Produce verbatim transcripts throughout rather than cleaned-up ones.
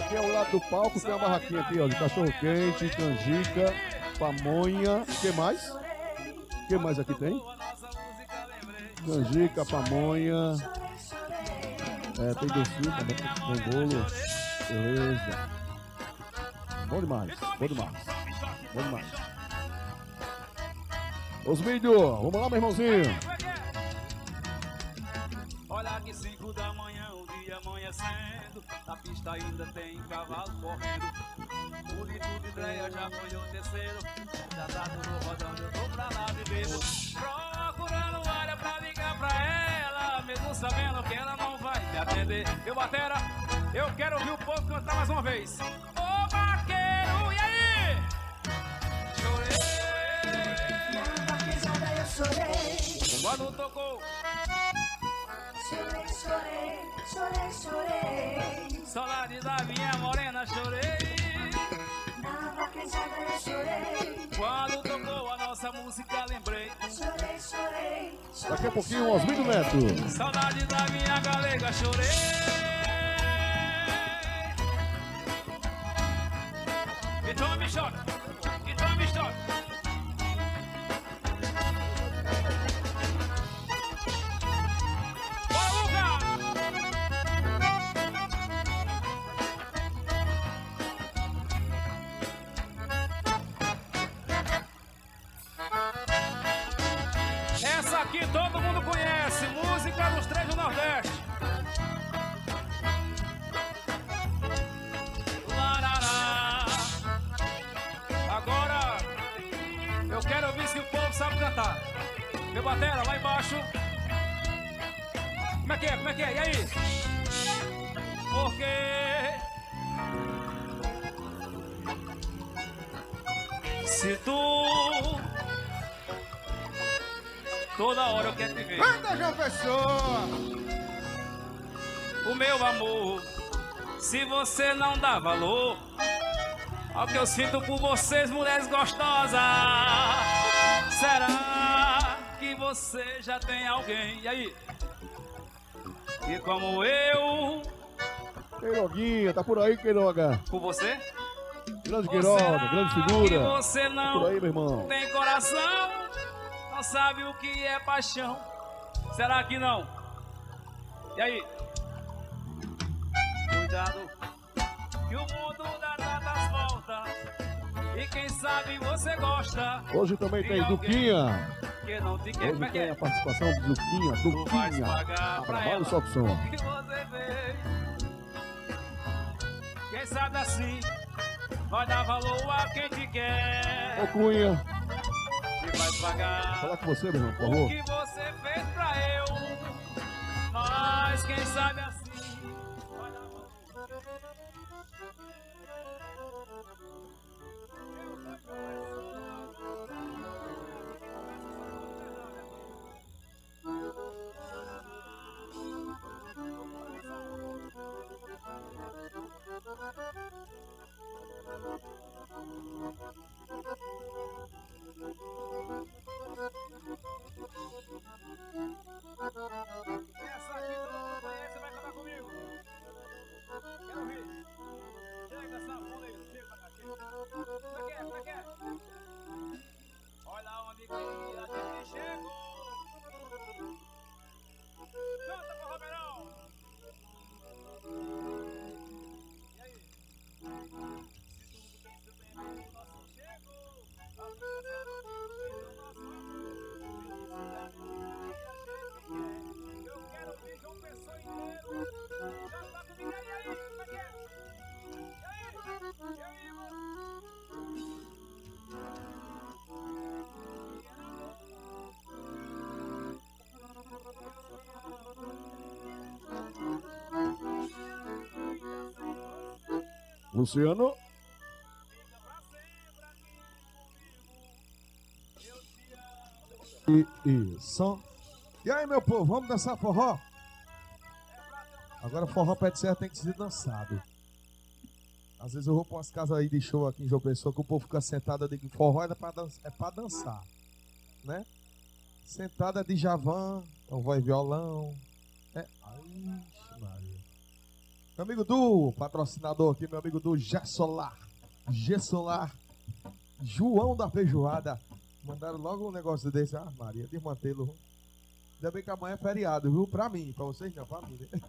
Aqui é o lado do palco, tem uma barraquinha aqui, ó, de cachorro-quente, canjica, pamonha. O que mais? O que mais aqui tem? Canjica, pamonha. É, tem docinho também, tem bolo. Beleza. Bom demais, bom demais. Bom demais. Osmídio, vamos lá, meu irmãozinho. Olha que cinco da manhã, o dia amanhecendo. Na pista ainda tem cavalo correndo. O litro de Dreia já foi o terceiro. Já tá tudo rodando, eu tô pra lá vivendo. Procurando área pra ligar pra ela, mesmo sabendo que ela não vai me atender. Eu, batera, eu quero ouvir o povo cantar mais uma vez. Ô vaqueiro, e aí? Chorei. Quando tocou. Chorei, chorei, chorei, chorei. Saudade da minha morena, chorei. Na vaquejada eu chorei. Quando tocou a nossa música, lembrei. Chorei, chorei, chorei. Daqui a pouquinho, o Osmídio Neto. Saudade da minha galega, chorei. Então me choque, então me choque. Essa aqui todo mundo conhece, música dos três do Nordeste. Larará. Agora eu quero ver se o povo sabe cantar. Meu batera lá embaixo. Como é que é? Como é que é? E aí? Porque se tu toda hora eu quero te ver. Anda, João Pessoa! O meu amor, se você não dá valor ao que eu sinto por vocês, mulheres gostosas, será que você já tem alguém? E aí? E como eu? Queiroguinha, tá por aí, Queiroga. Por você? Grande Ou Queiroga, será grande que figura. você não Tá por aí, meu irmão. tem coração? Não sabe o que é paixão? Será que não? E aí? Cuidado, que o mundo dá tantas voltas. E quem sabe você gosta. Hoje também tem Duquinha. Que não te quer. Como é Hoje que tem é? a participação de Duquinha. Tu vais Duquinha. pagar pra Trabalho ela só pro som. o que você vê. Quem sabe assim vai dar valor a quem te quer. Ô Cunha, E vai pagar vou falar com você, meu irmão, por o favor. que você fez pra eu. Mas quem sabe assim vai dar valor. Essa aqui todo mundo conhece, vai cantar comigo. Quero ouvir. Chega, sanfona aí, chega pra cá, chega. Como é que é? Como é que é? Olha onde que a gente chegou. Canta, porra, Verão. E aí? Se tudo bem, se bem, o nosso chegou. A vida é o nosso amor. Eu quero ver João Pessoa inteiro. Já tá comigo aí, aí, como é que é? E aí? E aí, mano? Luciano. E, e som. E aí, meu povo, vamos dançar forró? Agora forró pé de serra tem que ser dançado. Às vezes eu vou para umas casas aí de show aqui em João Pessoa que o povo fica sentado, eu digo, forró é para dançar, é para dançar, né? Sentada de Javan, então vai violão. É, ai, Maria. Meu amigo Du, patrocinador aqui, meu amigo Du, Gessolar. Gessolar. João da Feijoada. Mandaram logo um negócio desse. Ah, Maria, desmantê-lo. Ainda bem que amanhã é feriado, viu? Pra mim, pra vocês não, pra mim. Né?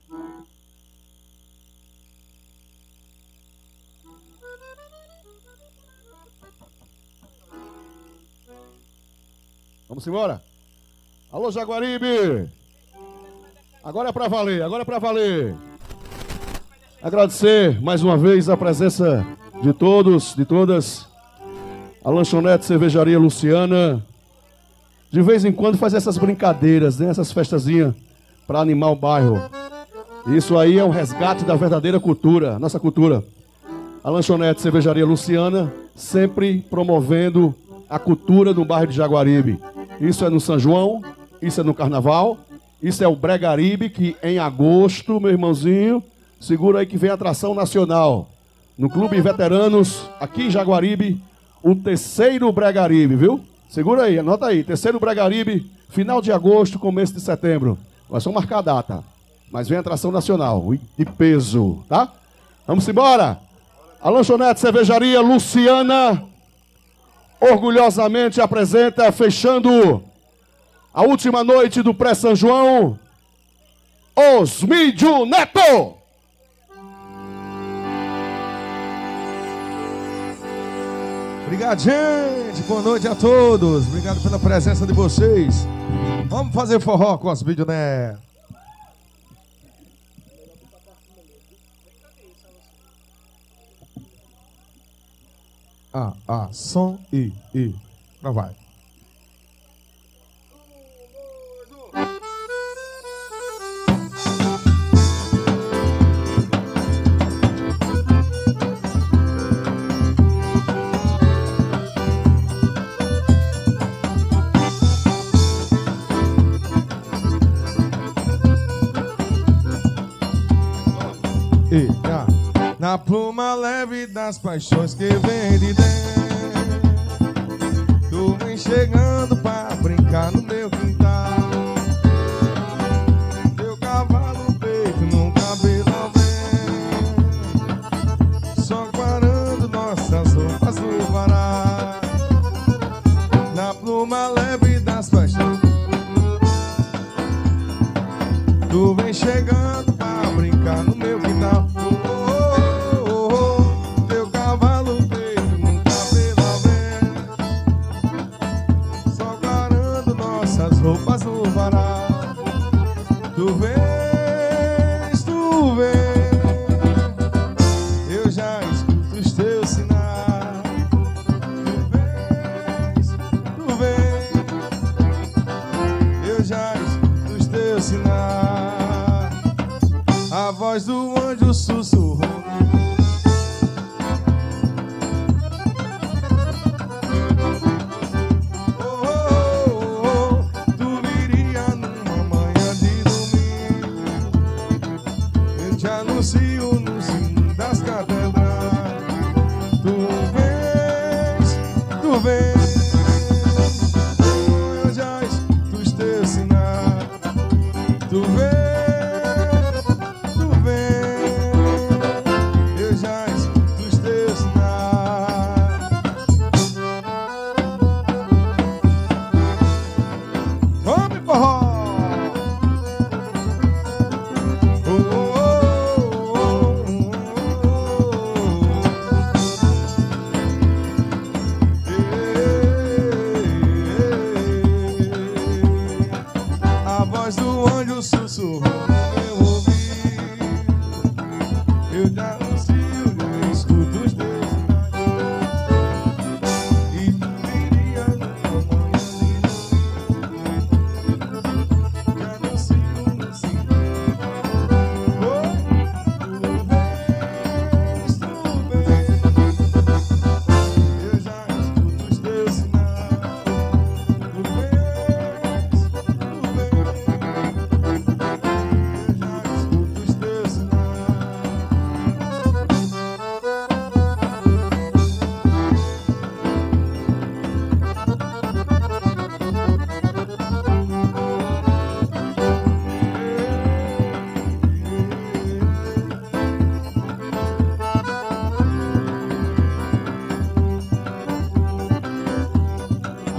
Vamos embora? Alô, Jaguaribe! Agora é pra valer, agora é pra valer. Agradecer mais uma vez a presença de todos, de todas. A Lanchonete Cervejaria Luciana. De vez em quando faz essas brincadeiras, né? Essas festazinhas para animar o bairro. Isso aí é um resgate da verdadeira cultura, nossa cultura. A Lanchonete Cervejaria Luciana sempre promovendo a cultura do bairro de Jaguaribe. Isso é no São João, isso é no Carnaval, isso é o Bregaribe, que em agosto, meu irmãozinho, segura aí que vem atração nacional. No Clube Veteranos, aqui em Jaguaribe, o terceiro Bregaribe, viu? Segura aí, anota aí. Terceiro Bregaribe, final de agosto, começo de setembro. Vai só marcar a data. Mas vem atração nacional, de peso, tá? Vamos embora? A Lanchonete Cervejaria Luciana orgulhosamente apresenta, fechando a última noite do pré-São João, Osmídio Neto! Obrigado, gente. Boa noite a todos. Obrigado pela presença de vocês. Vamos fazer forró com os vídeos, né? Ah, ah, som e, e. Não vai. E, na, na pluma leve das paixões que vem de dentro, tu vem chegando pra brincar no meu quintal. Teu cavalo peito num cabelo ao vento, só parando nossas roupas no varal. Na pluma leve das paixões, tu vem chegando pra brincar no meu quintal. Oh, oh, oh, oh, teu cavalo preto num cabelo ao vento, só parando nossas roupas no varal. Tu vês, tu vês, eu já escuto os teus sinais. Tu vês, tu vês, eu já escuto os teus sinais. A voz do anjo sussurrou. Oh, oh, oh, oh, tu viria numa manhã de domingo, eu te anuncio no sino das catedrais. Tu vês, tu vês, eu já escuto os teus sinais. Tu vês, yeah.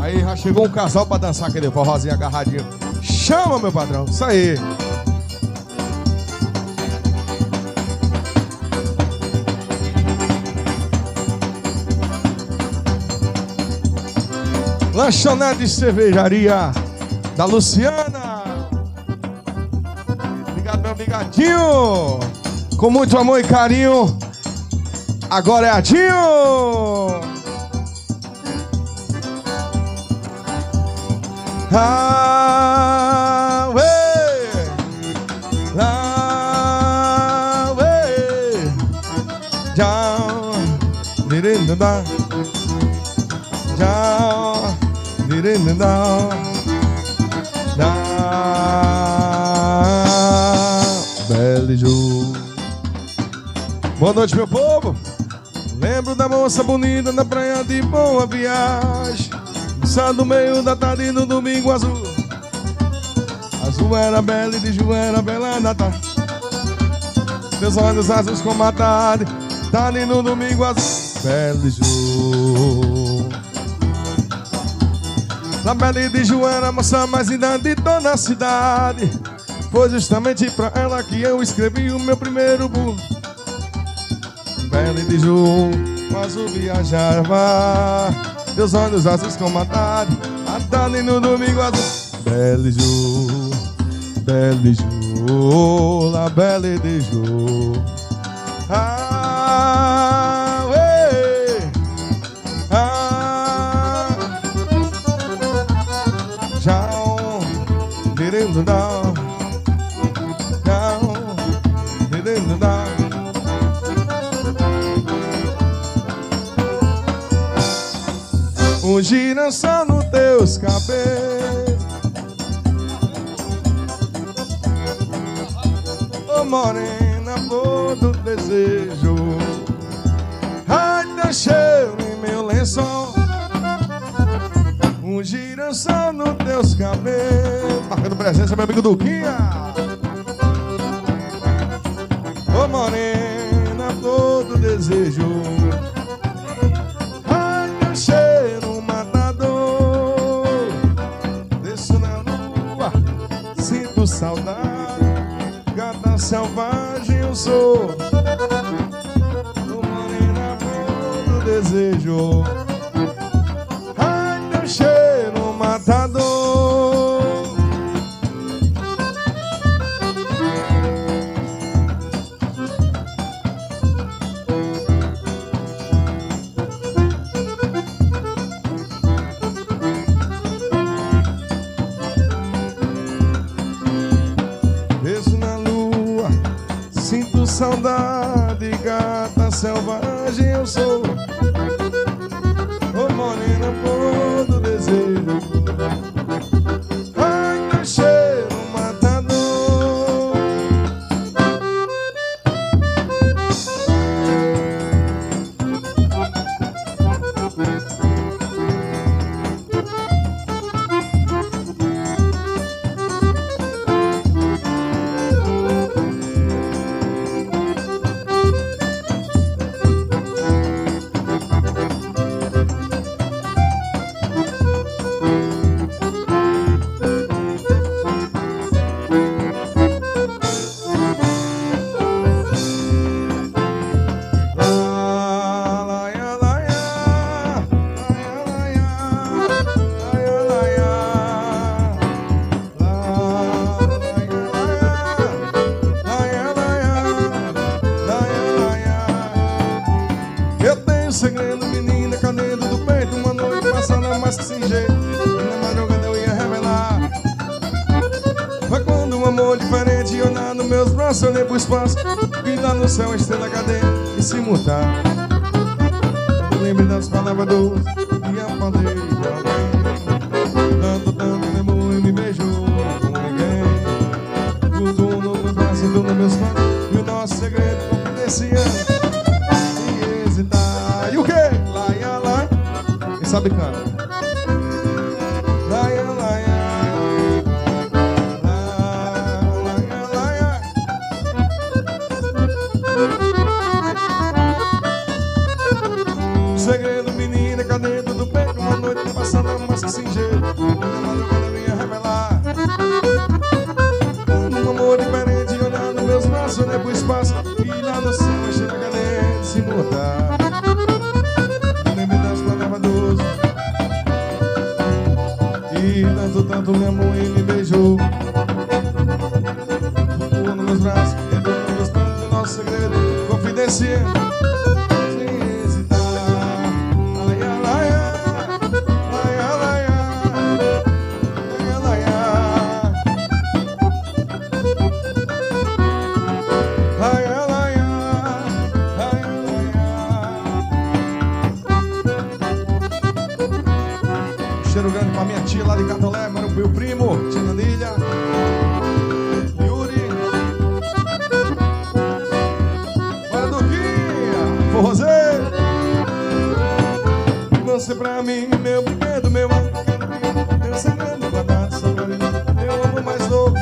Aí já chegou um casal pra dançar aquele forrozinho agarradinho. Chama, meu padrão. Isso aí. Lanchonete e cervejaria da Luciana. Obrigado, meu brigadinho. Com muito amor e carinho. Agora é Adinho. Ah, ué. Ah, ué. Tchau. Dirindandá. Tchau. Dirindandá. Beijo. Boa noite, meu povo. Lembro da moça bonita na praia de Boa Viagem. Só no meio da tarde no domingo azul. Azul era bela e de Ju era bela da tarde. Teus olhos azuis como a tarde. Tarde no domingo azul. Bela de Ju. Na Bela de Ju era a moça mais linda de toda a cidade. Foi justamente pra ela que eu escrevi o meu primeiro burro. Bela de Ju, o azul viajava. Teus olhos azuis como a tarde. A tarde no domingo azul. Bela de Ju, Bela de Ju, la Bela de Ju. Ah, ué. Ah, tchau, direndo down. Tchau, direndo down. Um girassol nos teus cabelos. Ô morena, flor do desejo. Ai, deixei em meu lençol. Um girassol nos teus cabelos. Marcando presença, meu amigo Duquinha. Ô morena, flor do desejo. Ai, deixei no matador. Desço na lua, sinto saudade. Gata selvagem eu sou. Ô morena, flor do desejo. Ai, teu cheiro matador. Desço na lua, sinto saudade. Gata selvagem eu sou. Ô morena, flor do desejo. Ai, que cheiro matador. Eu tenho segredo, menina, cá dentro do peito. Uma noite passada, mas que sem jeito. E na madrugada eu ia revelar. Foi quando um amor diferente olhar nos meus braços, eu olhei pro espaço. Vi lá no céu a estrela cadente e se mutar. Eu lembrei das palavras doces e eu falei pra alguém. Tanto, tanto me amou e me beijou com ninguém. Tudo nos meus braços, tudo nos meus pés. E o nosso segredo confidencial. E o quê? Laia, laia. Quem sabe canta. Laia, laia. Laia, laia. Segredo, menina, cá dentro do peito. Uma noite passando sem jeito, na madrugada vinha revelar um amor diferente, olhando meus braços, olhei pro espaço e lá no céu achei a galera se mudar. Lembrei das palavras doces e tanto, tanto me amou e me beijou. Flutuou nos meus braços, entrou nos meus planos, o nosso segredo confidencial. Cheiro grande pra minha tia lá de Catolé, mano, meu primo, tia Nanilha, Yuri. Bora, Duquinha, forrozeiro. Você pra mim, meu brinquedo, meu amor, meu segredo guardado só pra mim, meu amor mais novo.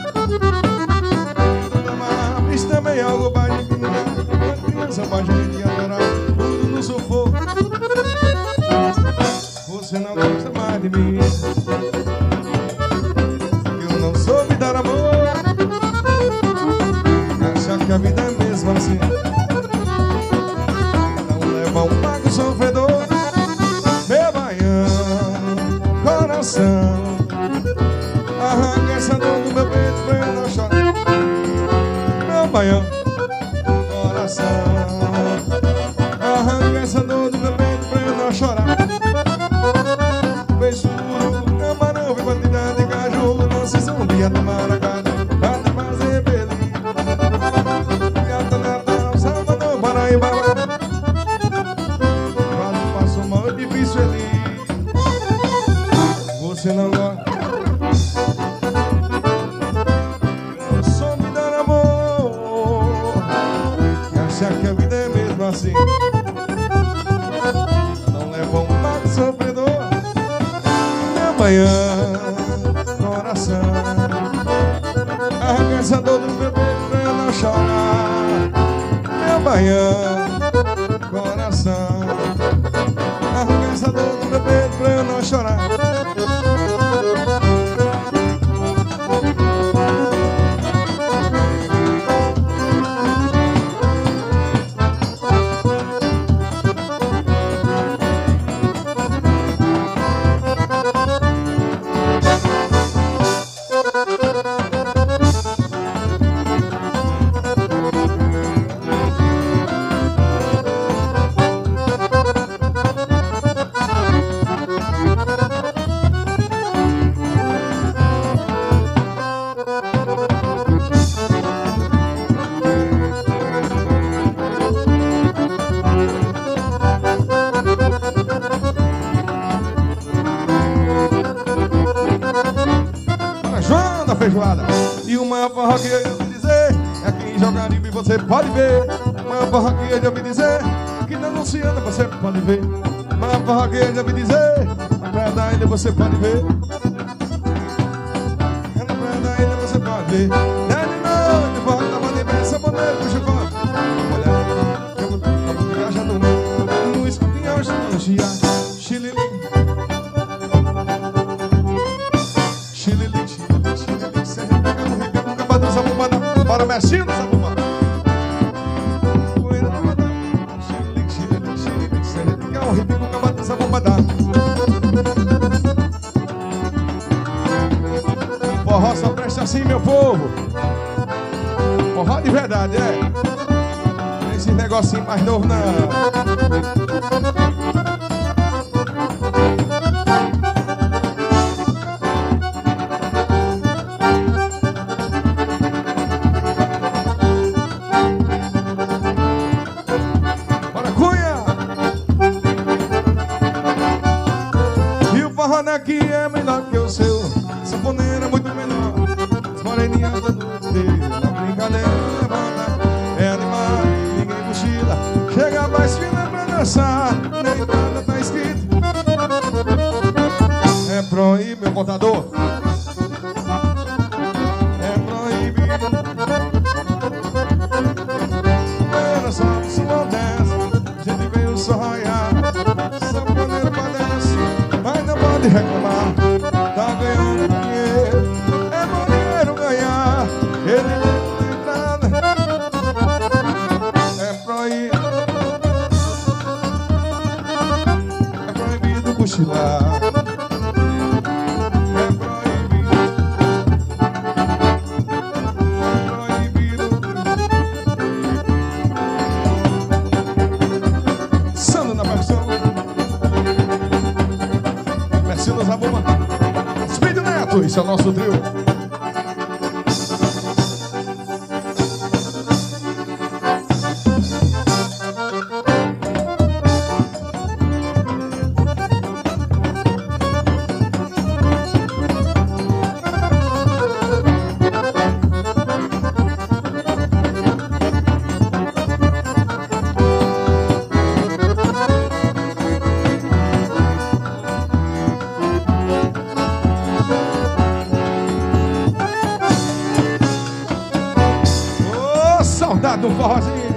Isso também é algo pra adivinhar, uma criança pra gente adorar, tudo no sufoco. Você não gosta mais de mim, eu não soube dar amor, achar que a vida é mesmo assim, não leva um pago sofredor. Meu baiano, coração, arranca essa dor do meu peito pra eu não chorar. Meu baiano, coração, arranca essa dor do meu peito pra eu não chorar. Beijo duro, camarão, vem quantidade de caju, não se zumbi a tomar a carne, pra te fazer feliz. Gata Natal, Salvador, Paraíba, quase passo mal e difícil feliz. Você não gosta, eu sou me dar amor, e achar que a vida é mesmo assim, não leva um pago sofredor. Baiano, coração, arranca essa dor do meu peito pra eu não chorar. Meu baiano, coração, arranca essa dor do meu peito pra eu não chorar. Feijoada. E uma forroqueira de eu me dizer, aqui em Jogaribe você pode ver. Uma forroqueira de eu me dizer, aqui na Luciana você pode ver. Uma forroqueira de eu me dizer, na Praia da Ilha você pode ver. Na Praia da Ilha você pode ver. Dez de noite, volta da bandeira, essa bandeira pro chicote. Olha, eu vou viajando no no escutinho, hoje não chia. Xilili. Xilili, xilili, xilili. Bora mexendo essa bomba. Poeira na mata. Xilili, xilili, xilili. Se arrepicar o ripico, acaba dessa bomba dá. Forró só presta assim, meu povo. Forró de verdade, é. Esse negocinho mais novo, não. Aqui é melhor que o seu, sanfoneira muito menor. As moreninhas da noite, na brincadeira levanta. É animado, ninguém cochila. Chega mais fina pra dançar, nem nada tá escrito. É proibido, meu contador. É proibido. Era só sua dessa, a gente veio só raiar. Sanfoneira pra dançar, mas não pode. de reclamar. Tá ganhando dinheiro, é maneiro ganhar. Ele tem entrada, é proibido, é proibido cochilar. É proibido, proibido. Sandro na percussão, Mercedes Zabuma, Speed Neto, esse é o nosso trio. Saudade do forrozinho.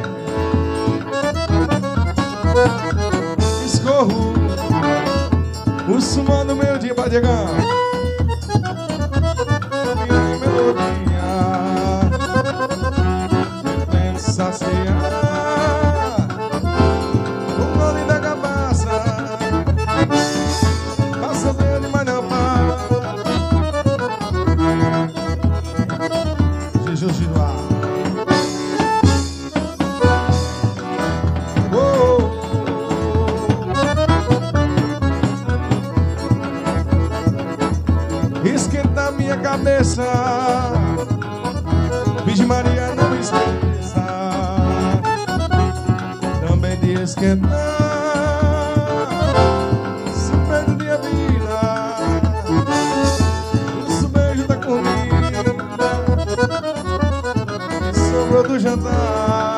Escorro o sumão do meu dia pra chegar. Minha melodia tento saciar o gole da cabaça. Passa dele, mas não para. Jesus de lá. Esquenta minha cabeça, Virgem Maria, não esqueça também de esquentar. Se perde minha vida, o beijo da comida que sobrou do jantar.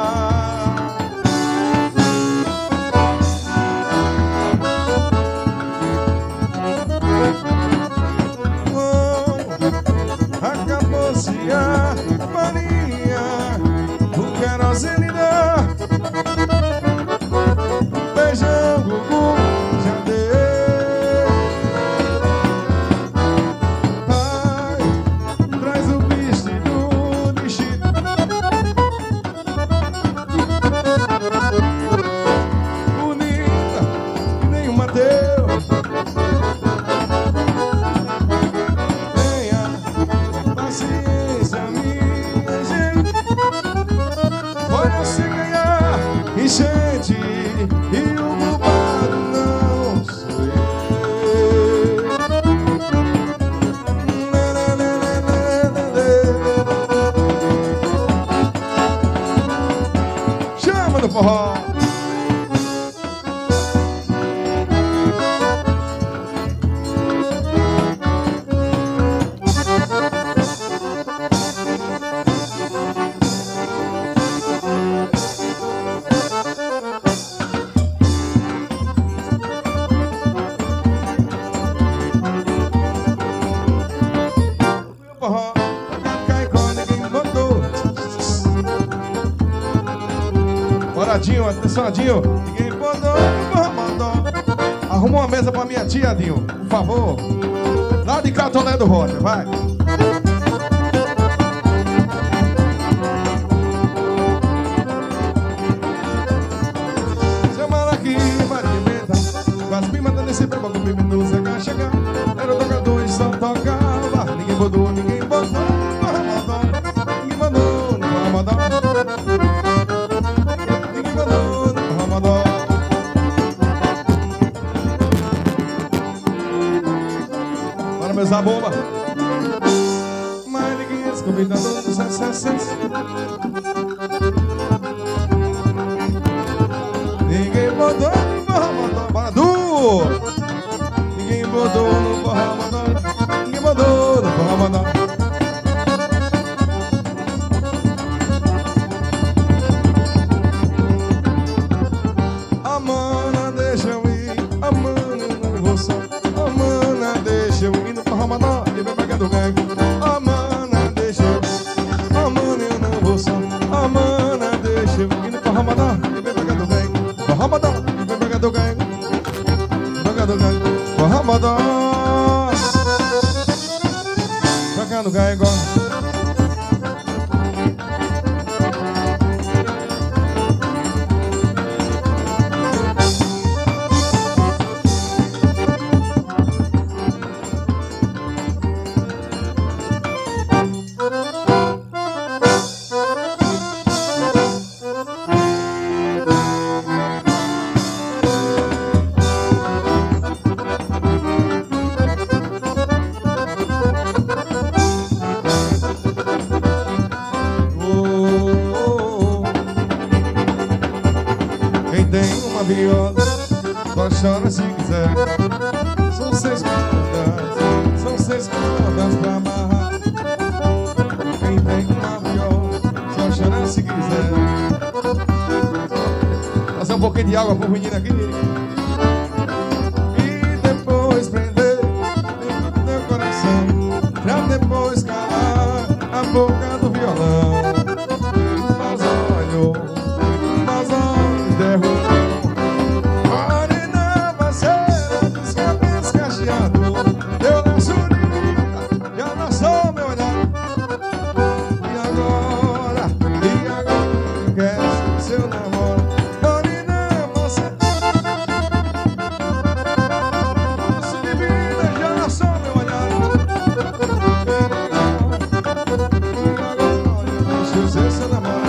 A farinha, o querosene dá. Beijão, gugu, já dei. Pai, traz o vestido de chita. Bonita, que nem o Mateus. Tenha paciência, minha gente. Foi você ganhar enchente e o culpado não sou eu. Chama do forró. Adinho, atenção, Adinho. Ninguém botou, mandou. Arruma uma mesa pra minha tia, Adinho, por favor. Lá de Catolé do Rocha, vai. Chama ela aqui, Maria Benta. Quase me mandando esse bebo com bebê no Zé Cá chegar. Era o tocador e só tocava. Ninguém botou, ninguém botou. Ninguém mandou, não mandou. Para meus abomba. Mas ninguém descobriu da dor dos acessos. Ninguém botou no borramador. Bora, Du! Ninguém botou no borramador. Ninguém botou no borramador. A mana deixa eu ir. A mana eu não vou só. A mana deixa eu ir no borramador. Ele vai pegando o gangue. A mana deixa eu ir. A mana eu não vou só. A mana deixa eu ir no borramador. Ele vai pegando o gangue. Borramador, ele vai pegando o gangue. Pegando o gangue. Forró modó. Tocando gaigó. Chora se quiser. São seis cordas, são seis cordas pra amarrar. Quem tem uma viola, só chora se quiser. Fazer um pouquinho de água pro menino aqui. E depois prender teu coração, pra depois calar a boca do violão. Mas olhos, mas olhos derrubam. Eu não sou linda, já não sou meu olhar. E agora, e agora eu quero ser seu namoro. Morena, você Nossa divina, já não sou meu olhar. e agora eu deixo ser seu namorado.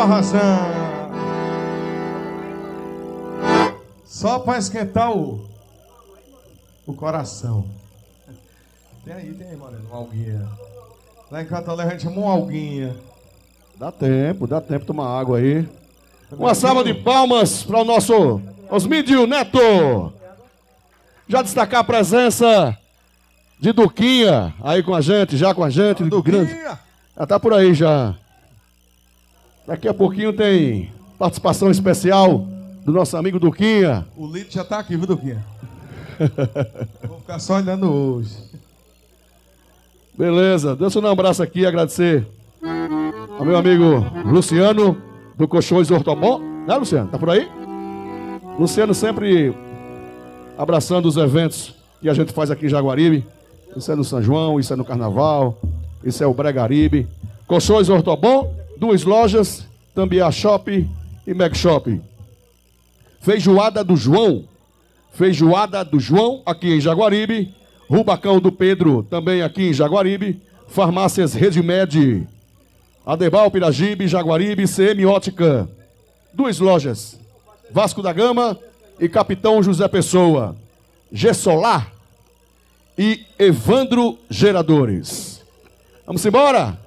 forrozão. Só pra esquentar o, o coração. Tem aí, tem aí, Moreno, uma alguinha. Lá em Catolé a gente chama uma alguinha. Dá tempo, dá tempo de tomar água aí. Uma salva de palmas para o nosso Osmídio Neto. Já destacar a presença de Duquinha aí com a gente, já com a gente. A grande. Duquinha. Já tá por aí já. Daqui a pouquinho tem participação especial do nosso amigo Duquinha. O Lito já tá aqui, viu, Duquinha? Vou ficar só olhando hoje. Beleza, deixa eu dar um abraço aqui e agradecer ao meu amigo Luciano, do Colchões Ortobon. Né, Luciano? Tá por aí? Luciano sempre abraçando os eventos que a gente faz aqui em Jaguaribe. Isso é no São João, isso é no Carnaval, isso é o Bregaribe. Colchões Ortobon, duas lojas, Tambiá Shop e Mac Shop. Feijoada do João. Feijoada do João, aqui em Jaguaribe. Rubacão do Pedro, também aqui em Jaguaribe. Farmácias Redimed. Adebal, Piragibe, Jaguaribe, C M Ótica. Duas lojas. Vasco da Gama e Capitão José Pessoa. Gessolar e Evandro Geradores. Vamos embora?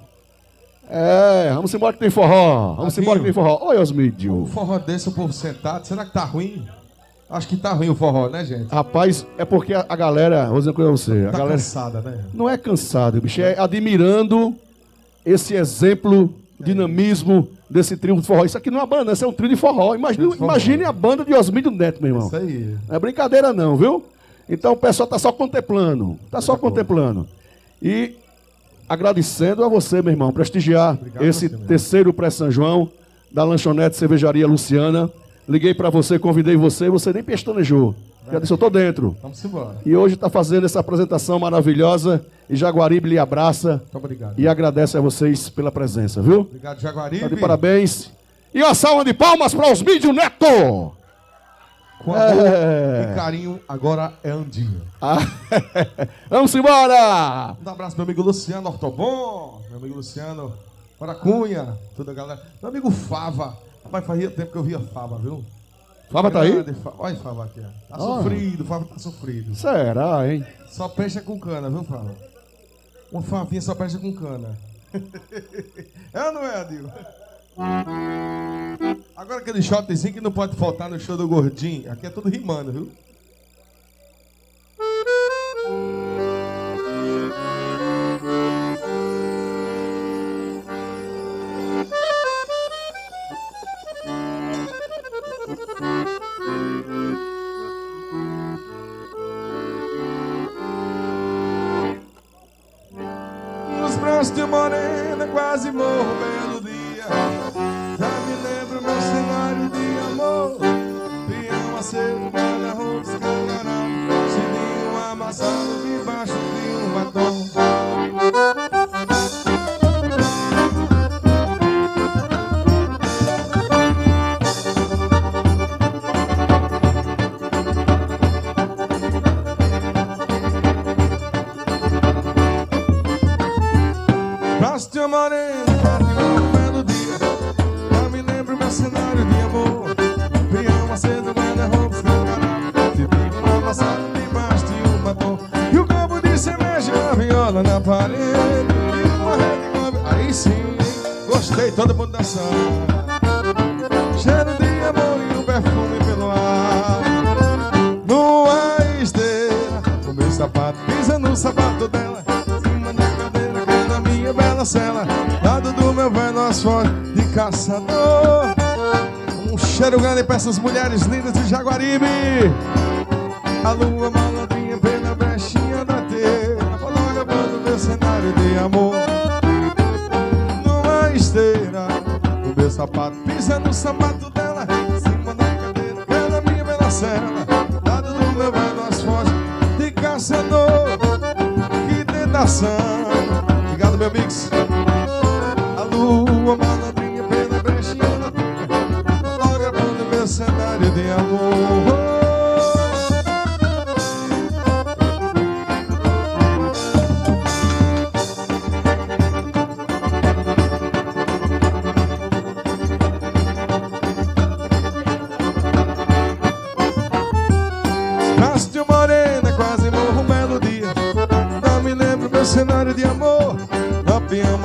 É, vamos embora que tem forró. Vamos Tadinho. embora que tem forró. Oi, Um Osmídio. forró desse, o povo sentado. Será que tá ruim? Acho que tá ruim o forró, né, gente? Rapaz, é porque a, a galera, vou dizer uma coisa pra você, a Tá galera cansada, né? não é cansada, bicho, é admirando esse exemplo, dinamismo desse trio de forró. Isso aqui não é uma banda, não, isso é um trio de forró. Imagine, Trio de forró. imagine a banda de Osmídio Neto, meu irmão. Isso aí. Não é brincadeira não, viu? Então o pessoal tá só contemplando, tá só contemplando. E agradecendo a você, meu irmão, prestigiar Obrigado esse a você, meu terceiro pré-São João da Lanchonete Cervejaria Luciana. Liguei pra você, convidei você, você nem pestanejou. Já disse, eu tô dentro. Vamos embora. E hoje tá fazendo essa apresentação maravilhosa e Jaguaribe lhe abraça Muito obrigado. e agradece a vocês pela presença, viu? Obrigado, Jaguaribe. Tá de parabéns. E uma salva de palmas para Osmídio Neto! Com amor É. e carinho, agora é Andinho. Ah, vamos embora! Um abraço, meu amigo Luciano Ortobon, meu amigo Luciano Paracunha, toda a galera. Meu amigo Fava. Rapaz, fazia tempo que eu via Fava, viu? Fava tá aí? Grande Fa- Olha Fava aqui, ó. Tá Ah. sofrido, Fava tá sofrido. Será, hein? Só peixe com cana, viu, Fava? Uma favinha só peixe com cana. É ou não é, Adil? Agora aquele shotzinho que não pode faltar no show do Gordinho. Aqui é tudo rimando, viu? Nos braços de morena, quase morro belo dia. Já me lembro meu cenário de amor. Pião aceso, guarda-roupa escancarado, sininho amassado debaixo de um batom. Braço de morena, quase morro belo dia. Já me lembro meu cenário de amor. Pião aceso, guarda-roupa escancarado, sininho amassado debaixo de um batom. E o copo de cerveja, a viola na parede, e uma rede móvel. Aí sim, gostei, todo mundo dançando. Cheiro de amor e um perfume pelo ar. Numa esteira, o meu sapato pisa no sapato dela. Em cima da cadeira, que é na minha bela cela. Lado do meu velho asfalto de caçador. Um cheiro grande pra essas mulheres lindas de Jaguaribe. A lua malandrinha pela brechinha da telha, fotografando meu cenário de amor. Numa esteira, o meu sapato pisa no sapato dela. Em cima da cadeira, que é na minha bela cela. Lado do meu velho asfalto de caçador. Que tentação. Obrigado, meu mix. A lua malandrinha pela brechinha da telha, fotografando meu cenário de amor.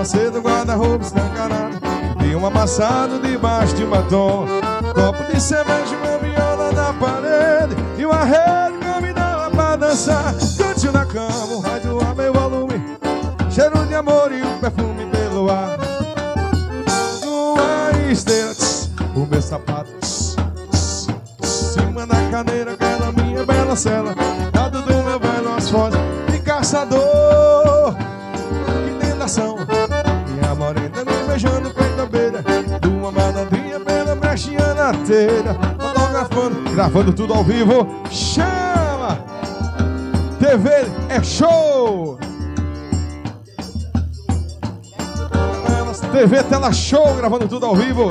você do guarda-roupa escancarado. Tem um amassado debaixo de um batom. Copo de cerveja, uma viola na parede e uma rede convidava pra dançar. Cante na cama, o rádio a meu volume, cheiro de amor e um perfume pelo ar. Uma esteira, tss, o meu sapato, tss, tss, tss, cima da cadeira, aquela minha bela cela, lado do meu velho asfalto de caçador. Que tentação, minha morena me beijando feito abelha, de uma malandrinha pela brechinha na telha, fotografando, gravando tudo ao vivo. Chama! T V é show! T V Tela Show, gravando tudo ao vivo.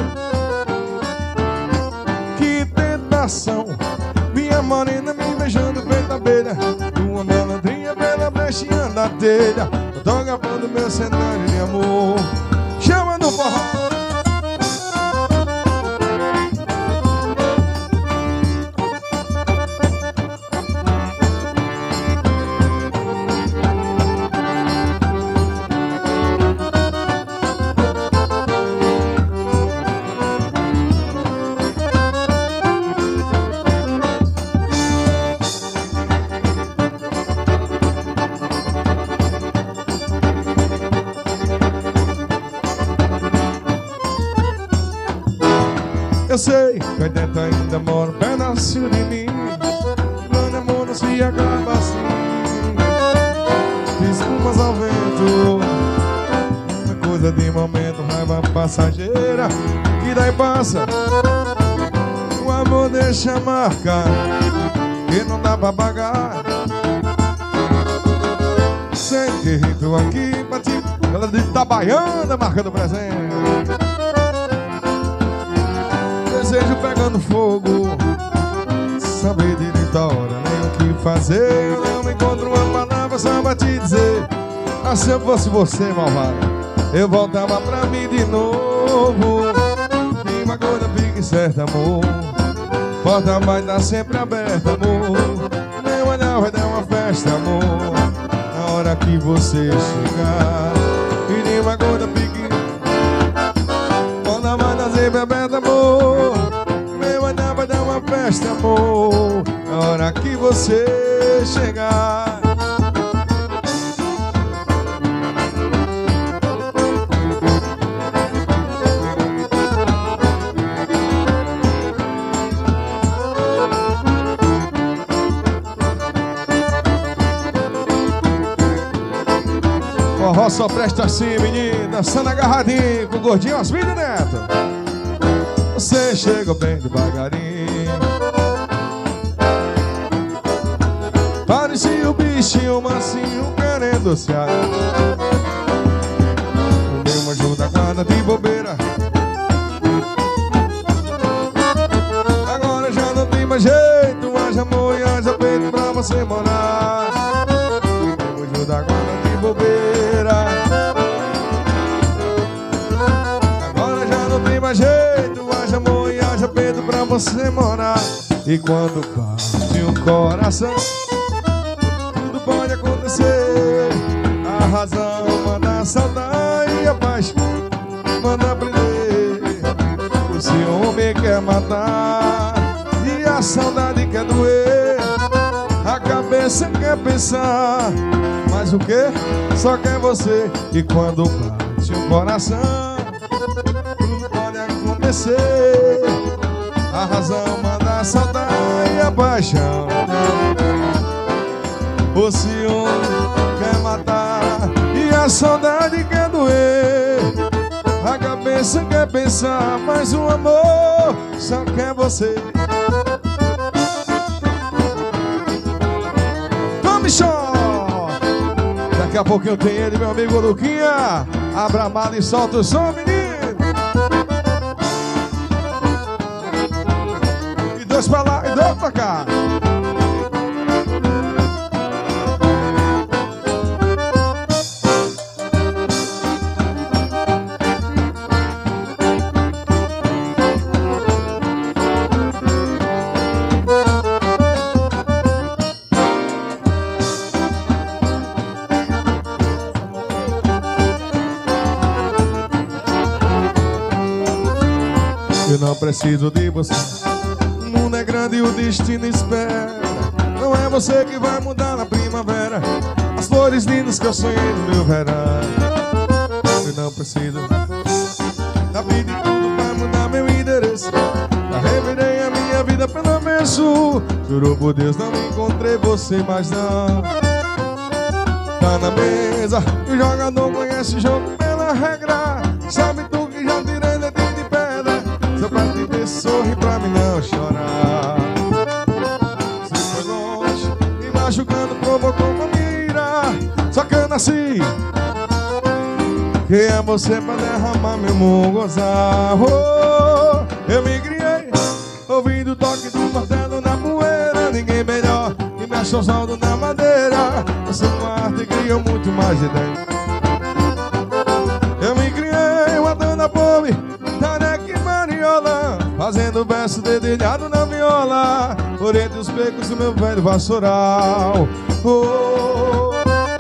Que tentação, minha morena me beijando feito abelha, uma malandrinha pela brechinha da telha, eu tô gravando meu cenário de amor. Chama no forró. Eu sei que aí dentro ainda mora um pedacinho de mim. Meu amor não se acaba assim. Espumas ao vento, uma coisa de momento, raiva passageira, que daí passa. O amor deixa marcar, que não dá pra pagar. Sei que tô aqui pra ti, ela de Itabaiana marcando presente. Desejo pegando fogo, saber direito a hora, nem o que fazer. Eu não encontro uma palavra só pra te dizer. Ah, se eu fosse você, malvada, eu voltava pra mim de novo. E uma coisa fique certa, amor, porta vai estar sempre aberta, amor. Meu olhar vai dar uma festa, amor, na hora que você chegar. E de uma coisa fique, porta vai estar sempre aberta, amor. Meu olhar vai dar uma festa, amor, na hora que você chegar. Forró só presta assim, menina, dançando agarradinho com o gordinho Osmílio Neto. Você chegou bem devagarinho, parecia o bichinho mansinho querendo se ar. Me deu uma ajuda guarda de bobeira, agora já não tem mais jeito, haja amor e haja peito pra você morar. Me deu uma ajuda guarda de bobeira, agora já não tem mais jeito, haja amor e haja peito pra você morar. E quando parte o coração, tudo pode acontecer. A razão manda a saudade e a paixão manda prender. O ciúme quer matar e a saudade quer doer. A cabeça quer pensar, mas o que? Só quer você. E quando bate o coração, tudo pode acontecer. A razão manda a saudade e a paixão. O ciúme quer matar e a saudade quer doer. A cabeça quer pensar, mas o amor só quer você. Tome show! Daqui a pouquinho tem ele, meu amigo Luquinha. Abra a mala e solta o som, menino. E dois pra lá e dois pra cá. não preciso de você. O mundo é grande e o destino espera. Não é você que vai mudar na primavera as flores lindas que eu sonhei no meu verão. Eu não preciso da vida e tudo vai mudar meu endereço. Já revirei a minha vida pelo avesso. Juro por Deus, não encontrei você mais não. Tá na mesa, o jogador conhece o jogo pela regra. Sabe tu que já tirei leite de pedra. Só pra te ver sorrir pra mim não chorar. Se foi longe e machucando provocou uma mira. Só que eu nasci, que é você pra derramar meu mundo gozar. Oh, eu me criei ouvindo o toque do martelo na poeira. Ninguém melhor que me achou saldo na madeira. Você com a arte criou muito mais de dentro. Eu me criei matando a fome, tareca e mariola, fazendo verso dedilhado na viola, por entre os becos do meu velho vassoural. Oh,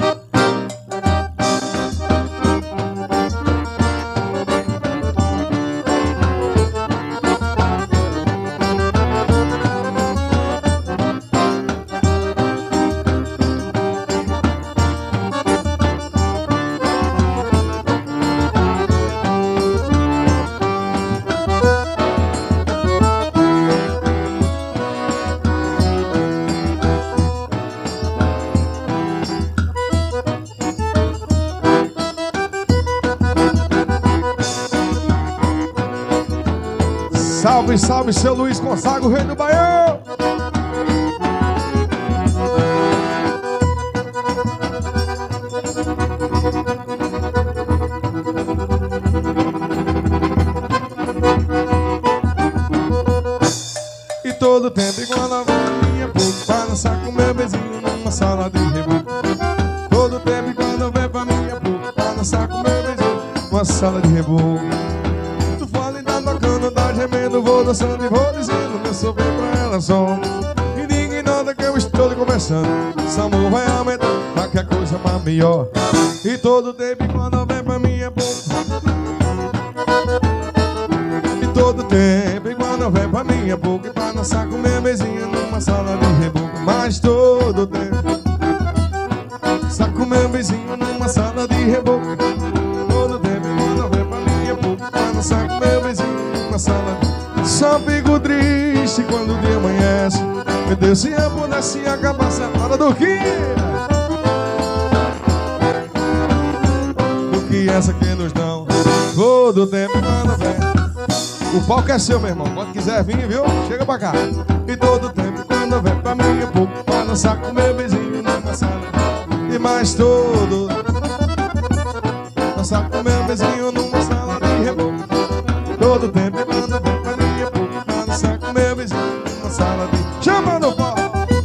salve, salve, seu Luiz Gonzaga, o rei do Baião. E todo tempo igual a minha boca, pra dançar com meu bezinho numa sala de reboco. Todo tempo igual a ver pra minha boca, pra dançar com meu bezinho numa sala de reboco. Gemendo, vou dançando e vou dizendo meu sofrer pra ela só. E ninguém nota que eu estou lhe conversando. Esse amor vai aumentar, qualquer coisa pra melhor. E todo tempo quando vem pra minha boca. E todo tempo quando vem pra minha boca, e pra dançar com meu bezinho numa sala de reboco. Mas todo tempo saco meu bezinho numa sala de reboco. Todo tempo quando vem pra minha boca, pra dançar com meu bezinho numa sala. Só fico triste quando o dia amanhece. Meu Deus, se eu pudesse acabar essa hora do que do que essa que nos dão todo tempo quando vem. O palco é seu, meu irmão, quando quiser vir, viu? Chega pra cá. E todo tempo quando vem pra mim é pouco, pra dançar com meu vizinho numa sala. E mais todo dançar com meu vizinho numa sala de reboco. Todo tempo quando vem pra mim é pouco, pra dançar com meu vizinho numa sala de... Chama no pau!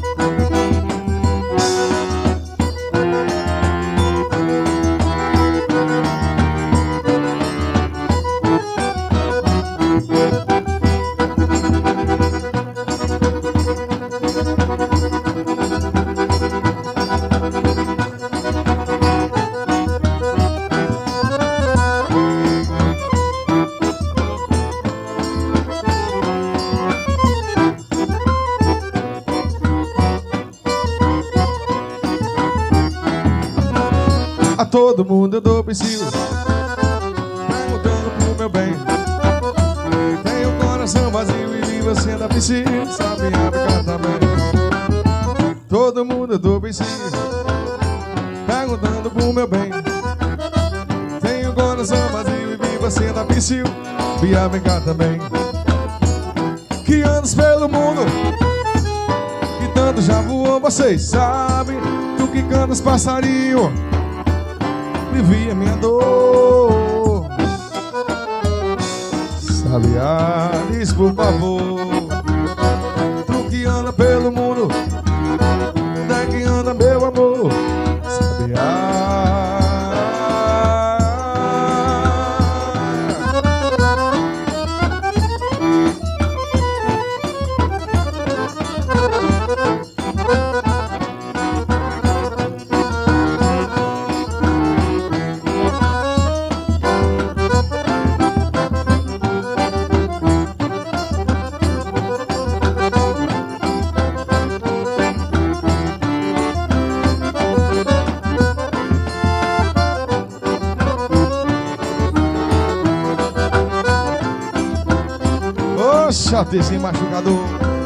A todo mundo eu dou psiu, perguntando pro meu bem. Tenho o coração vazio e vivo assim da piscina, sabe brincar também. Todo mundo eu dou psiu, perguntando pro meu bem. Tenho o coração vazio e vivo assim da piscina, via brincar também. Que anos pelo mundo, que tanto já voou, vocês sabem. Tu que canta os passarinhos, via minha dor. Sabiares, por favor. Tu que anda pelo mundo, onde é que anda meu amor? Sabiá. Oxatezinho machucador.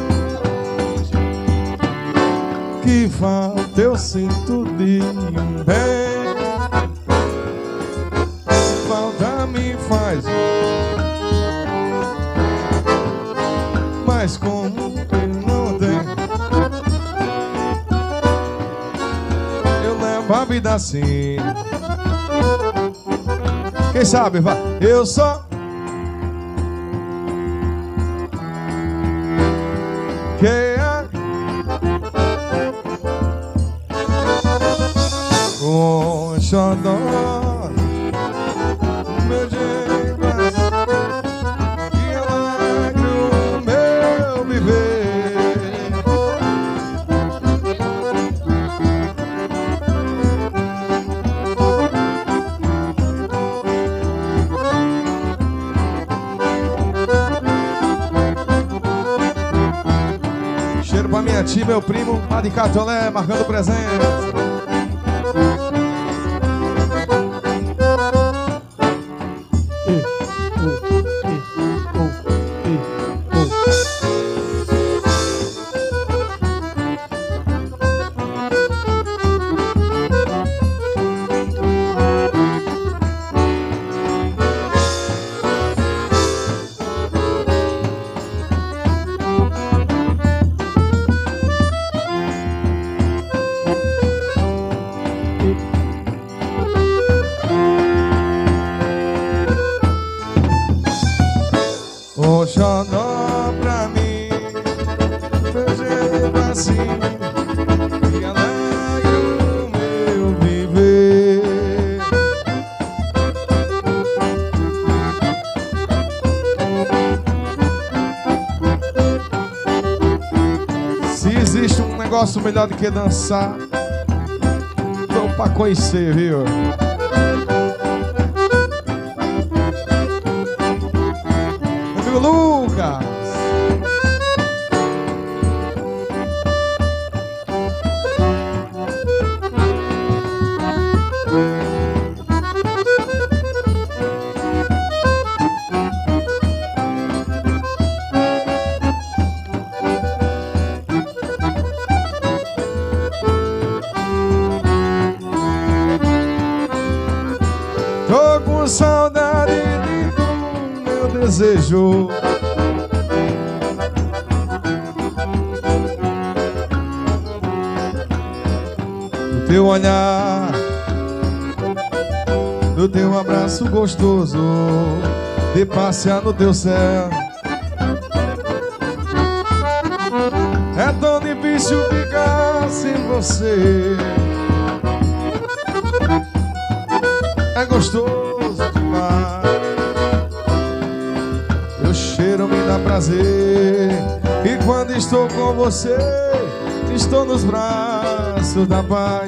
Que falta eu sinto de um bem, falta me faz, mas como eu não tenho, eu levo a vida assim. Quem sabe, vai, eu só que é o xodó, meu jeito e alegre o meu viver. Cheiro pra minha tia, meu primo, lá de Catolé, marcando presença. O xodó pra mim, meu jeito assim, que alegre o meu viver. Se existe um negócio melhor do que dançar, vamos pra conhecer, viu? Lucas. Tô com saudade do meu desejo, do teu olhar, do teu abraço gostoso, de passear no teu céu. É tão difícil ficar sem você, é gostoso demais. Teu cheiro me dá prazer, e quando estou com você, estou nos braços da paz.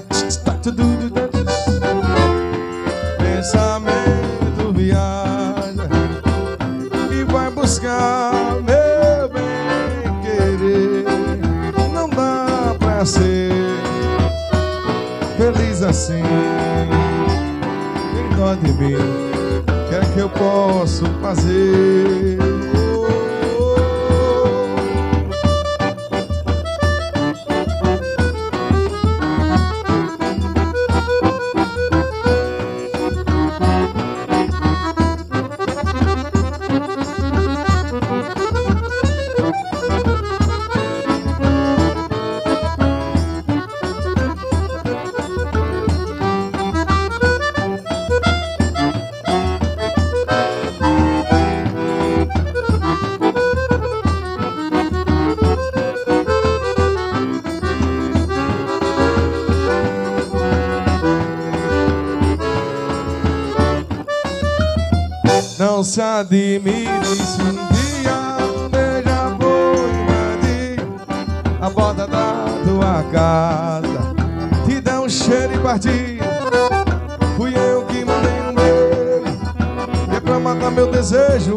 Pensamento viaja e vai buscar meu bem querer. Não dá pra ser feliz assim. Quem dó de mim, o que é que eu posso fazer? Não se admire se um dia um beija-flor invadir a porta da tua casa, te dá um cheiro e partir. Fui eu que mandei um beijo, e é pra matar meu desejo.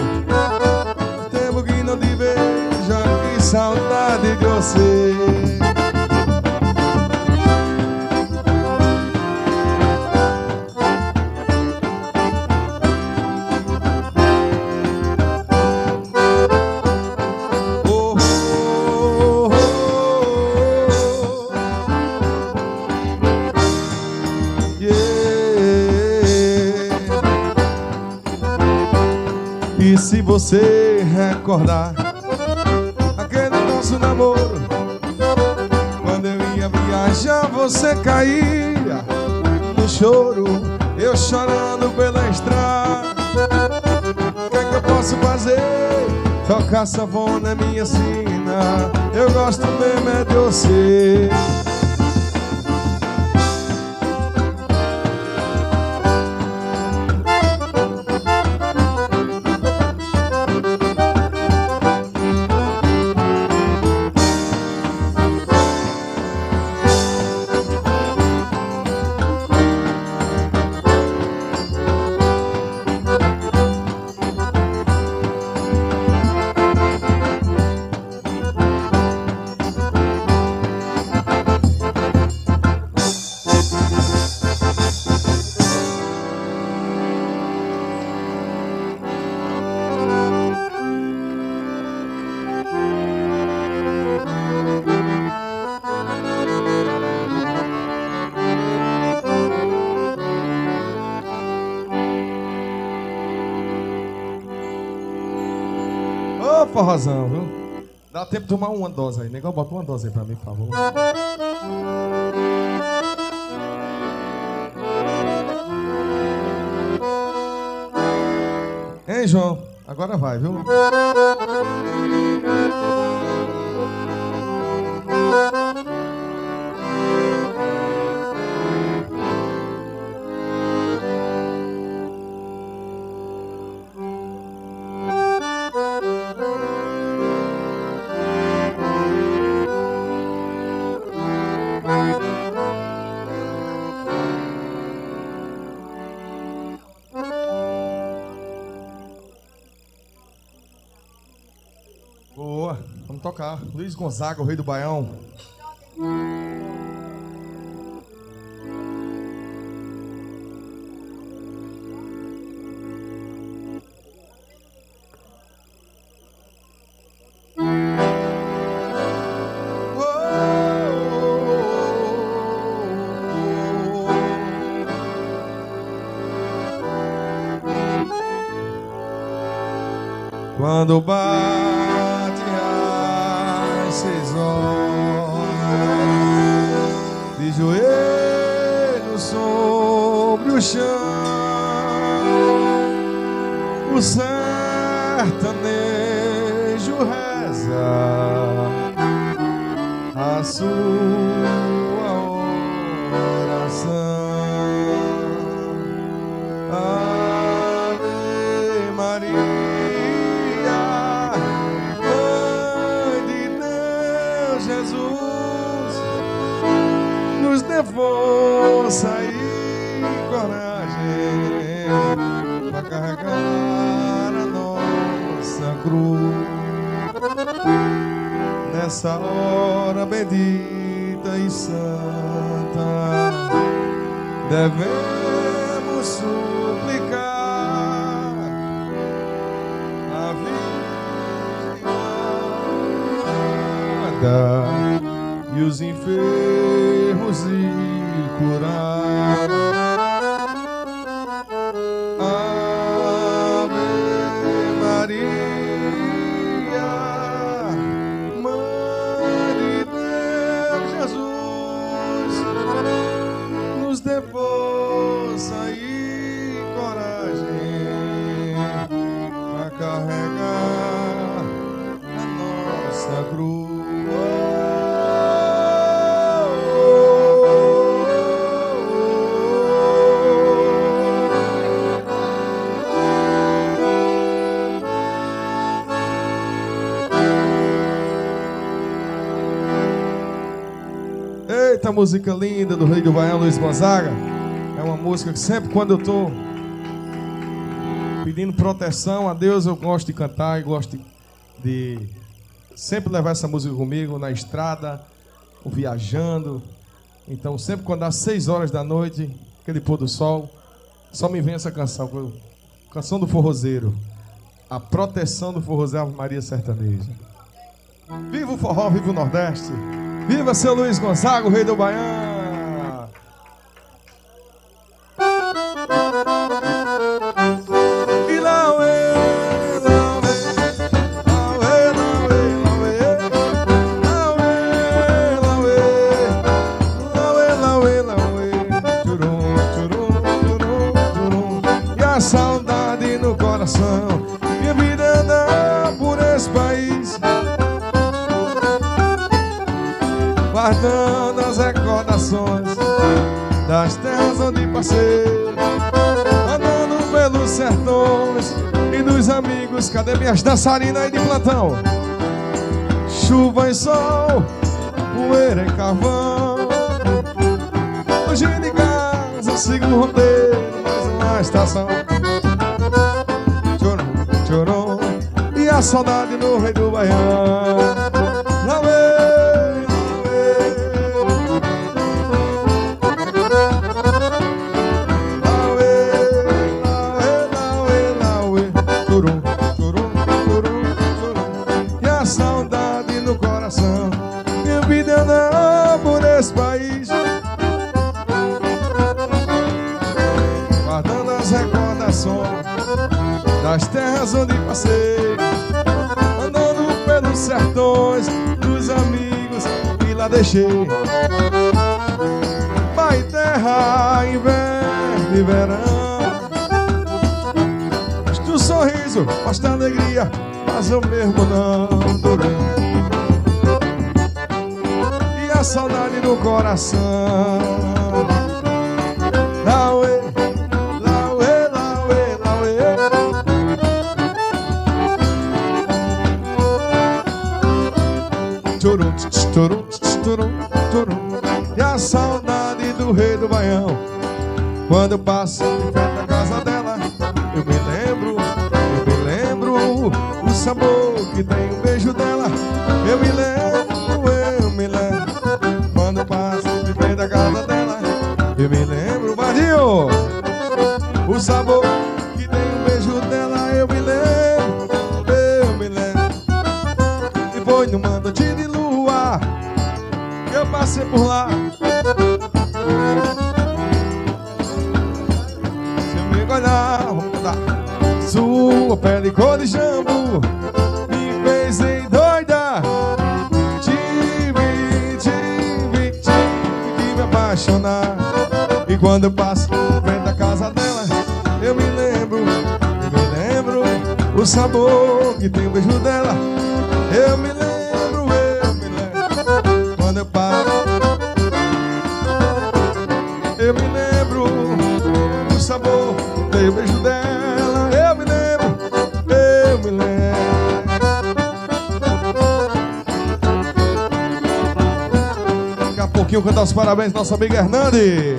Tempo que não te vejo, que saudade de você. E se você recordar aquele nosso namoro, quando eu ia viajar você caía no choro, eu chorando pela estrada. O que é que eu posso fazer? Tocar sanfona é minha sina, eu gosto mesmo é de você. Forrozão, viu? Dá tempo de tomar uma dose aí. Negão, bota uma dose aí pra mim, por favor. Hein, João? Agora vai, viu? Boa, vamos tocar. Luiz Gonzaga, o rei do Baião. Quando bate as seis horas, de joelhos sobre o chão, o sertanejo reza a sua oração. Ave Maria, força e coragem para carregar a nossa cruz nessa hora bendita e santa. Devemos suplicar a Virgem e os enfermos e curar. Ave Maria, Mãe de Deus Jesus, nos dê força e coragem para carregar a nossa cruz. Eita, música linda do rei do Baião, Luiz Gonzaga. É uma música que sempre quando eu tô pedindo proteção a Deus, eu gosto de cantar e gosto de, de sempre levar essa música comigo na estrada, ou viajando. Então sempre quando dá seis horas da noite, aquele pôr do sol, só me vem essa canção, canção do forrozeiro, a proteção do forrozeiro Ave Maria Sertaneja. Viva o forró, viva o Nordeste, viva seu Luiz Gonzaga, o rei do Baião. E lá eu, a saudade no coração. Minha vida anda por esse país, guardando as recordações das terras onde passei, andando pelos sertões e dos amigos. Cadê minhas dançarinas aí de plantão? Chuva e sol, poeira e carvão. Hoje de casa sigo o roteiro, mais uma estação. Chorom, chorom, e a saudade no rei do Baião. Lá vem, lá vem, lá vem, lá vem, lá vem. Chorom, chorom, chorom, chorom, e a saudade no coração. Minha vida anda por esse país, guardando as recordações das terras onde passei, andando pelos sertões dos amigos que lá deixei. Pai, terra, inverno e verão, mostra o sorriso, mostra a alegria, mas eu mesmo não durei. E a saudade no coração. Lauê, lauê, lauê, lauê. Chorum, chorum, chorum, chorum. E a saudade do rei do Baião. Quando eu passo em frente à casa dela, eu me lembro, eu me lembro o sabor que tem o beijo dela. Eu me lembro, eu me lembro. Quando eu passo em frente à casa dela, eu me lembro, Vadinho, o sabor que tem o beijo dela. Eu me lembro, eu me lembro. E foi numa noite de lua que eu passei por lá. Se eu me olhar, vou mudar. Sua pele cor de jambo me fez em doida. Tive, tive, tive que me apaixonar. E quando eu passo frente à casa dela, eu me lembro, eu me lembro o sabor que tem o beijo dela. Eu me lembro, eu me lembro. Quando eu paro, eu me lembro o sabor que tem o beijo dela. Eu me lembro, eu me lembro. Daqui a pouquinho cantar os parabéns nosso amigo Hernande.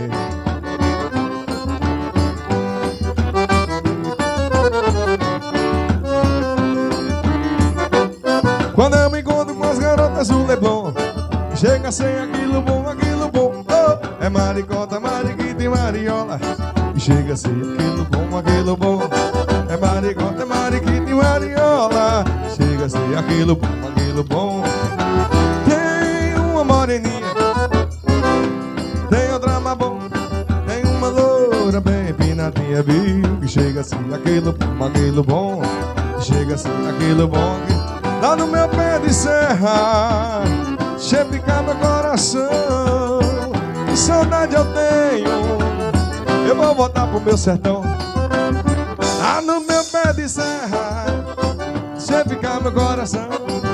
Quando eu me encontro com as garotas do Leblon, chega a ser aquilo bom, aquilo bom. Oh, é maricota, mariquita e mariola. Chega a ser aquilo bom, aquilo bom. É maricota, é mariquita e mariola. Chega a ser aquilo bom, aquilo bom. Tem uma moreninha, tem outra mais bom, tem uma loura bem empinadinha, viu? Que chega a ser aquilo bom, aquilo bom. Chega a ser aquilo bom. Lá no meu pé de serra, cheio fica meu coração. Que saudade eu tenho, eu vou voltar pro meu sertão. Lá no meu pé de serra, cheio fica meu coração.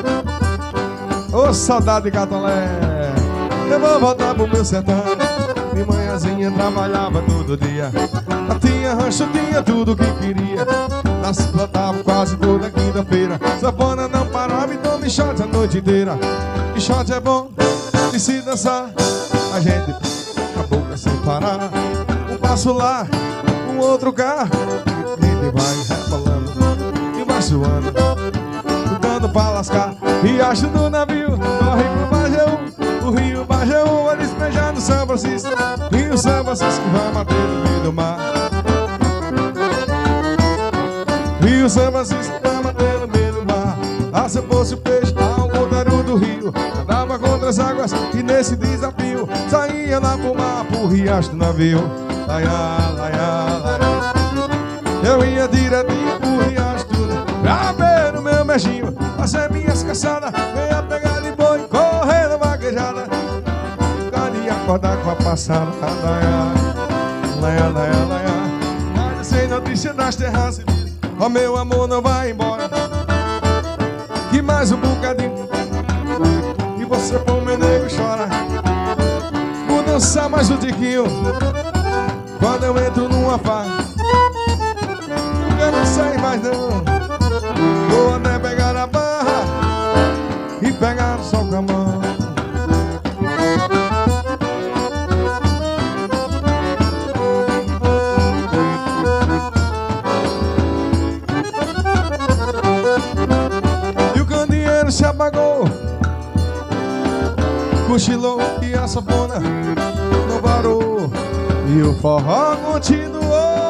Ô oh, saudade Catolé, eu vou voltar pro meu sertão. Minha manhãzinha trabalhava todo dia, ela tinha rancho, tinha tudo que queria. Nós plantava quase toda quinta-feira. Sanfona não parava, então me shot a noite inteira. E shot é bom de se dançar, a gente a boca sem parar. Um passo lá, um outro cá, a gente vai rebolando e vai suando, lutando pra lascar. Riacho do navio, corre pro Bajaú, o rio Bajaú vai despejar no São Francisco. Rio São Francisco vai bater no meio do mar. Rio São Francisco vai bater no meio do mar. Ah, se eu fosse o peixe ao contrário do rio, andava contra as águas e nesse desafio saía lá pro mar, pro riacho do navio. Laiá, laiá, laiá. Eu ia direitinho pro riacho do navio, pra ver no meu mexinho, fazer minhas caçadas, venha pegar de boi, correr na vaquejada, ficar de acordar com a passada. Laiá, laiá, laiá, laiá. Mas assim não notícia das terras e diz: ó meu amor, não vai embora, que mais um bocadinho e você põe meu nego chora. Vou dançar mais um tiquinho quando eu entro numa farra. Eu não sei mais não, vou até pegar a barra e pegar o sol com a mão. E o candeeiro se apagou, cochilou e a sanfona não parou, e o forró continuou.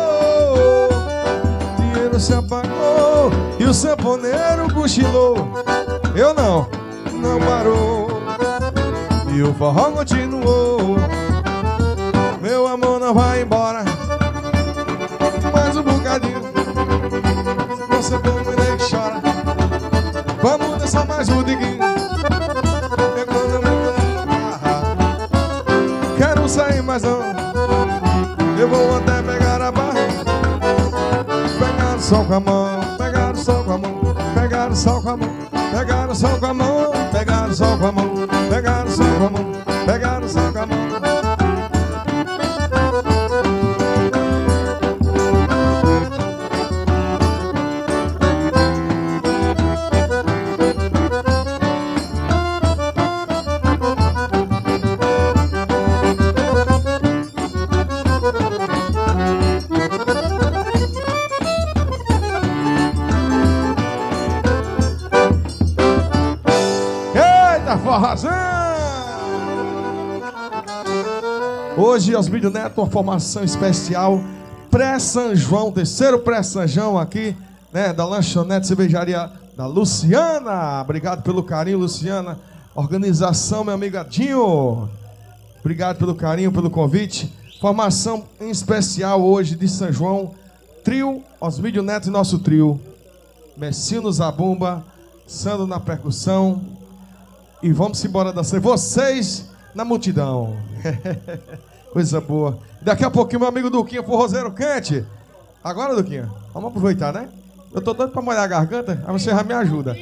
O dinheiro se apagou e o sanfoneiro cochilou. Eu não, não parou, e o forró continuou. Meu amor, não vai embora, mais um bocadinho, se você for mulher que chora, vamos dançar mais um diguinho. É quando eu entro na barra, quero sair mais não, eu vou até pegar a barra, pegar o sol com a mão, pegar o sol com a mão, pegar o sol com a mão, pegar o sol com a mão, pegar o sol com a mão, pegar o sol com a mão, pegar o sol com a mão. Forrazão! Hoje, Osmídio Neto, uma formação especial pré-São João, terceiro pré-São João aqui, né, da lanchonete cervejaria da Luciana. Obrigado pelo carinho, Luciana. Organização, meu amigo Adinho. Obrigado pelo carinho, pelo convite. Formação em especial hoje de São João. Trio Osmídio Neto e nosso trio. Messinho no zabumba, Sandro na percussão. E vamos embora dançar. Vocês na multidão. Coisa boa. Daqui a pouquinho, meu amigo Duquinha, forrozeiro quente. Agora, Duquinha, vamos aproveitar, né? Eu tô doido pra molhar a garganta, aí você já me ajuda.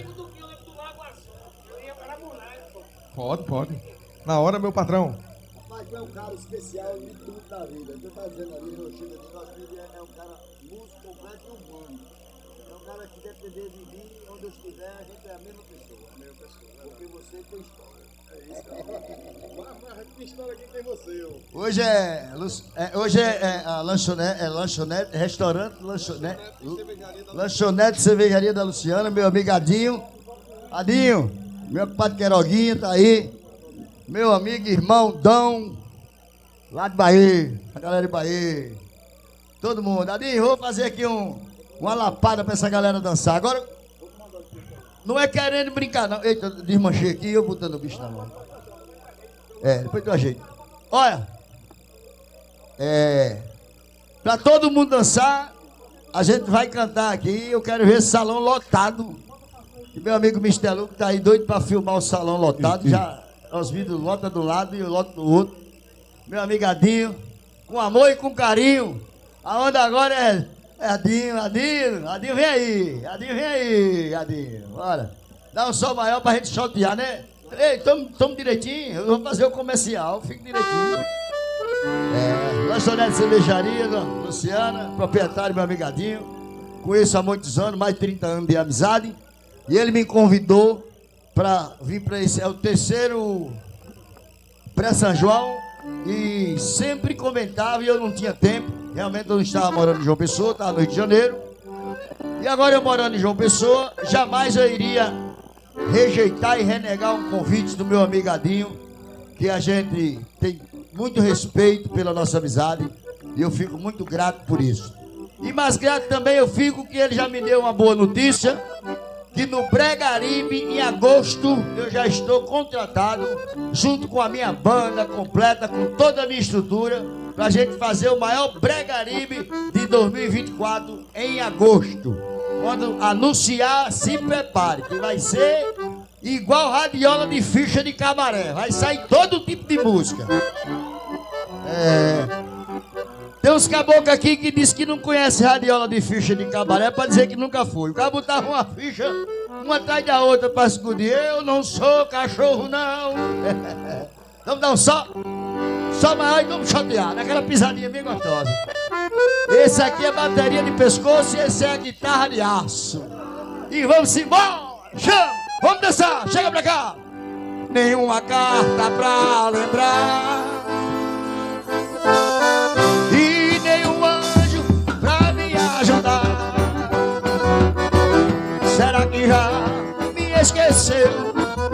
Pode, pode. Na hora, meu patrão. Mas é um cara especial de tudo da vida. Você tá dizendo ali, meu filho, de nosso filho é um cara músico completo e humano. É um cara que depender de mim, onde eu estiver, a gente é a mesma pessoa. A mesma pessoa. Porque você tem história. É isso, cara. Mas que história que tem você, ó. Hoje é, é, hoje é, é a lanchonete, é lanchonete, restaurante, lanchonete, lanchonete, cervejaria da Luciana, meu amigo Adinho. Adinho, meu compadre Queroguinho tá aí. Meu amigo, irmão Dão, lá de Bahia, a galera de Bahia. Todo mundo. Adinho, vou fazer aqui um, uma lapada pra essa galera dançar. Agora, não é querendo brincar, não. Eita, desmanchei aqui e eu botando o bicho na mão. É, depois do ajeito. Olha, é, pra todo mundo dançar, a gente vai cantar aqui. Eu quero ver esse salão lotado. E meu amigo mister Lu, que tá aí doido pra filmar o salão lotado. Já os vídeos lota do lado e lota do outro. Meu amigo Adinho, com amor e com carinho. A onda agora é, é Adinho, Adinho, Adinho vem aí, Adinho vem aí, Adinho. Bora. Dá um sol maior pra gente chotear, né? Ei, tamo, tamo direitinho, eu vou fazer o comercial, fique direitinho. É, lanchonete cervejaria, Luciana, proprietário, meu amigo Adinho. Conheço há muitos anos, mais de trinta anos de amizade. E ele me convidou para vir para esse, é o terceiro pré-São João. E sempre comentava e eu não tinha tempo. Realmente eu não estava morando em João Pessoa, estava no Rio de Janeiro. E agora eu morando em João Pessoa, jamais eu iria rejeitar e renegar um convite do meu amigo Adinho, que a gente tem muito respeito pela nossa amizade e eu fico muito grato por isso. E mais grato também eu fico que ele já me deu uma boa notícia, que no Bregaribe, em agosto, eu já estou contratado, junto com a minha banda completa, com toda a minha estrutura, para a gente fazer o maior Bregaribe de dois mil e vinte e quatro em agosto. Quando anunciar, se prepare, que vai ser igual radiola de ficha de cabaré. Vai sair todo tipo de música. É... Tem uns caboclos aqui que diz que não conhece radiola de ficha de cabaré pra dizer que nunca foi. O cabo botava uma ficha, uma atrás da outra pra escudir. Eu não sou cachorro, não. Vamos dar um só. Só maior e vamos chatear. Naquela pisadinha bem gostosa. Esse aqui é bateria de pescoço e esse é a guitarra de aço. E vamos embora. Chama. Vamos dançar. Chega pra cá. Nenhuma carta pra lembrar. E nenhum anjo pra me ajudar. Será que já me esqueceu?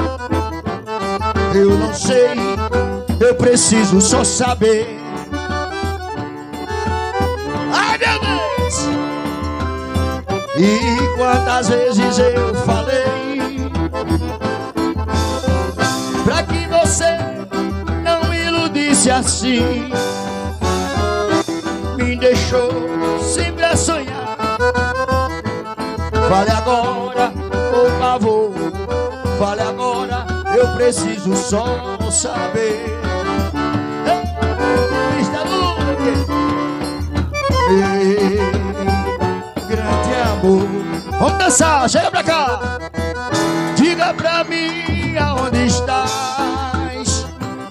Eu não sei, eu preciso só saber. Ai, meu Deus! E quantas vezes eu falei pra que você não me iludisse assim. Me deixou sempre a sonhar. Fale agora, por favor. Fale agora, eu preciso só saber. Está meu grande amor. Vamos dançar, chega pra cá. Diga pra mim aonde estás.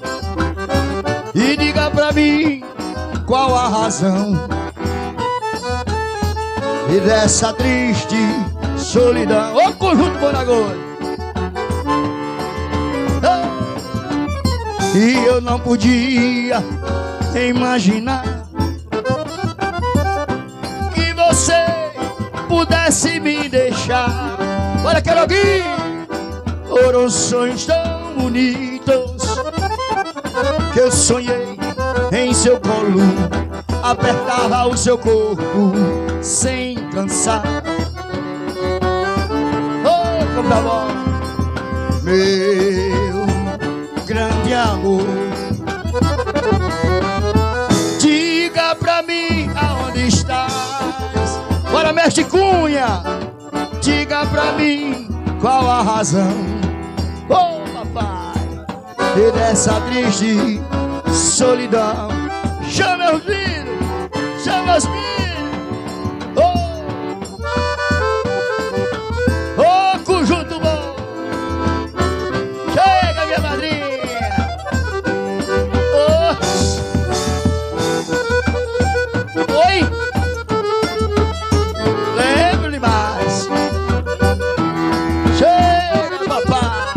E diga pra mim qual a razão e dessa triste solidão. Ô conjunto Bonagor. E eu não podia imaginar que você pudesse me deixar. Olha, Querogui, foram sonhos tão bonitos que eu sonhei em seu colo, apertava o seu corpo sem cansar. Oh, como tá bom, meu grande amor. Diga pra mim aonde estás. Bora, mestre Cunha. Diga pra mim qual a razão, oh papai, e dessa triste solidão. Chama os filhos, chama os filhos. Oh, oh, conjunto bom. Chega, minha madrinha. Oh. Oi. Lembro demais. Chega, papai.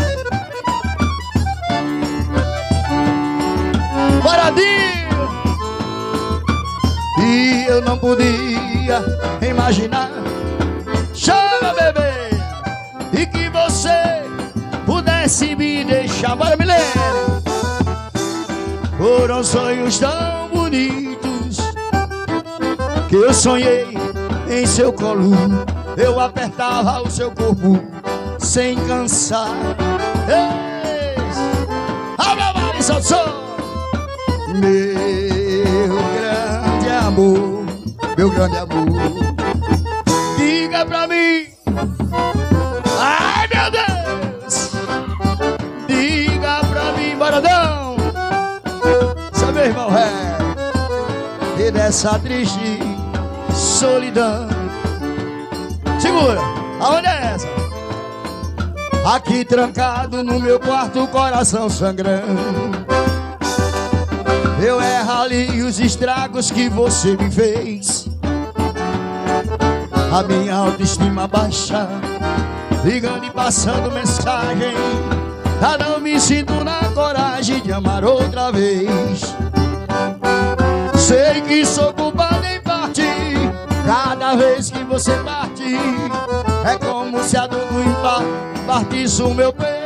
Moradinho. E eu não podia imaginar, chama, bebê, e que você pudesse me deixar. Bora, Milene. Foram sonhos tão bonitos que eu sonhei em seu colo, eu apertava o seu corpo sem cansar. Ah, meu marido, sol, sol. Meu grande amor, meu grande amor, diga pra mim. Ai, meu Deus, diga pra mim, Baradão. Seu meu irmão é e dessa triste solidão. Segura, aonde é essa? Aqui trancado no meu quarto, coração sangrando. Eu erro ali os estragos que você me fez. A minha autoestima baixa, ligando e passando mensagem. Já não me sinto na coragem de amar outra vez. Sei que sou culpado em parte. Cada vez que você parte, é como se a dor do infarto partisse o meu peito.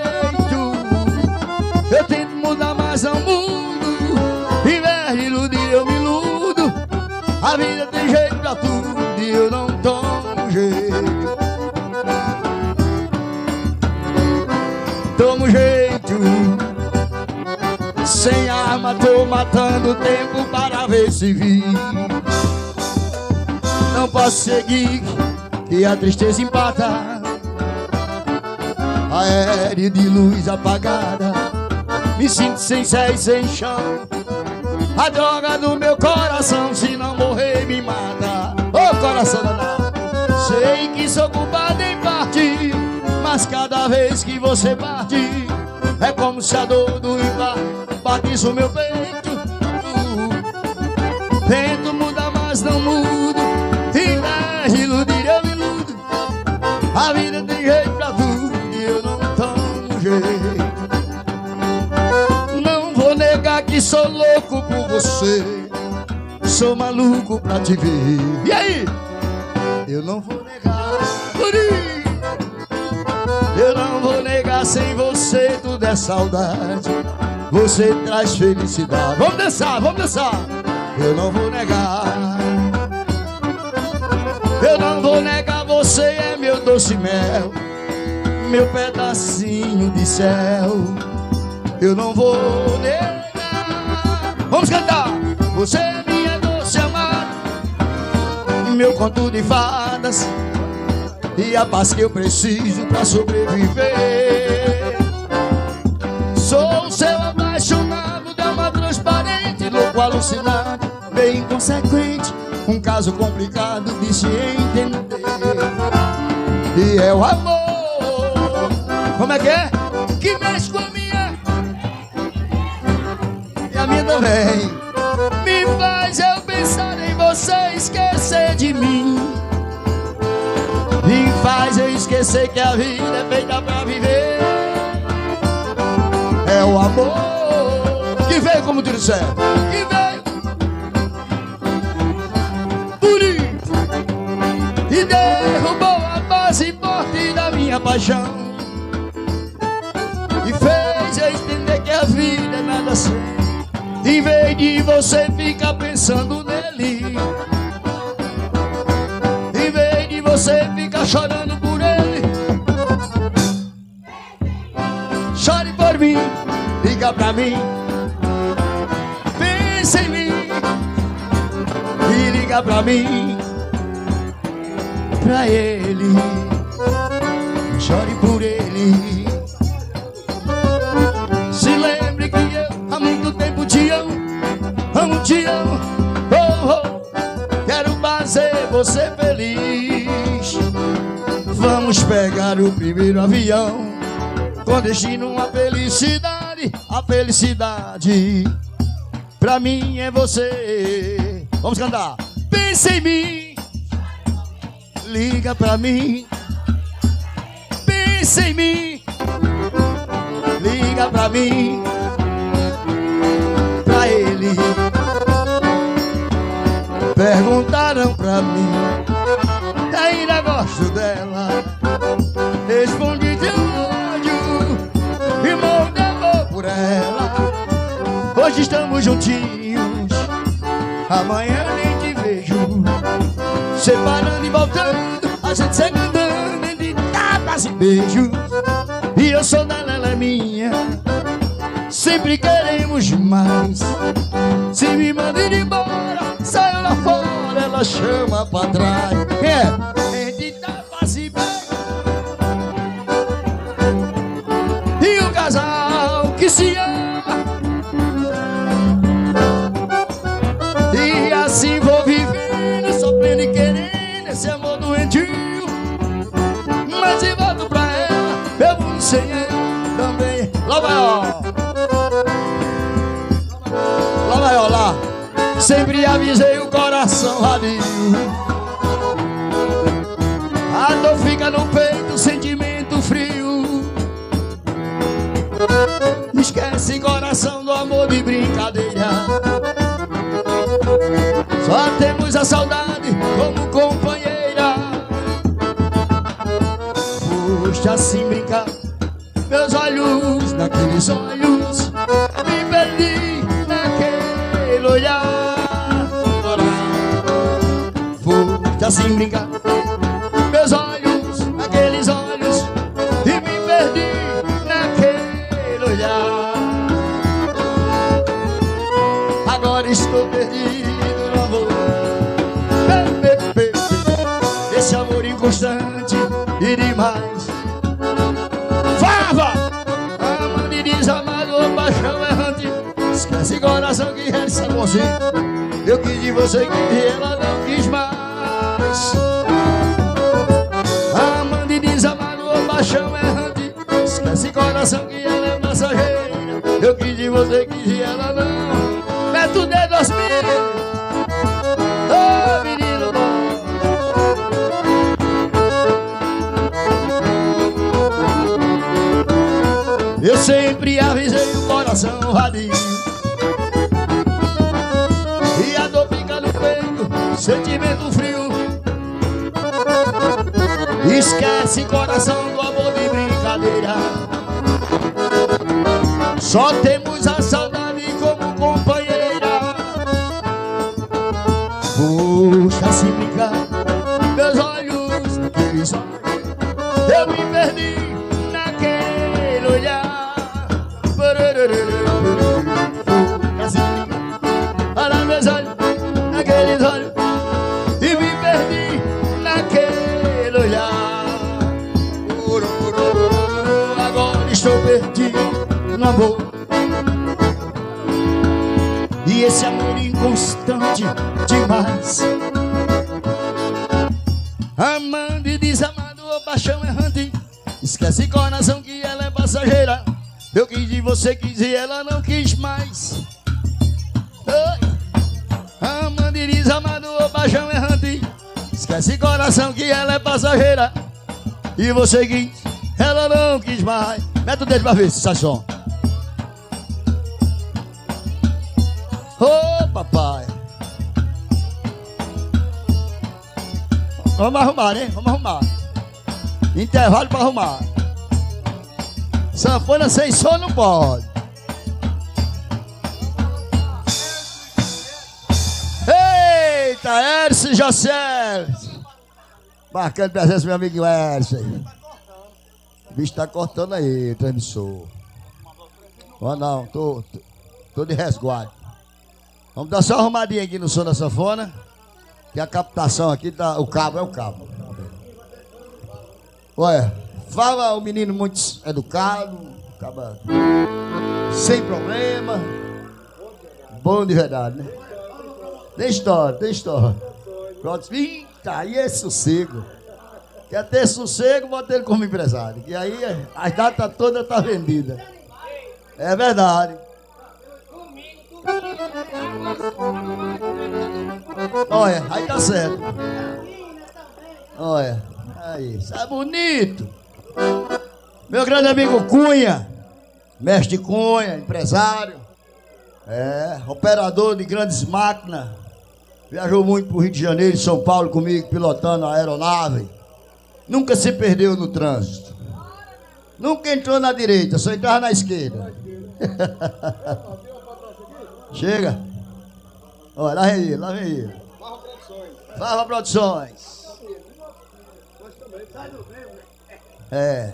Eu tento mudar, mas não mudo. Em vez de iludir, eu me iludo. A vida tem jeito pra tudo e eu não tomo jeito. Tomo jeito. Sem arma tô matando o tempo para ver se vi. Não posso seguir, que a tristeza empata. Aéreo de luz apagada. Me sinto sem céu e sem chão. A droga do meu coração, se não morrer me mata. Ô coração danado. Sei que sou culpado em parte, mas cada vez que você parte é como se a dor do infarto batisse o meu peito. Tento mudar, mas não mudo. Invés iludir, eu me iludo. A vida tem jeito pra tudo e eu não tomo jeito. Não vou negar que sou louco por você, sou maluco pra te ver. E aí? Eu não vou negar, eu não vou negar, sem você tudo é saudade. Você traz felicidade. Vamos dançar, vamos dançar. Eu não vou negar, eu não vou negar, você é meu doce mel, meu pedacinho de céu. Eu não vou negar. Vamos cantar. Você é minha doce amada, meu conto de fadas e a paz que eu preciso pra sobreviver. Sou o seu apaixonado, dama transparente, louco alucinado, bem inconsequente, um caso complicado de se entender. E é o amor, como é que é? Que mexe com a minha, e a minha também. Me faz eu pensar em você, esquecer de mim. Me faz eu esquecer que a vida é feita pra viver. É o amor que veio como tudo certo, que veio bonito e derrubou a base forte da minha paixão e fez eu entender que a vida é nada sério. Em vez de você ficar pensando nele, em vez de você ficar chorando por ele, chore por mim, liga pra mim, pensa em mim e liga pra mim, pra ele, chore por ele. Se lembre que eu há muito tempo te amo, amo, te amo, oh, oh. Quero fazer você feliz. Vamos pegar o primeiro avião com destino à felicidade. A felicidade pra mim é você. Vamos cantar. Pensa em mim, liga pra mim. Pensa em mim, liga pra mim, pra ele. Perguntaram pra mim, ainda gosto dela. Respondi de ódio e morro de amor por ela. Hoje estamos juntinhos, amanhã nem te vejo. Separando e voltando, a gente segue andando entre tapas e beijos. E eu sou dela, ela é minha, sempre queremos mais. Se me manda ir embora, saio lá fora, ela chama pra trás. É, entre tapas e beijos. E o casal que se ama, e assim vou vivendo, sofrendo e querendo esse amor doentio. Mas se volto pra ela, eu vou sem ela também. Lá vai, ó, lá vai, ó, lá. Sempre avisei o coração vadio. A dor fica no peito, sentimento frio. Esquece coração do amor de brincadeira. Só temos a saudade como companheira. Puxa assim brincar, meus olhos naqueles olhos, me perdi naquele olhar. Puxa assim brincar, meus olhos naqueles olhos, e me perdi naquele olhar. Agora estou perdido no amor, esse amor inconstante e demais. Fava! Amando e desamado, paixão errante. Esquece coração que resta você. Eu quis de você que ela não quis mais. Amando e desamado, o paixão errante. Esquece coração que ela é passageira. Eu quis de você que ela não. Mete o dedo aos meus. Oh, menino bom. Eu sempre avisei o coração vadio. E a dor fica no peito, sentimento frio. Esquece coração do amor de brincadeira. Só temos a saudade como companheira. Puxa, se brincar, meus olhos naqueles olhos. Eu me perdi naquele olhar. Puxa, se brincar, olha meus olhos naqueles olhos. E me perdi naquele olhar. Agora estou perdido no amor. E esse amor inconstante demais. Amando e desamado, o paixão errante. Esquece coração que ela é passageira. Eu quis de você, quis e ela não quis mais. Oi. Amando e desamado, o paixão errante. Esquece coração que ela é passageira. E você quis, ela não quis mais. Mete o dedo pra ver se sai som. Ô oh, papai. Vamos arrumar, né? Vamos arrumar. Intervalo pra arrumar. Sanfona sem som não pode. Eita, Hércio José. Marcando presença, meu amigo Hércio. O bicho tá cortando aí, transmissor. Ó, oh, não, tô, tô, tô de resguardo. Vamos dar só uma arrumadinha aqui no som da sanfona. Que a captação aqui tá. O cabo é o cabo. Olha, fala o menino muito educado, acaba sem problema. Bom de verdade, né? Tem história, tem história. Pronto, eita, aí é sossego. Quer ter sossego, bota ele como empresário. Que aí as datas todas tá vendida. É verdade. Olha, aí tá certo. Olha, aí, isso é bonito. Meu grande amigo Cunha, mestre Cunha, empresário, é, operador de grandes máquinas. Viajou muito pro Rio de Janeiro e São Paulo comigo, pilotando a aeronave. Nunca se perdeu no trânsito. Nunca entrou na direita, só entrava na esquerda. Chega. Olha, lá vem ele, lá vem ele. Farra Produções. É.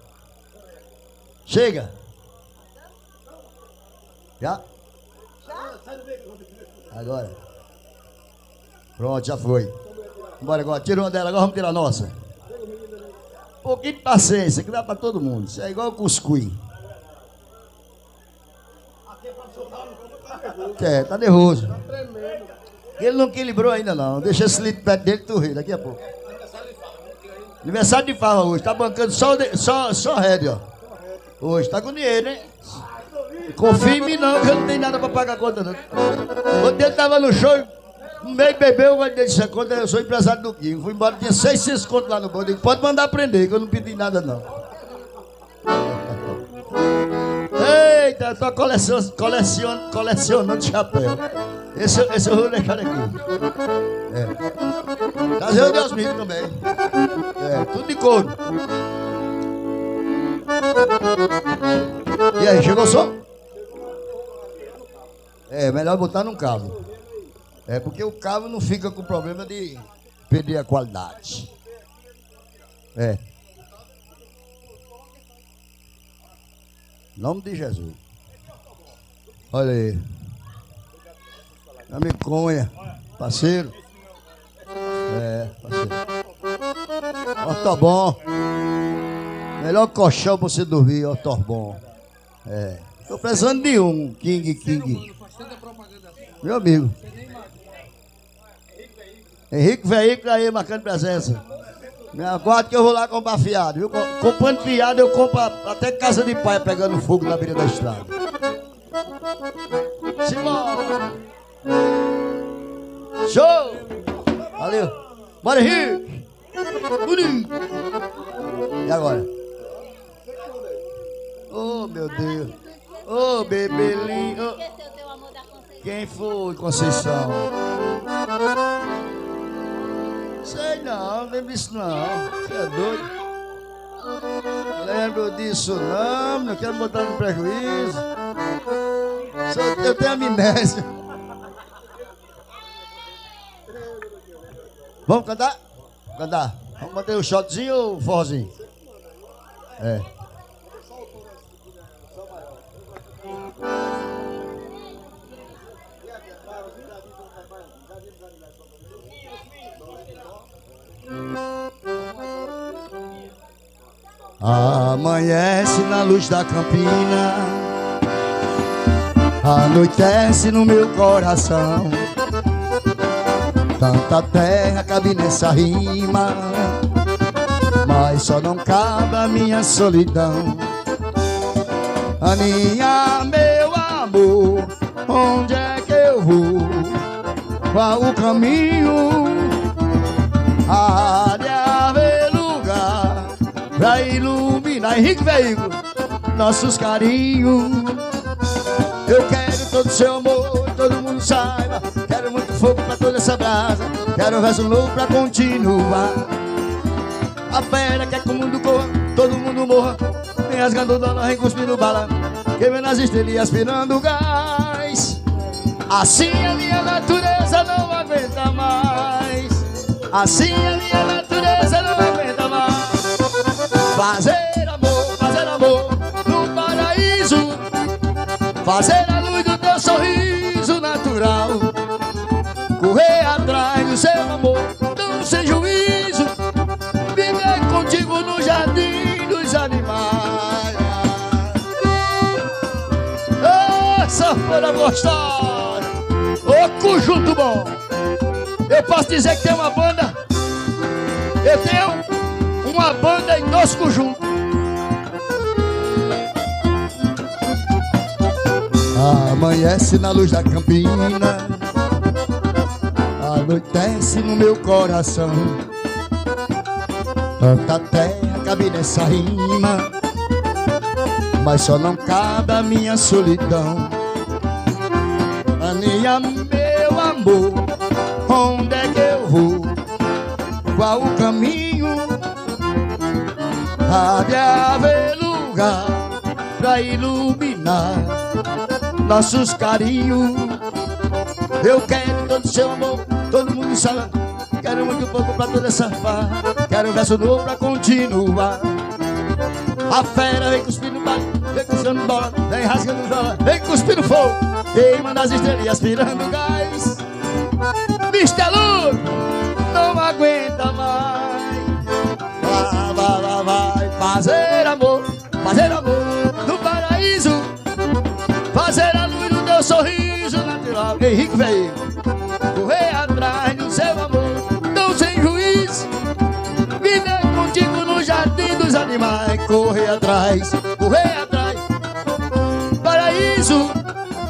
Chega. Já? Agora. Pronto, já foi. Bora agora, tira uma dela, agora vamos tirar a nossa. Um pouquinho de paciência, que dá pra todo mundo. Isso é igual o cuscuz. É, tá nervoso. Ele não equilibrou ainda não. Deixa esse litro perto dele que tu ri daqui a pouco. Aniversário de farra hoje. Tá bancando só, de, só, só rédea, ó. Hoje tá com dinheiro, hein? Confia em mim não, que eu não tenho nada pra pagar a conta não. Quando ele tava no show, no meio bebeu, eu disse a conta, eu sou empresário do Guinho. Fui embora, tinha seiscentos contos lá no bolso. Ele pode mandar prender, que eu não pedi nada não. Eita, eu tô colecionando, colecionando, colecionando chapéu. Esse, esse eu vou deixar aqui. É. Trazer o Deus Mico também. É, tudo de couro. E aí, chegou o som? É, melhor botar num cabo. É, porque o cabo não fica com problema de perder a qualidade. É. Em nome de Jesus. Olha aí. Amigo Cunha, parceiro. É, parceiro. Ortobon. Melhor colchão pra você dormir, Ortobon. É. Tô precisando de um, King, King. Meu amigo. Henrique Veículo aí, marcando presença. Me aguarde que eu vou lá comprar fiado, viu? Comprando fiado, eu compro até casa de pai pegando fogo na beira da estrada. Simbora! Show! Valeu! Bora, Henrique! Bonito! E agora? Oh, meu Deus! Oh, bebelinho! Quem foi, Conceição? Sei não, não lembro disso não. Você é doido? Lembro disso não, não quero botar no prejuízo. Só, eu tenho amnésia. Vamos cantar? Cantar. Vamos manter o shotzinho ou o forrozinho? É. Amanhece na luz da campina, anoitece no meu coração. Tanta terra cabe nessa rima, mas só não cabe a minha solidão. Aninha, meu amor, onde é que eu vou? Qual o caminho? Há de haver lugar pra iluminar, Henrique Veículo, nossos carinhos. Eu quero todo seu amor, todo mundo saiba. Quero muito fogo pra toda essa brasa. Quero um verso novo pra continuar. A fera quer que o mundo corra, todo mundo morra. Vem rasgando dona, vem cuspindo bala, queimando as estrelas e aspirando gás. Assim a minha natureza não aguenta mais. Assim a minha natureza não aguenta mais. Fazer amor, fazer amor no paraíso. Fazer a luz do teu sorriso natural. Correr atrás do seu amor, não sem juízo. Viver contigo no jardim dos animais. Ô, sanfona gostosa! Ô, conjunto bom! Eu posso dizer que tem uma banda. Eu tenho uma banda em dois conjuntos. Amanhece na luz da campina, anoitece no meu coração. Tanta terra cabe nessa rima, mas só não cabe a minha solidão. Aninha, meu amor, onde é que eu vou? Qual o caminho? Há de haver lugar pra iluminar nossos carinhos. Eu quero todo seu amor, todo mundo sabe. Quero muito pouco pra toda essa farra. Quero um verso novo pra continuar. A fera vem cuspindo bala, vem cuspindo bola, vem rasgando bola, vem cuspindo fogo, queimando as estrelas e aspirando gás. mister Lu não aguenta mais. Vai, vai, vai, vai fazer amor, fazer amor no paraíso. Fazer a luz do teu sorriso natural. Henrique Veículo, correr atrás do seu amor, não sem juízo. Viver contigo no jardim dos animais. Correr atrás, correr atrás, paraíso.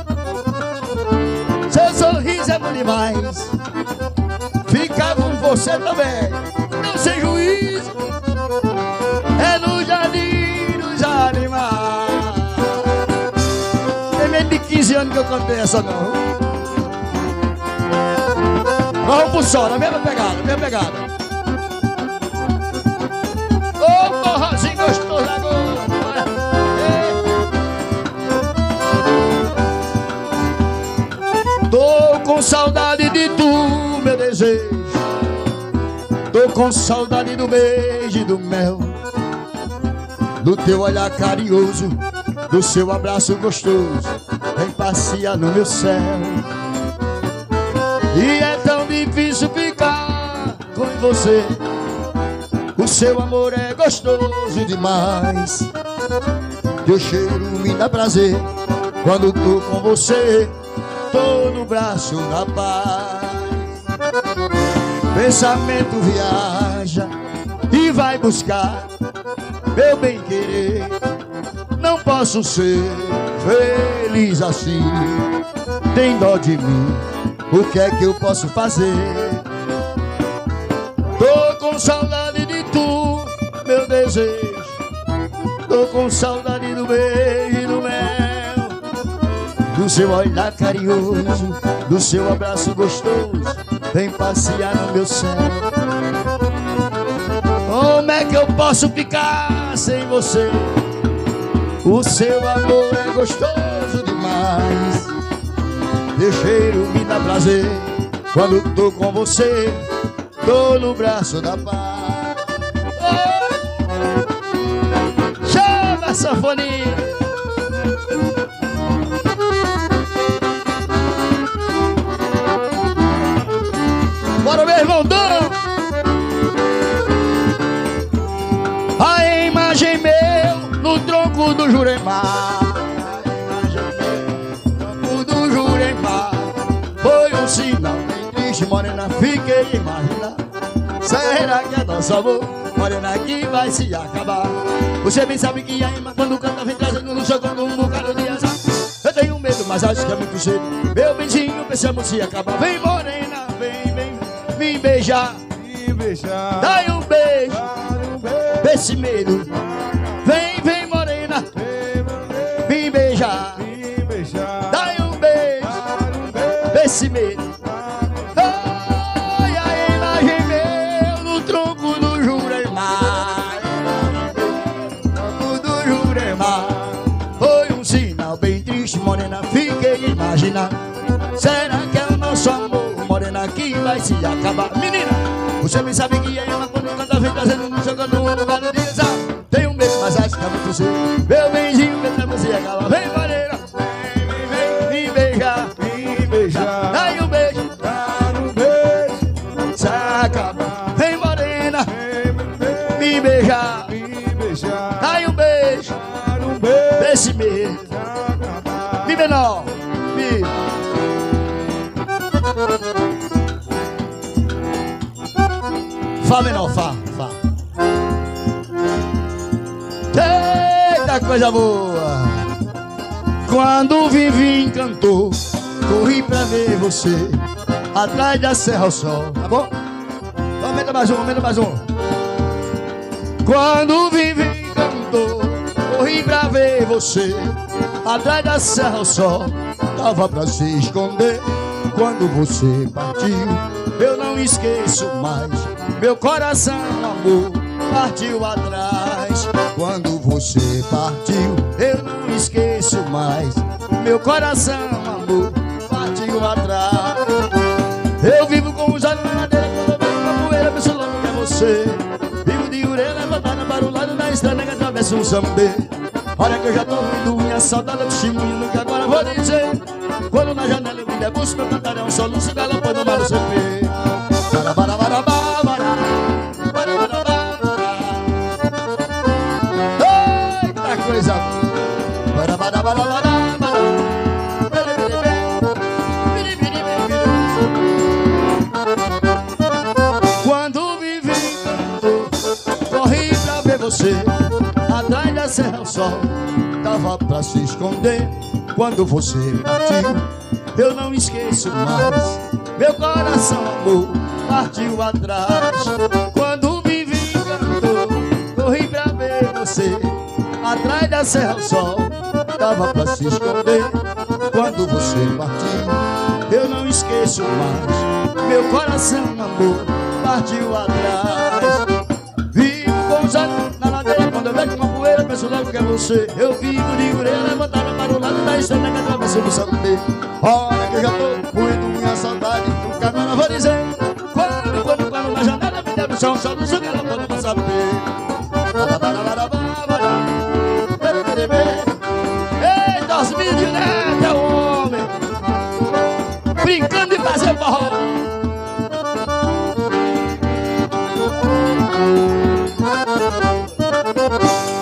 Seu sorriso é bom demais. Ficar com você também, não sem juízo. É no jardim dos animais. Tem menos de quinze anos que eu cantei essa não. Vamos pro sol, na mesma pegada, mesma pegada. Ô, forrozinho gostoso agora. Tô com saudade de tu, meu desejo. Tô com saudade do beijo e do mel, do teu olhar carinhoso, do seu abraço gostoso. Vem passear no meu céu. E é tão difícil ficar com você. O seu amor é gostoso demais. Teu cheiro me dá prazer quando tô com você. tô no braço da paz. Pensamento viaja e vai buscar meu bem querer. Não posso ser feliz assim. Tem dó de mim, o que é que eu posso fazer? Tô com saudade de tu, meu desejo. Tô com saudade do beijo e do mel, do seu olhar carinhoso, do seu abraço gostoso. Vem passear no meu céu. Como é que eu posso ficar sem você? O seu amor é gostoso demais. Teu cheiro me dá prazer. Quando tô com você, tô no braço da paz. Oh! Chama a sanfonia. Bora, meu irmão, Dom! A imagem meu no tronco do Juremar. No tronco do Juremar foi um sinal bem triste, morena, fiquei imaginando. Será que é nosso amor, morena, que vai se acabar? Você bem sabe que a imã quando canta vem trazendo no seu canto um bocado de azar. Eu tenho medo, mas acho que é muito cedo. Meu beijinho, pensamos se acabar. Vem, morena, vem, vem me beijar, Me beijar. dai um beijo, Dá-lhe um beijo. desse medo. Vem, vem, morena, Vem, meu Deus. me beijar, Me beijar. dai um beijo, Dá-lhe um beijo. desse medo. Ai, a imagem meu no tronco do Juremar. Tronco do Juremar foi um sinal bem triste, morena, fiquei imaginando. Será que é o nosso amor, morena, que vai se acabar? Menina, você bem sabe que é ela quando canta vem trazendo no seu canto um lugar de desar. Tenho medo, mas acho que é muito cedo. Meu beijinho, vem pra você acabar. Vem, morena, vem, vem, vem, me beijar, Me beijar. dai um beijo, Dá-lhe um beijo. se acabar. Vem, morena, Vem, meu Deus. me beijar, Me beijar. dai um beijo, Dá-lhe um beijo. desse mês. Acabar. Mi menor, mi. Fá menor, Fá, Fá. Eita, coisa boa! Quando Vivi encantou, corri pra ver você atrás da Serra ao Sol. Tá bom? Aumenta mais um, aumenta mais um. Quando Vivi encantou, corri pra ver você atrás da Serra ao Sol. Tava pra se esconder quando você partiu. Eu não esqueço mais, meu coração, amor, partiu atrás. Quando você partiu, eu não esqueço mais, meu coração, amor, partiu atrás. Eu vivo com os olhos na ladeira, quando eu vejo uma poeira, penso logo que é você. Vivo de orelha levantada para o lado da estrada que atravessa um sambê. Olha que eu já tô indo, minha saudade do chimunho, que agora vou dizer. Quando na janela eu me debruço, meu cantar é um soluço galopando no C P. Eita coisa quando Vivi cantou, corri pra ver você atrás da Serra ao Sol. Tava pra se esconder quando você partiu. Eu não esqueço mais, meu coração, amor, partiu atrás. Quando Vivi cantou, corri pra ver você atrás da Serra ao Sol. Tava pra se esconder quando você partiu. Eu não esqueço mais, meu coração, amor, partiu atrás. Vivo com os olhos na ladeira, quando eu vejo uma poeira, penso logo que é você. Eu vivo de orelha levantada para o lado da estrada que atravessa o sambê. Olha que eu já tô moendo minha saudade, nunca agora vou dizer. Quando, quando, quando na janela me der o chão, só no seu galopando pra saber. Ei, dois mil de neto é o homem, brincando de fazer forró.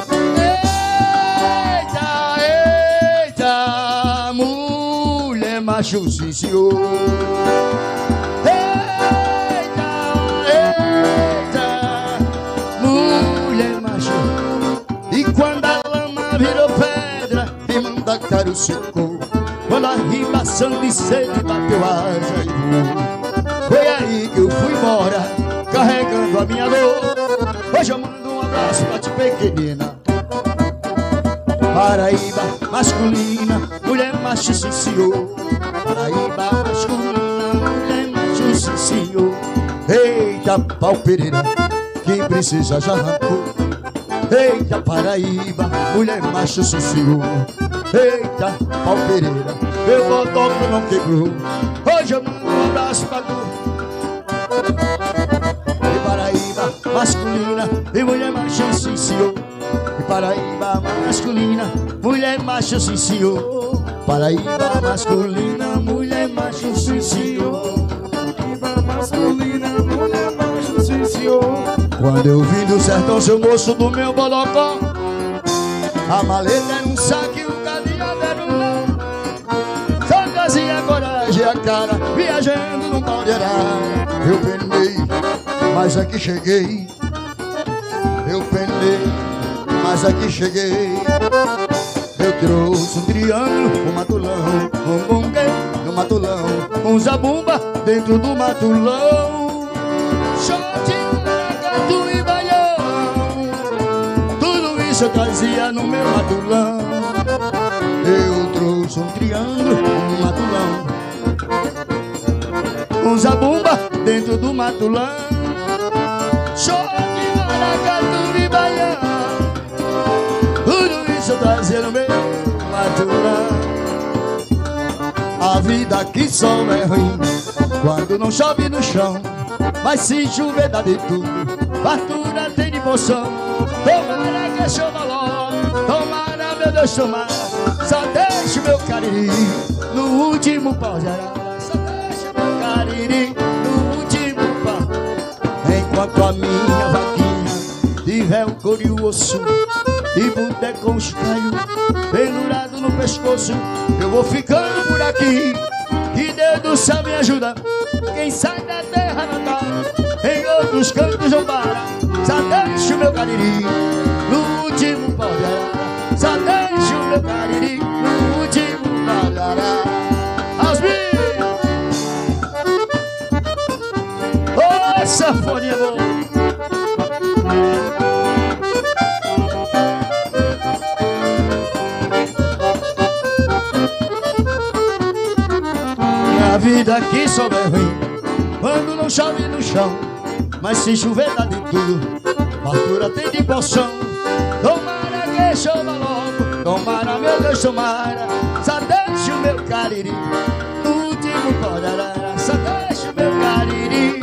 Eita, eita, mulher má. macho, sim senhor. Eita, eita, mulher macho. E quando a lama virou pedra e mandacaru secou, quando a ribação de sede bateu asa e voou, foi aí que eu fui embora, carregando a minha dor. Hoje eu mando um abraço pra ti pequenina. Paraíba masculina, mulher macho, sim senhor. Paraíba masculina, mulher macho, sim senhor. Eita, pau Pereira, quem precisa já arrancou. Eita, Paraíba, mulher macho, sim senhor. Eita, pau Pereira, meu botoco não quebrou. Hoje eu mando um abraço pra tu. E Paraíba masculina, e mulher macho, sim senhor. E Paraíba masculina, mulher macho, sim senhor. Paraíba masculina, mulher macho, sim senhor. Paraíba masculina, mulher macho, sim senhor. Quando eu vim do sertão, seu moço do meu bodocó, a maleta era um saco e o cadeado era um não. Só trazia a coragem e a cara, viajando num pau de arara. Eu penei, mas aqui cheguei. Eu penei, mas aqui cheguei. Eu trouxe um triângulo, um matulão, um bongue no matulão, um zabumba dentro do matulão, shot, maracatu e baião. Tudo isso eu trazia no meu matulão. Eu trouxe um triângulo, um matulão, um zabumba dentro do matulão, shot, maracatu e baião. Tudo isso eu trazia no meu matulão. A vida aqui só é ruim quando não chove no chão, mas se chover dá de tudo, fartura tem de poção. Tomara que chova logo, tomara, meu Deus, tomara. Só deixa o meu cariri no último pau de arara. Só deixa o meu cariri no último pau. Enquanto a minha vaquinha tiver o couro e o osso e boteco com os caios pendurado no pescoço, eu vou ficando por aqui. Que Deus do céu me ajuda. Quem sai da terra natal em outros cantos não para. Só deixa o meu cariri no último pau de arara. Só deixa o meu cariri no último pau de arara. Aos mil. Ô, sanfoninha boa. A vida aqui só é ruim quando não chove no chão, mas se chover dá de tudo, fartura tem de poção. Tomara que chova logo, tomara, meu Deus, tomara. Só deixa o meu cariri no último pau de arara. Só deixa o meu cariri.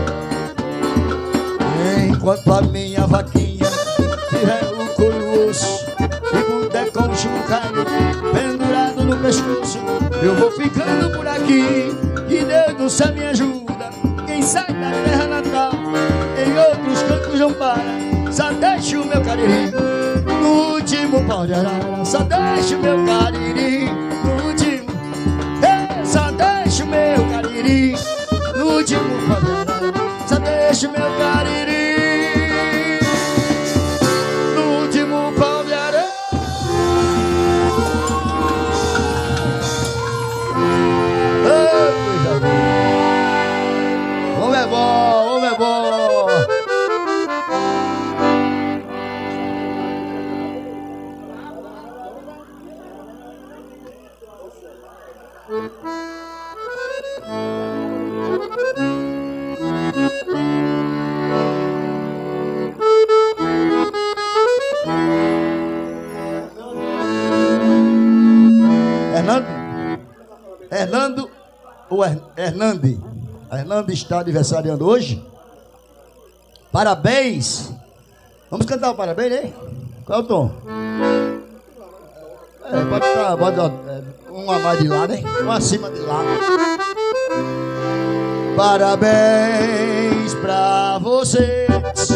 Enquanto a minha vaquinha tiver o couro e o osso e boteco com o chumbo pendurado no pescoço, eu vou ficando por aqui. Que Deus do céu me ajuda. Quem sai da terra natal em outros cantos não para. Só deixa o meu cariri no último pau de arara. Só deixa o meu cariri no último. É, só deixa o meu cariri no último pau de arara. Só deixa o meu cariri no último pau de arara. Homem é bom, homem é bom. Hernando? Hernando ou Her Hernande? Hernando está aniversariando hoje. Parabéns. Vamos cantar o parabéns, né? Qual é o tom? É, pode estar, pode, é, um a mais de lá, né? Um acima de lá. Parabéns pra vocês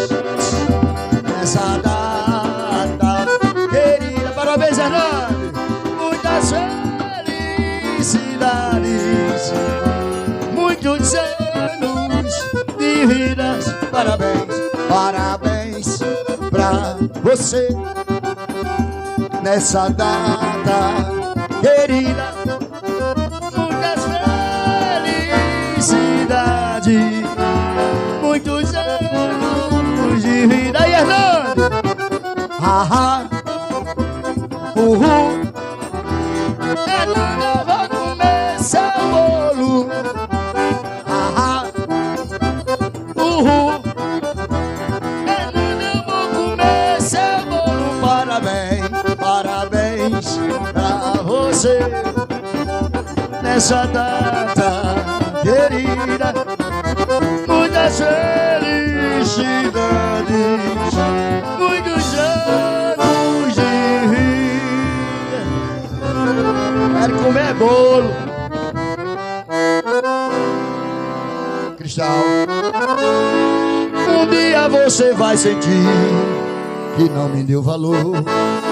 nessa data querida. Parabéns, Hernando. Muitas felicidades. de vidas. Parabéns, parabéns pra você nessa data querida. Muitas felicidades, muitos anos de vida. E Hernando? Haha, uhul. Hernando, eu vou comer seu bolo. Haha, uhul. Hernando, eu vou comer seu bolo. Parabéns, parabéns pra você nessa data querida. Muitas felicidades, muitos anos de vida. Quero comer bolo. Cristal, um dia você vai sentir que não me deu valor.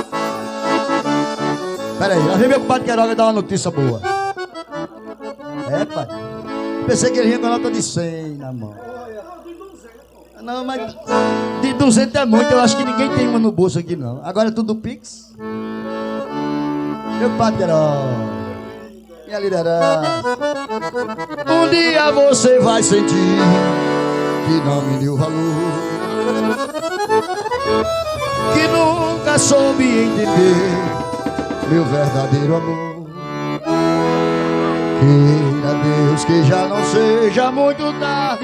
Pera aí, lá vem meu compadre Queiroga dar uma notícia boa. É, pai. Pensei que ele vinha com a nota de cem na mão. Não, mas de duzentos é muito. Eu acho que ninguém tem uma no bolso aqui, não. Agora é tudo Pix. Meu compadre Queiroga, minha liderança. Um dia você vai sentir que não me deu valor, que nunca soube entender meu verdadeiro amor. Queira Deus que já não seja muito tarde,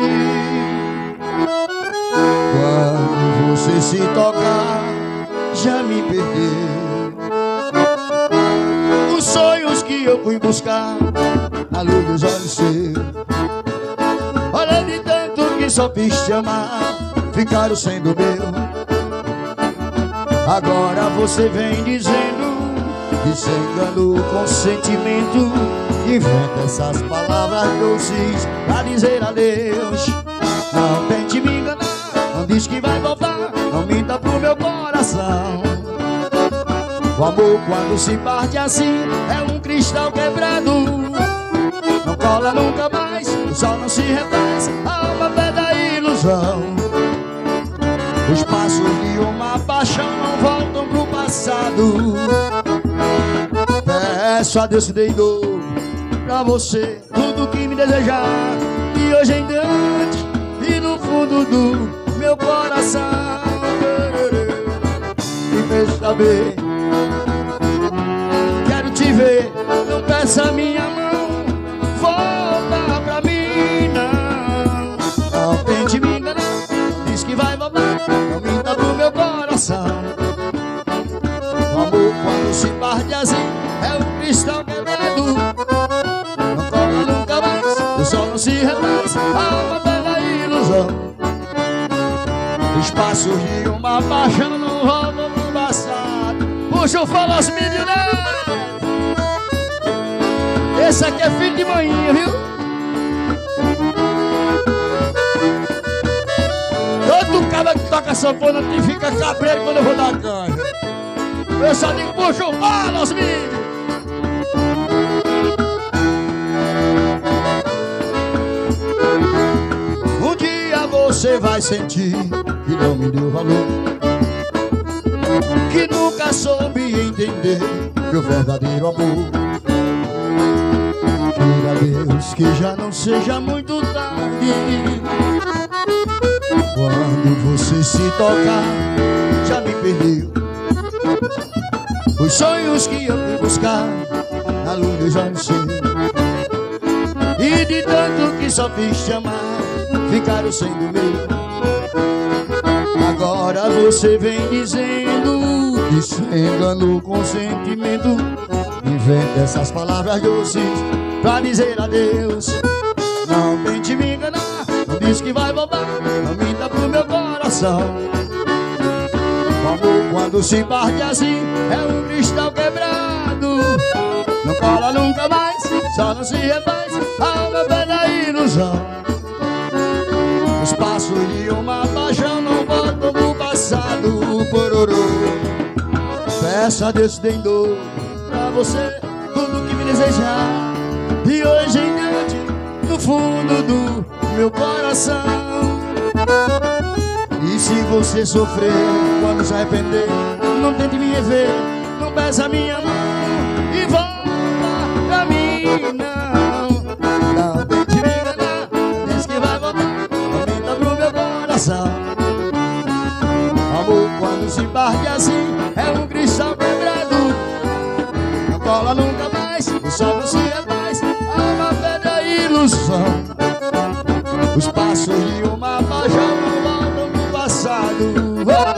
quando você se tocar, já me perdeu. Os sonhos que eu fui buscar à luz dos olhos seus, olha de tanto que só fiz te amar, ficaram sendo meu. Agora você vem dizendo que se enganou com sentimento, inventa essas palavras doces pra dizer adeus. Não tente me enganar, não diz que vai voltar, não minta pro meu coração. O amor quando se parte assim é um cristal quebrado, não cola nunca mais, o sol não se refaz, a alma perde a ilusão. Os passos de uma paixão não voltam pro passado. Peço a Deus que dê dor pra você tudo que me desejar, e hoje em diante e no fundo do meu coração me fez saber. Quero te ver, não peça minha mão, volta pra mim não. Não tente me enganar, diz que vai voltar, não minta pro meu coração. O amor quando se parte assim é um cristal quebrado, não cola nunca mais, o sol não se refaz, a alma pela ilusão. Os passos de uma paixão não voltam pro passado. Puxa o falas milionários. Esse aqui é filho de manhã, viu? Todo cara que toca sanfona te fica cabreiro quando eu vou dar canja. Eu só digo, puxa o falas milionários. Um dia você vai sentir que não me deu valor, que nunca soube entender meu verdadeiro amor. Queira Deus que já não seja muito tarde, quando você se tocar, já me perdeu. Os sonhos que eu fui buscar na luz dos olhos seus, e de tanto que só fiz te amar, ficaram sendo meu. Agora você vem dizendo que se enganou com sentimento, inventa essas palavras doces pra dizer adeus. Não tente me enganar, não diz que vai voltar, não minta pro meu coração. O amor quando se parte assim é um cristal quebrado, não cola nunca mais, só não se refaz, a alma perde a ilusão. Os passos de uma paixão não voltam pro passado. Pororô. Peço a Deus que tem dor pra você tudo que me desejar, e hoje em diante no fundo do meu coração E se você sofrer quando se arrepender, não tente me rever, não peça a minha mão e volta pra mim, não. Não tente me enganar, diz que vai voltar, aumenta pro meu coração. Amor, quando se parte assim, é um cristal quebrado. Não cola nunca mais, o sol não se refaz, há uma pedra ilusão. Os passos de uma paixão não voltam pro passado.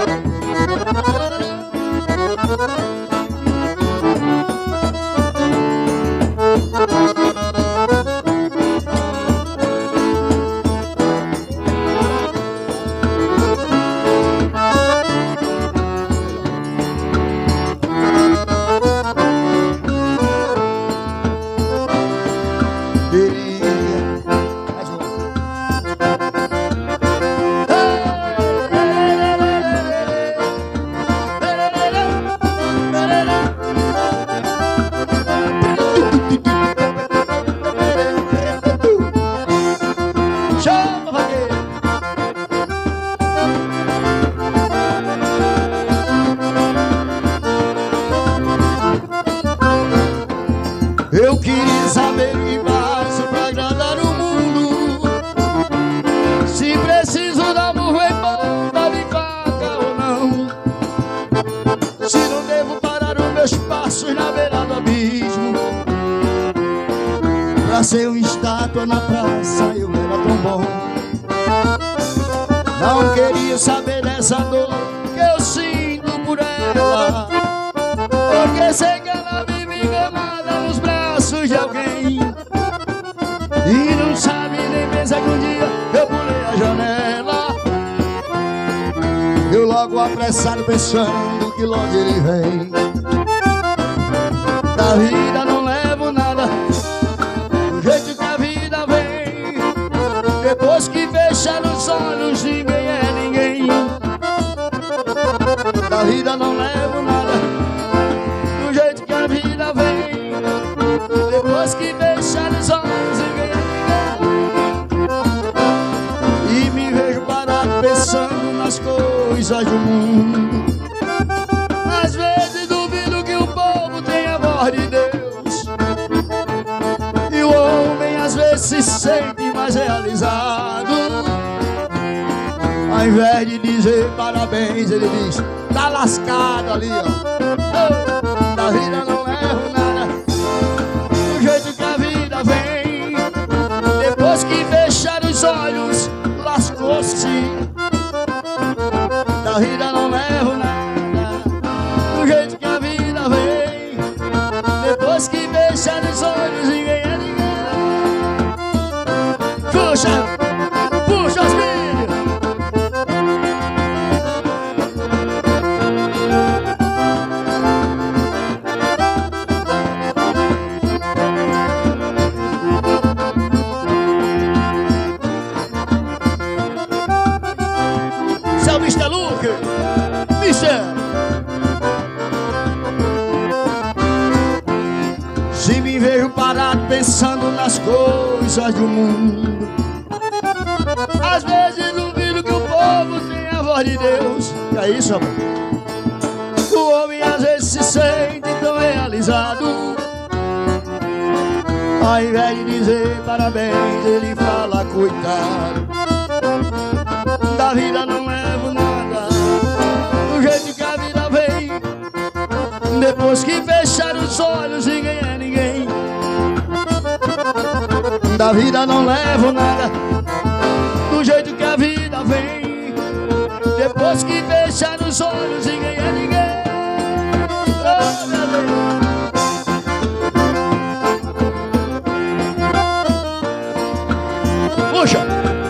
Eu queria saber o que faço pra agradar o mundo. Se preciso dar murro em ponta de faca ou não. Se não devo parar os meus passos na beira do abismo. Pra ser uma estátua na praça eu era tão bom. Não queria saber dessa dor que eu sinto por ela, porque sei que ela vive enganada nos braços de alguém. E não sabe nem pensar que um dia eu pulei a janela. Eu logo apressado pensando que logo ele vem. Da vida não levo nada, do jeito que a vida vem. Depois que fechar os olhos ninguém é ninguém. Da vida não levo nada, do jeito que a vida vem. Depois que fechar os olhos ninguém é ninguém. E me vejo parado pensando nas coisas do mundo. Às vezes duvido que o povo tenha a voz de Deus. E o homem às vezes se sente mais realizado. Ao invés de dizer parabéns, ele diz: tá lascado ali, ó. Oh, da vida não levo nada, do jeito que a vida vem. Depois que fechar os olhos, lascou-se. Da vida não levo nada, do jeito que a vida vem. Depois que fechar os olhos, ninguém é ninguém. Puxa, puxa os filhos. Seu mister Luke, mister. Se me vejo parado pensando nas coisas do mundo, às vezes duvido que o povo tem a voz de Deus. Que é isso, amor? O homem às vezes se sente tão realizado. Ao invés de dizer parabéns, ele fala coitado. Da vida não levo nada, do jeito que a vida vem. Depois que fechar os olhos, ninguém é ninguém. Da vida não levo nada, do jeito que a vida vem. Depois que fechar os olhos, ninguém é ninguém. Oh, meu Deus. Puxa!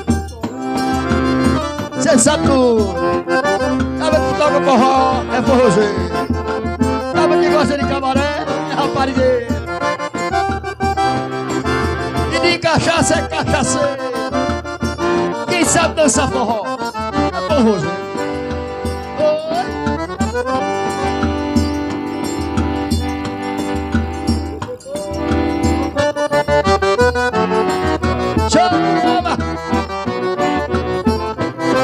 Cê sabe tudo. Tava que toca forró, é forrozeiro. Tava que gosta de cabaré, é raparigueiro. E de cachaça é cachaceiro. Quem sabe dançar forró, é forrozeiro. Chama!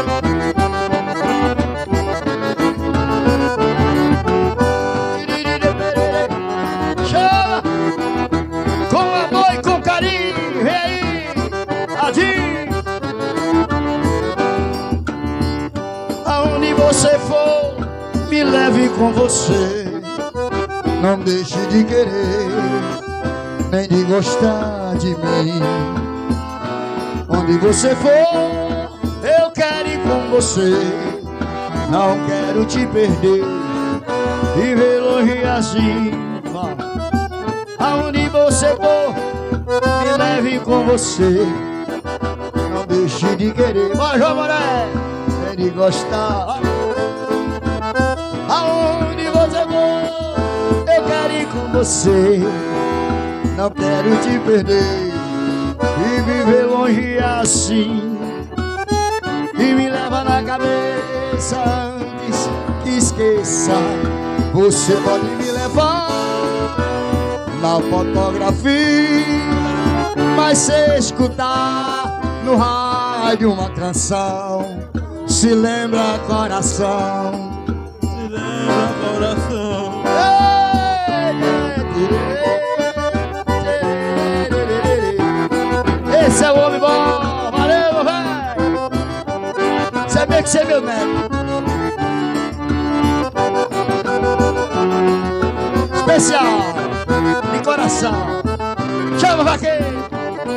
leve com você. Não deixe de querer, nem de gostar de mim. Onde você for, eu quero ir com você. Não quero te perder, viver longe assim. Aonde você for, me leve com você. Não deixe de querer, vai João Moré, nem de gostar. Aonde você for, eu quero ir com você. Não quero te perder e viver longe assim. E me leva na cabeça antes que esqueça. Você pode me levar na fotografia, mas se escutar no rádio uma canção, se lembra coração. Se lembra coração. Esse é o homem bom, valeu, velho. Você vê que você é meu neto. Especial, de coração. Chama, vaqueiro.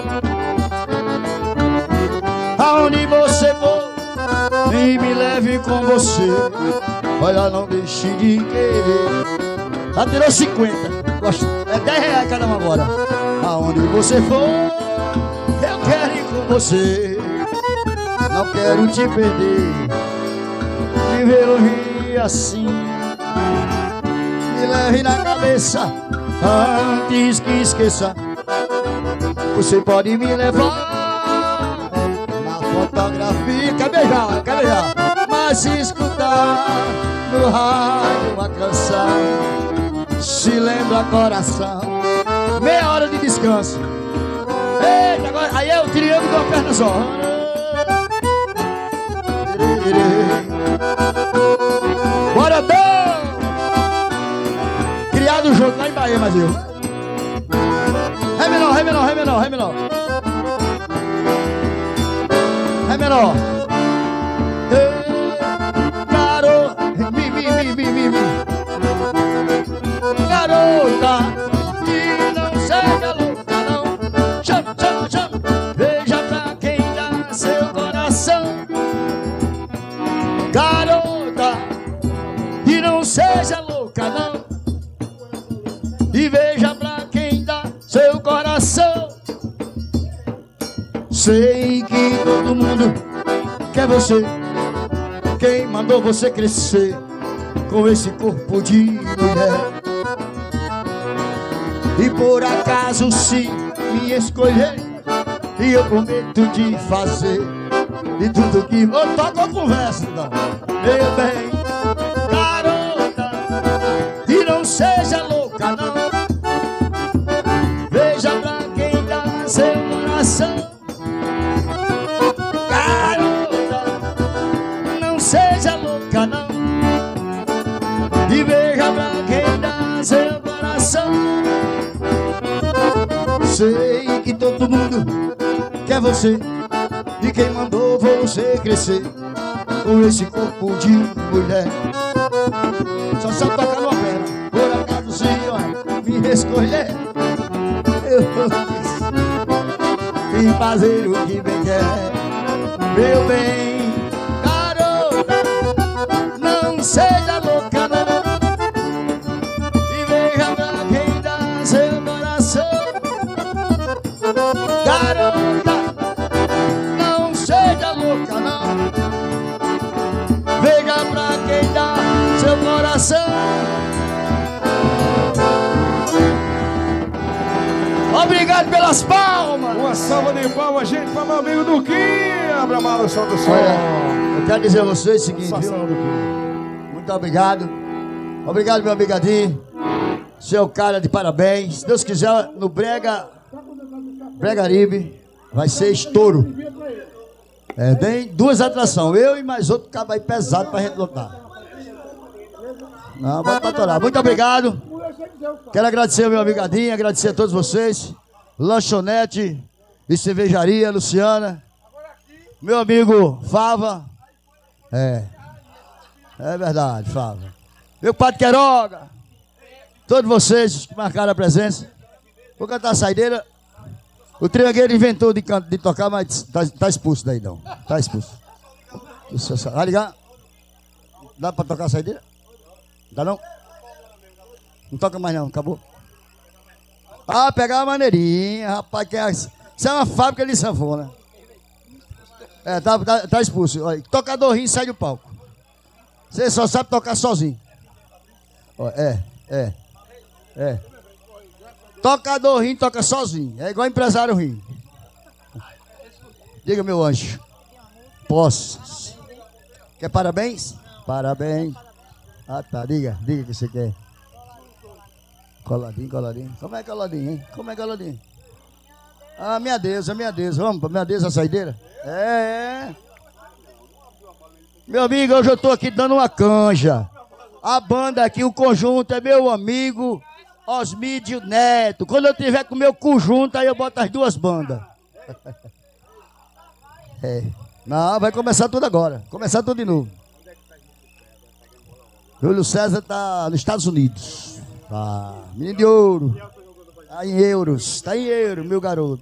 Aonde você for, e me leve com você. Olha, não deixe de querer. Já tirou cinquenta. Gosto. É dez reais cada uma agora. Aonde você for, eu quero ir com você. Não quero te perder, viver o rio assim. Me leve na cabeça antes que esqueça. Você pode me levar na fotografia. Quer beijar, quer beijar. Mas se escutar no rádio uma canção, se lembra coração. Meia hora de descanso. Eita, agora, aí é o triângulo de uma perna só. Bora, Dom! Criado junto lá em Bahia, mas eu. Ré menor, ré menor, ré menor, ré menor. Ré menor. Garota, mi, mi, mi, mi, mi, mi. Garota, que não seja louca, não. Chama, chama, chama. Veja pra quem dá seu coração. Garota, que não seja louca, não. E veja pra quem dá seu coração. Sei que todo mundo quer você. Quem mandou você crescer com esse corpo de mulher? E por acaso se me escolher, e eu prometo de fazer de tudo que... Ô, toca a conversa, não. Meu bem, garota, e não seja louca, não. Veja pra quem dá seu coração. Garota, não seja louca, não. E veja pra quem dá seu coração. Sei que todo mundo quer você. E quem mandou você crescer com esse corpo de mulher? Só sabe tocar numa perna. Por acaso se ó, me escolher, eu quis e fazer o que bem quer. Meu bem, garota, não seja louca, não. E veja pra quem dá seu coração. Garota, não seja louca, não. Veja pra quem dá seu coração. Obrigado pelas palmas. Uma salva de palmas, gente, para meu amigo Duquinha. Abra a mala, solta o som. Olha, eu quero dizer a vocês o seguinte, Só viu? salva, Duquinha. Muito obrigado. Obrigado, meu amigo Adinho. Seu cara de parabéns. Se Deus quiser, no Brega Bregaribe vai ser estouro. É, tem duas atrações, eu e mais outro cabo aí pesado pra gente lotar. Não, vamos patorar. Muito obrigado. Quero agradecer ao meu amigo Adinho, agradecer a todos vocês. Lanchonete e cervejaria Luciana. Meu amigo Fava. É. É verdade, Fava. meu padre Queiroga, todos vocês que marcaram a presença. Vou cantar a saideira. O triangueiro inventou de, de tocar, mas tá, tá expulso daí não. Tá expulso. Vai ligar? Dá pra tocar a saideira? Dá não? Não toca mais não, acabou. Ah, pegar a maneirinha, rapaz, que é, isso é uma fábrica de sanfona. É, tá, tá, tá expulso. Olha, tocadorrinho sai do palco. Você só sabe tocar sozinho. Olha, é, é, é. Tocadorrinho toca sozinho. É igual empresário rim. Diga, meu anjo. Posso. Quer parabéns? Parabéns. Ah, tá. Diga, diga o que você quer. Coladinho, coladinho. Como é coladinho, hein? Como é coladinho? Ah, minha deusa, minha deusa. Vamos pra minha deusa a saideira? É, é. Meu amigo, hoje eu tô aqui dando uma canja. A banda aqui, o conjunto é meu amigo Osmídio Neto. Quando eu tiver com o meu conjunto, aí eu boto as duas bandas. É. Não, vai começar tudo agora. Começar tudo de novo. Júlio César tá nos Estados Unidos. Tá, menino de ouro. Tá em euros. Tá em euro, meu garoto.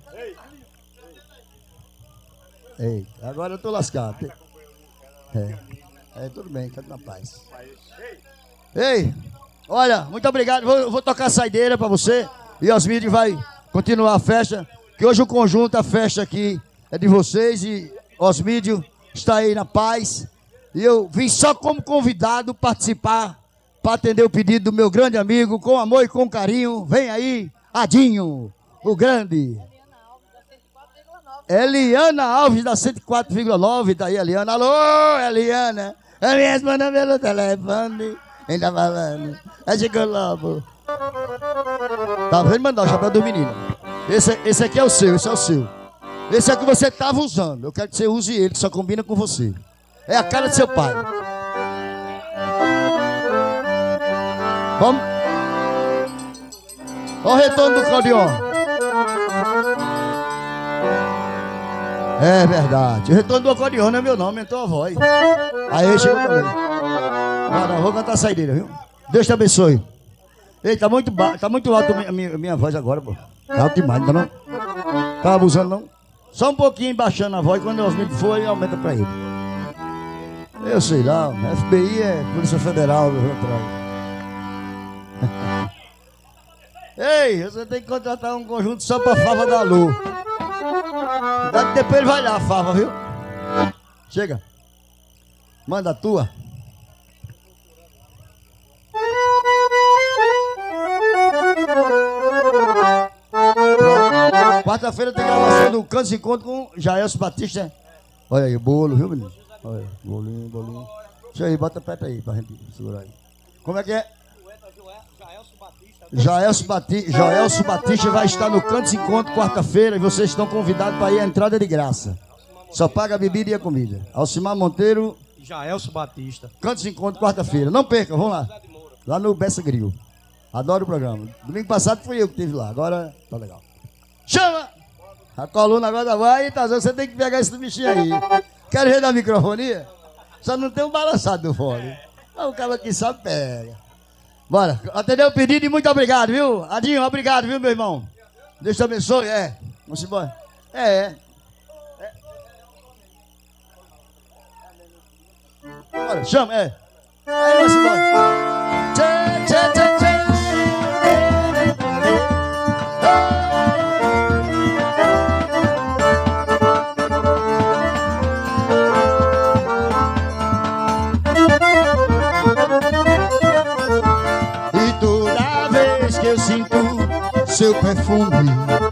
Ei, agora eu tô lascado. É, é tudo bem, tá na paz. Ei, olha, muito obrigado. Vou, vou tocar a saideira pra você. E Osmídio vai continuar a festa. Que hoje o conjunto, a festa aqui é de vocês. E Osmídio está aí na paz. E eu vim só como convidado participar, para atender o pedido do meu grande amigo, com amor e com carinho. Vem aí, Adinho, o grande. Eliana Alves, da cento e quatro vírgula nove. Tá aí, Eliana. Alô, Eliana. É mesmo, manda pelo telefone. Ainda falando. É Chico Lobo. Tá vendo mandar o chapéu do menino? Esse, esse aqui é o seu, esse é o seu. Esse é o que você tava usando. Eu quero que você use ele, que só combina com você. É a cara do seu pai. Vamos. Olha o retorno do acordeon. É verdade. O retorno do acordeon não é meu nome, entrou a voz. Aí chegou também. Agora, vou cantar a saideira, viu? Deus te abençoe. Ei, tá muito, ba... tá muito alto a minha, a minha voz agora, pô. Tá alto demais, não tá não? Tá abusando, não? Só um pouquinho baixando a voz, quando o Osmídio for, ele aumenta pra ele. Eu sei lá, F B I é Polícia Federal do Rio Atrás. Ei, você tem que contratar um conjunto só pra Fava da Lu. Depois ele vai lá, Fava, viu? Chega. Manda a tua. Quarta-feira tem gravação do Cantos de Encontro com Jaelson Batista. Olha aí, bolo, viu, menino? Olha aí, bolinho, bolinho. Deixa aí, bota perto aí pra gente segurar aí. Como é que é? Jaelson Batista, Jaelson Batista vai estar no Cantos de Encontro quarta-feira e vocês estão convidados para ir à entrada de graça. Só paga a bebida e a comida. Alcimar Monteiro. Jaelson Batista. Cantos de Encontro quarta-feira. Não perca, vamos lá. Lá no Bessa Grill. Adoro o programa. Domingo passado fui eu que estive lá. Agora tá legal. Chama! A coluna agora vai, tá? Você tem que pegar esse bichinho aí. Quero ver da microfonia? Só não tem um balançado do fone. Mas o cara que sabe pega. Bora, atendeu o pedido e muito obrigado, viu? Adinho, obrigado, viu, meu irmão? Deus te abençoe, é. Vamos embora. É, é. é. Bora, chama, é. Aí, vamos embora. Tchê, tchê, tchê, tchê. Eu sinto seu perfume,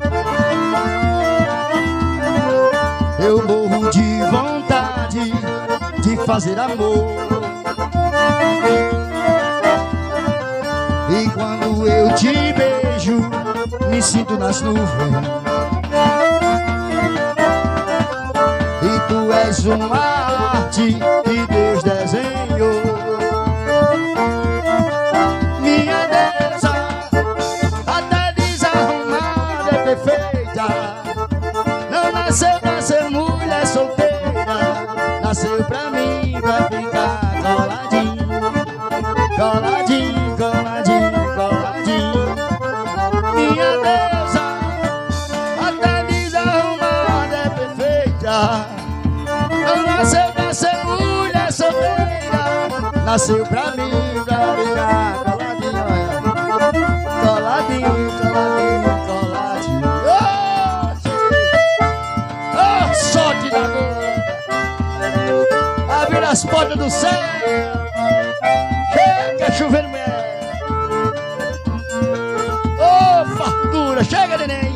eu morro de vontade de fazer amor. E quando eu te beijo, me sinto nas nuvens. E tu és uma arte que Deus desenhou. Nasceu pra ser mulher solteira, nasceu pra mim, pra ficar coladinho, coladinho. nasceu pra mim, pra ficar coladinho, olha. Coladinho, coladinho, coladinho. Oh, oh, sorte da boca. Abriu as portas do céu. Chega chovendo, mulher. Oh, fartura, chega, neném.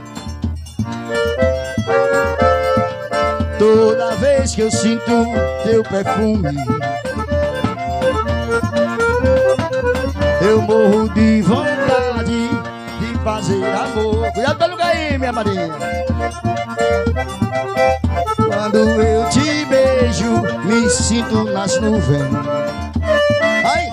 Toda vez que eu sinto teu perfume, eu morro de vontade de fazer amor. Cuidado pelo lugar aí, minha Maria. Quando eu te beijo, me sinto nas nuvens. Ai!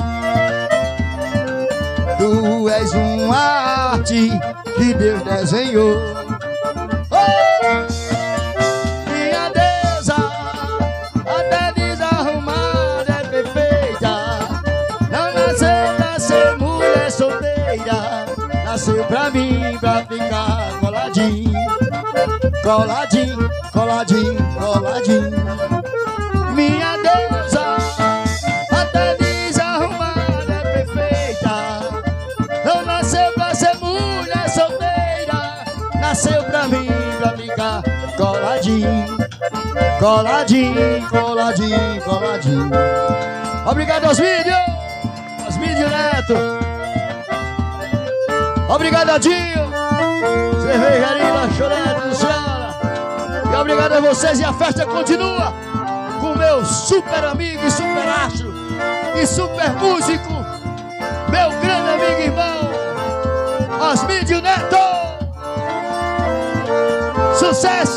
Tu és uma arte que Deus desenhou. Oh! Minha deusa, até desarrumada é perfeita. Não nasceu pra ser mulher solteira, nasceu pra mim, pra ficar coladinho. Coladinho, coladinho, coladinho. Minha deusa, até desarrumada é perfeita. Não nasceu pra ser mulher solteira, nasceu pra mim, pra ficar coladinho. Coladinho, coladinho, coladinho. Obrigado, Osmídio. Osmídio Neto. Obrigado, Adinho. Cervejaria Lanchonete Luciana. E obrigado a vocês. E a festa continua com meu super amigo e super astro e super músico, meu grande amigo e irmão Osmídio Neto. Sucesso!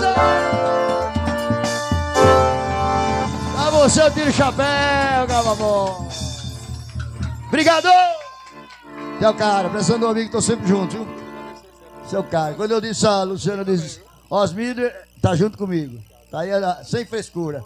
Pra você eu tiro o chapéu, Gababó. Obrigado! Seu cara, pressão do amigo, tô sempre junto, viu? Seu cara, quando eu disse a Luciana, disse: Osmídio tá junto comigo. Tá aí, sem frescura.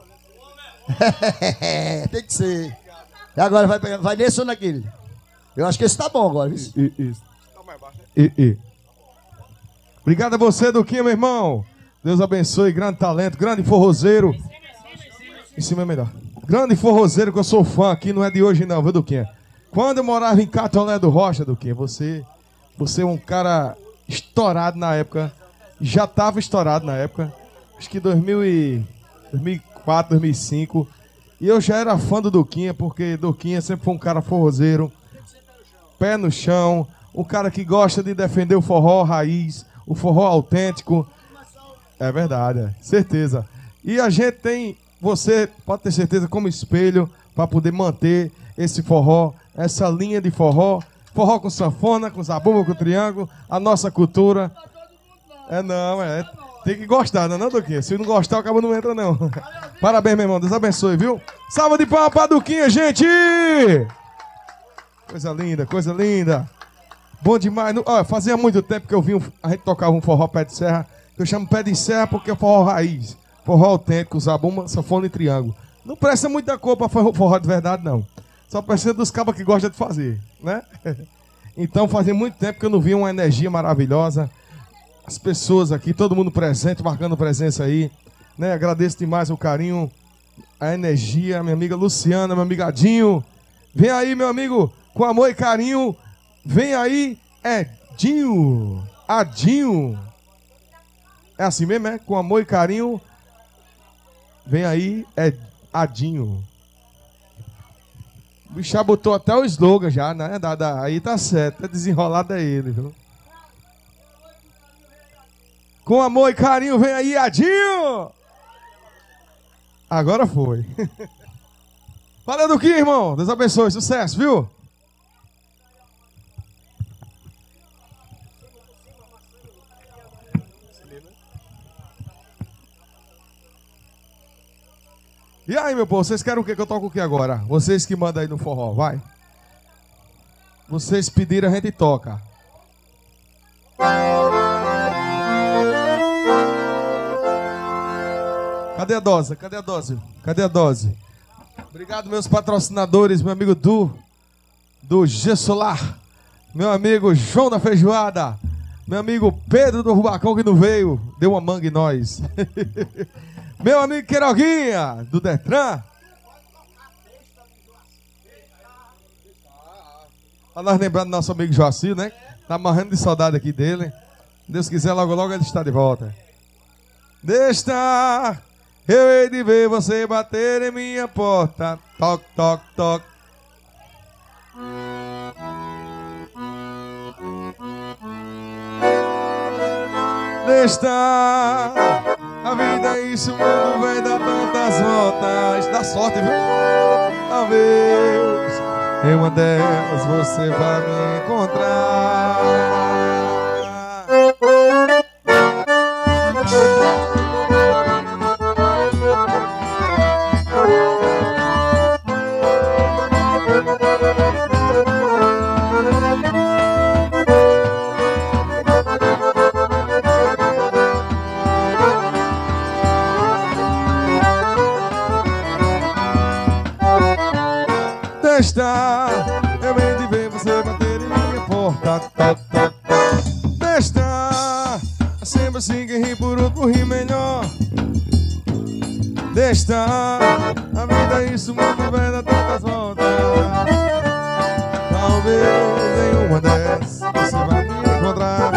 Tem que ser. E agora vai pegar, vai nesse ou naquele? Eu acho que esse tá bom agora, viu? Isso. E, e. Obrigado a você, Duquinha, meu irmão. Deus abençoe, grande talento, grande forrozeiro. Em cima é melhor. Grande forrozeiro que eu sou fã aqui, não é de hoje não, viu, Duquinha? Quando eu morava em Catolé do Rocha, Duquinha, você, você é um cara estourado na época. Já estava estourado na época. Acho que dois mil e quatro, dois mil e cinco. E eu já era fã do Duquinha, porque Duquinha sempre foi um cara forrozeiro, pé no chão, um cara que gosta de defender o forró raiz, o forró autêntico. É verdade, é, certeza. E a gente tem, você pode ter certeza, como espelho, para poder manter esse forró, essa linha de forró, forró com sanfona, com zabumba, com triângulo, a nossa cultura. É não, é, tem que gostar, não é não, Duquinha? Se não gostar, o cabo não entra, não. Parabéns, meu irmão, Deus abençoe, viu? Salva de palmas pra Duquinha, gente! Coisa linda, coisa linda. Bom demais. Olha, fazia muito tempo que eu vi um, a gente tocava um forró pé de serra, que eu chamo pé de serra porque é forró raiz, forró autêntico, zabumba, sanfona e triângulo. Não presta muita cor pra forró de verdade, não. Só precisa dos cabos que gostam de fazer, né? Então fazia muito tempo que eu não via uma energia maravilhosa. As pessoas aqui, todo mundo presente, marcando presença aí, né? Agradeço demais o carinho, a energia, minha amiga Luciana, meu amigo Adinho. Vem aí, meu amigo, com amor e carinho. Vem aí, Edinho, Adinho. É assim mesmo, é? Com amor e carinho. Vem aí, é Adinho. O bicho já botou até o slogan já, né? Da, da, aí tá certo, tá desenrolado é ele, viu? Com amor e carinho, vem aí, Adinho! Agora foi. Valeu, Duquinha, irmão. Deus abençoe, sucesso, viu? E aí, meu povo, vocês querem o que que eu toco o que agora? Vocês que mandam aí no forró, vai. Vocês pediram, a gente toca. Cadê a dose? Cadê a dose? Cadê a dose? Obrigado, meus patrocinadores, meu amigo Du, do Gessolar, meu amigo João da Feijoada, meu amigo Pedro do Rubacão que não veio, deu uma manga em nós. Meu amigo Queiroguinha, do Detran. Pra nós lembrar do nosso amigo Joacir, né? Tá morrendo de saudade aqui dele. Deus quiser, logo logo ele está de volta. Deixa eu hei de ver você bater em minha porta. Toc, toc, toc. Deixa a vida é isso, o mundo vai dar tantas voltas. Dá sorte, viu? Talvez em uma delas você vai me encontrar. Deixa eu hei de ver você bater em minha porta. Toc, toc, toc. Deixa sempre assim que ri por último ri melhor. Deixa a vida é isso, o mundo vai dar tantas voltas. Talvez em uma dessas você vai me encontrar.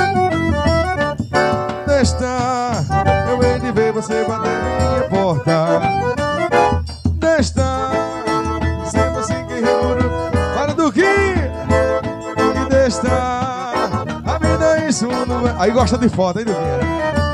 Deixa eu hei de ver você bater em minha porta. Deixa sempre assim que ri por último. Para do que? E deixa a vida é isso, o mundo vai... Aí gosta de foto, hein, Duquinha?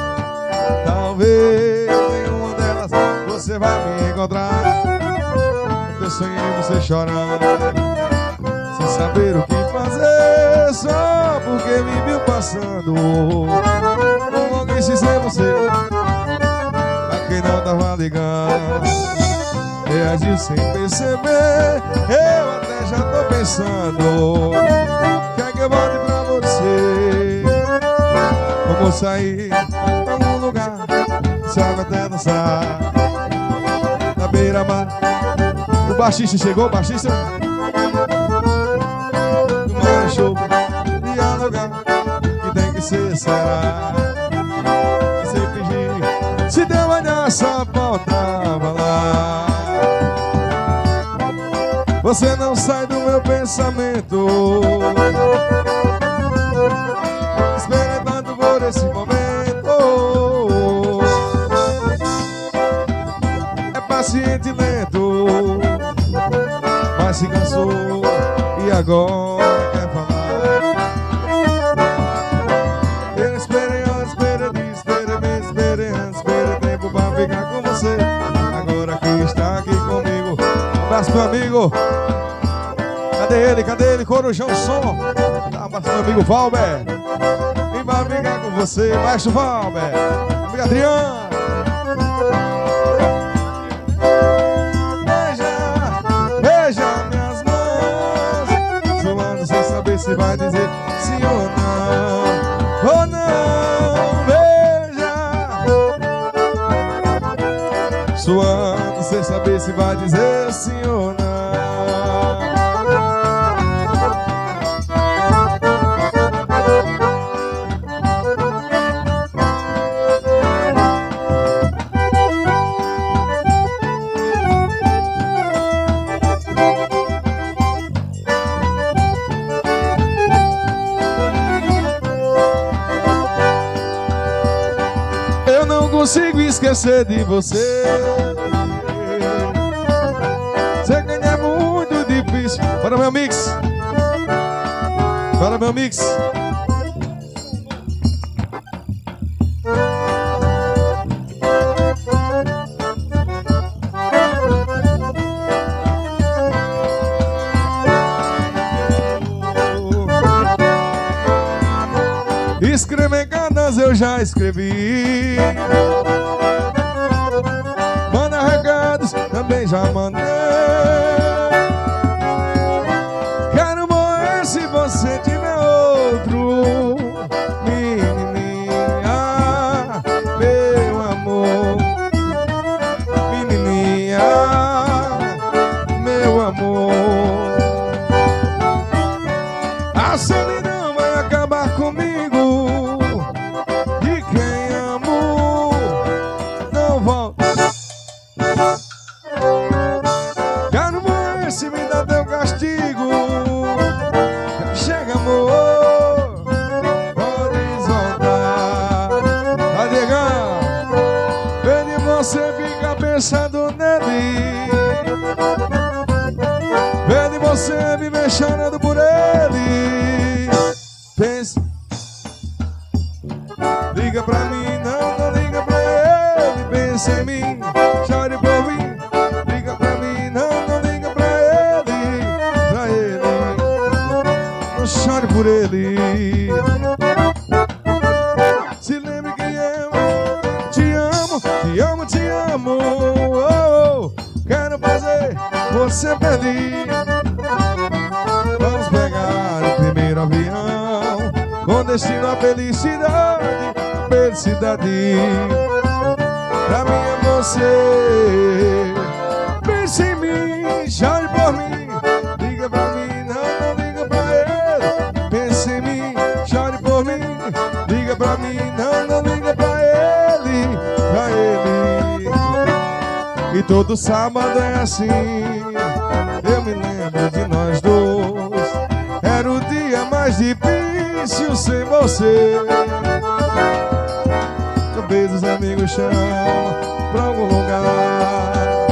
Talvez em uma delas você vai me encontrar. Eu sonhei você chorando, sem saber o que fazer, só porque me viu passando. Com alguém sem ser você, pra quem não tava ligando, reagiu sem perceber. Eu até já tô pensando, quer que eu volte pra você? Vamos sair pra algum lugar, sabe até dançar na beira-mar. O baixista chegou, o baixista. Tomar show, dialogar, que tem que ser, será? Sem fingir, se deu olhar só faltava lá. Você não sai do meu pensamento, experimentando por esse momento. É paciente e lento, mas se cansou e agora quer falar. Eu esperei, eu esperei, esperei, me esperei, esperei tempo pra ficar com você. Agora que está aqui comigo, um abraço pro amigo. Cadê ele, cadê ele? Corujão Som. Dá um abraço pro amigo Valber. Quem vai brigar com você, maestro Valber? Amigo Adriano. Beija, beija minhas mãos, suando sem saber se vai dizer sim ou não. Ou não, beija, suando sem saber se vai dizer sim ou não. Consigo esquecer de você. Sei que é muito difícil. Para meu mix. Para meu mix. Escrever cartas eu já escrevi, manda recados também já mandei. Quero morrer se você tiver outro, menininha, meu amor. Menininha, meu amor. A solidão vai acabar comigo. chorando por ele. Pense, liga pra mim, não, não liga pra ele. Pense em mim, chore por mim. Liga pra mim, não, não liga pra ele. Pra ele, não chore por ele. Se lembre que eu te amo, te amo, te amo. Oh, oh, quero fazer você feliz. Vamos pegar o primeiro avião com destino à felicidade, felicidade. Pra mim é você. Pense em mim, chore por mim. Liga pra mim, não, não liga pra ele. Pense em mim, chore por mim. Liga pra mim, não, não liga pra ele. Pra ele. E todo sábado é assim. Eu me lembro de nós dois. Era o dia mais difícil sem você. Talvez os amigos chamam pra algum lugar.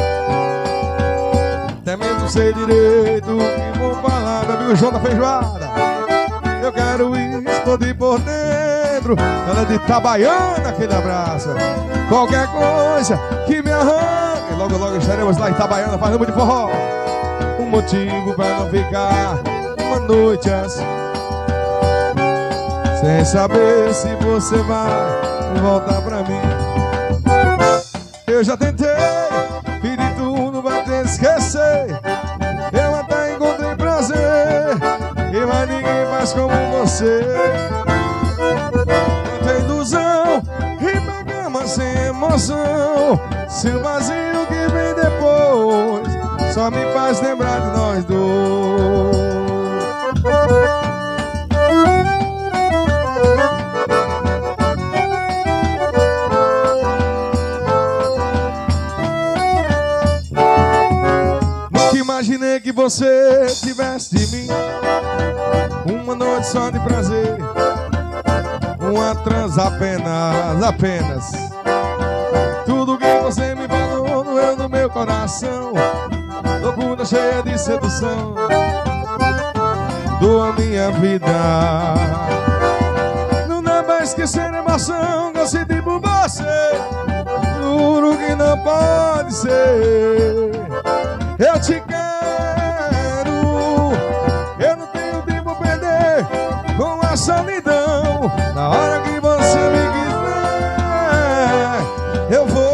Até mesmo sei direito o que vou falar. Meu amigo João da Feijoada. Eu quero explodir por dentro. Ela é de Itabaiana, aquele abraço. Qualquer coisa que me arranque. Logo, logo estaremos lá em Itabaiana fazendo de forró. Um motivo pra não ficar uma noite assim, sem saber se você vai voltar pra mim. Eu já tentei, pedi tudo pra te esquecer. Eu até encontrei prazer, e mais ninguém faz como você. Tanta ilusão, e na cama sem emoção. Seu vazio que vem depois só me faz lembrar de nós dois. Nunca imaginei que você tivesse de mim uma noite só de prazer, uma trans apenas, apenas. Tudo que você me falou doeu no meu coração. Loucura cheia de sedução, doa minha vida. Não dá pra esquecer a emoção que eu senti por você. Juro que não pode ser. Eu te quero, eu não tenho tempo a perder com a solidão. Na hora que você me quiser, eu vou.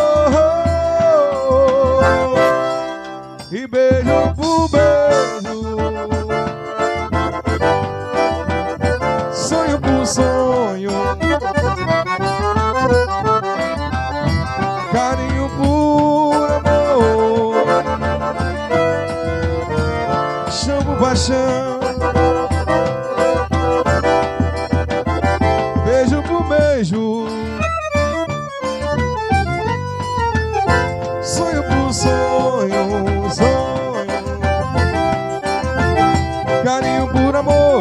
E beijo por beijo, sonho por sonho, carinho por amor, chamo paixão. Beijo por beijo, sonho por sonho, carinho por amor,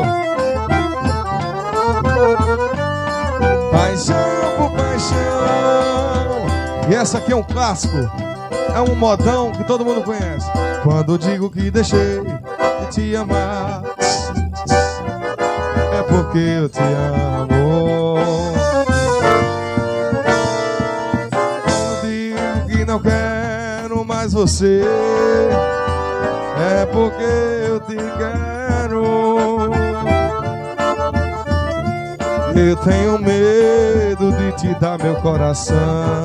paixão por paixão. E essa aqui é um clássico, é um modão que todo mundo conhece. Quando digo que deixei de te amar, é porque eu te amo. Quando digo que não quero mais você, é porque eu te quero. Eu tenho medo de te dar meu coração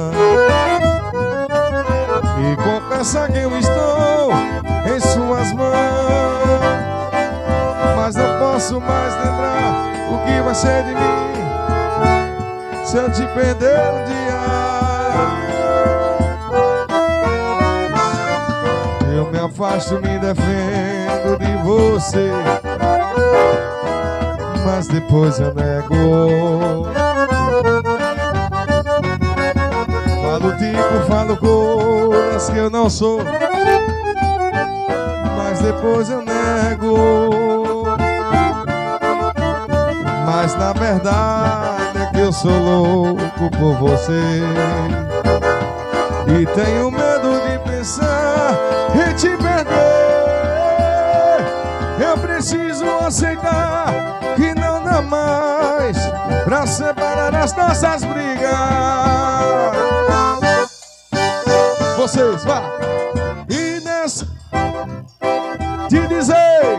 e confessar que eu estou em suas mãos. Mas não posso mais lembrar o que vai ser de mim se eu te perder um dia. Eu me afasto, me defendo de você, mas depois eu nego. Falo tipo, falo coisas que eu não sou, mas depois eu nego. Mas na verdade é que eu sou louco por você e tenho medo de pensar em te perder. Eu preciso aceitar que não dá mais pra separar as nossas brigas. Vocês, vá! E nessa te dizer,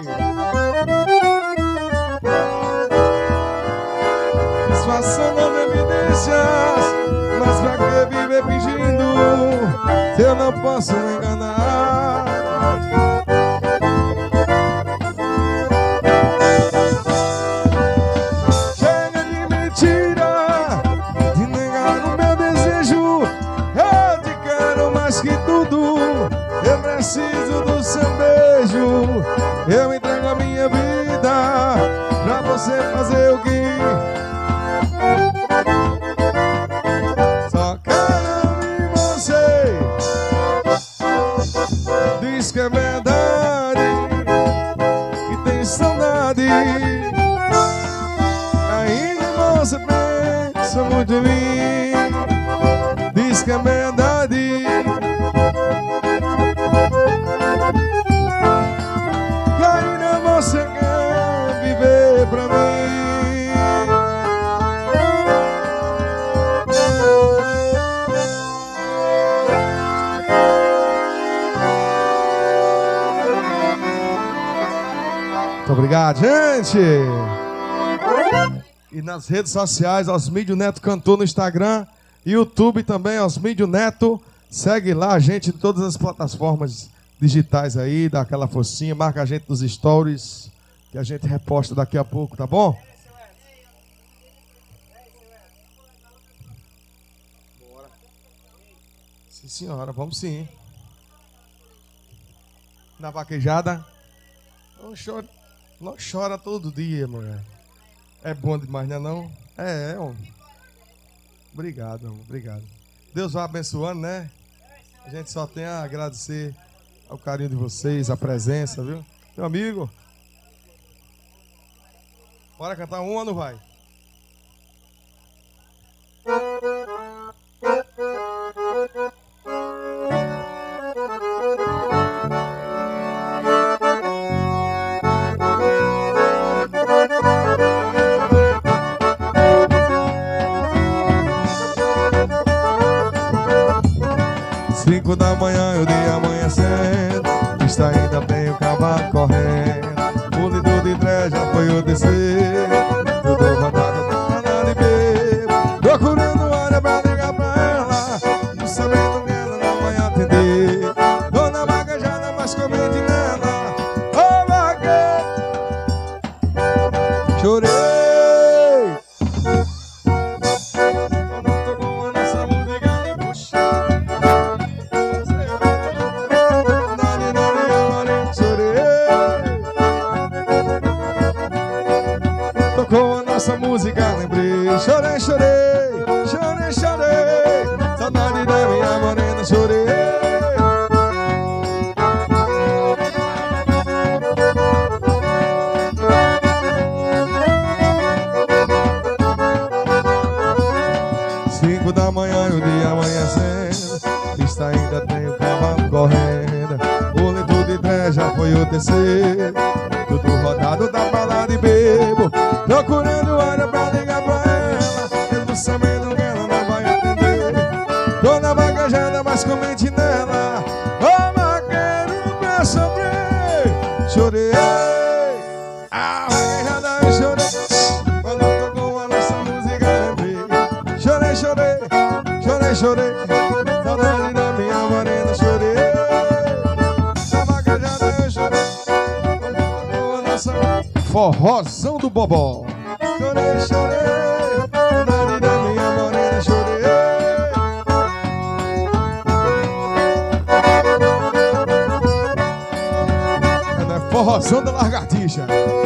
disfarçando evidências, mas pra que viver fingindo se eu não posso me enganar? Chega de mentira, de negar o meu desejo. Eu te quero mais que tudo, eu preciso do seu beijo. Eu entrego a minha vida pra você fazer o que só quero em você. Diz que é verdade, que tem saudade. Ainda você pensa muito em mim. Diz que é verdade, que ainda você quer viver pra mim. Muito obrigado, gente! E nas redes sociais, Osmídio Neto Cantor no Instagram, YouTube também, Osmídio Neto. Segue lá a gente em todas as plataformas digitais aí, dá aquela forcinha, marca a gente nos stories, que a gente reposta daqui a pouco, tá bom? Bora. Sim, senhora, vamos sim. Na vaquejada. Não chora, não chora todo dia, mulher. É bom demais, não é não? É, é, homem. Obrigado, homem, obrigado. Deus vai abençoando, né? A gente só tem a agradecer ao carinho de vocês, a presença, viu? Meu amigo. Bora cantar uma ou não vai? Cinco da manhã e o dia amanhecendo, está ainda bem o cavalo correndo. O lindo de tré já foi o descer, tudo rodado, nada de bebo. Procurando hora pra ligar pra ela, não sabendo que ela não vai atender. Dona vaquejada, mas comente nela. Ô vaqueiro, chorei. Essa música lembrei, chorei, chorei, chorei, chorei, saudade da minha morena, chorei. Cinco da manhã e o dia amanhecendo, está ainda tem o cavalo correndo. O lento de trem já foi o terceiro, tudo rodado da balada e bebo. Procurando hora pra ligar pra ela, mesmo sabendo que ela não vai atender. Dona vaquejada, mas comente nela. Ô vaqueiro pra sofrer, chorei. A vaquejada eu chorei, quando tocou a nossa música lembrei. Chorei, chorei, chorei, chorei, saudade da minha morena, chorei. A vaquejada eu chorei, quando tocou a nossa música. Forrozão do Bobó. Chorei, chorei, saudade da minha morena, chorei. É forrozão da lagartixa.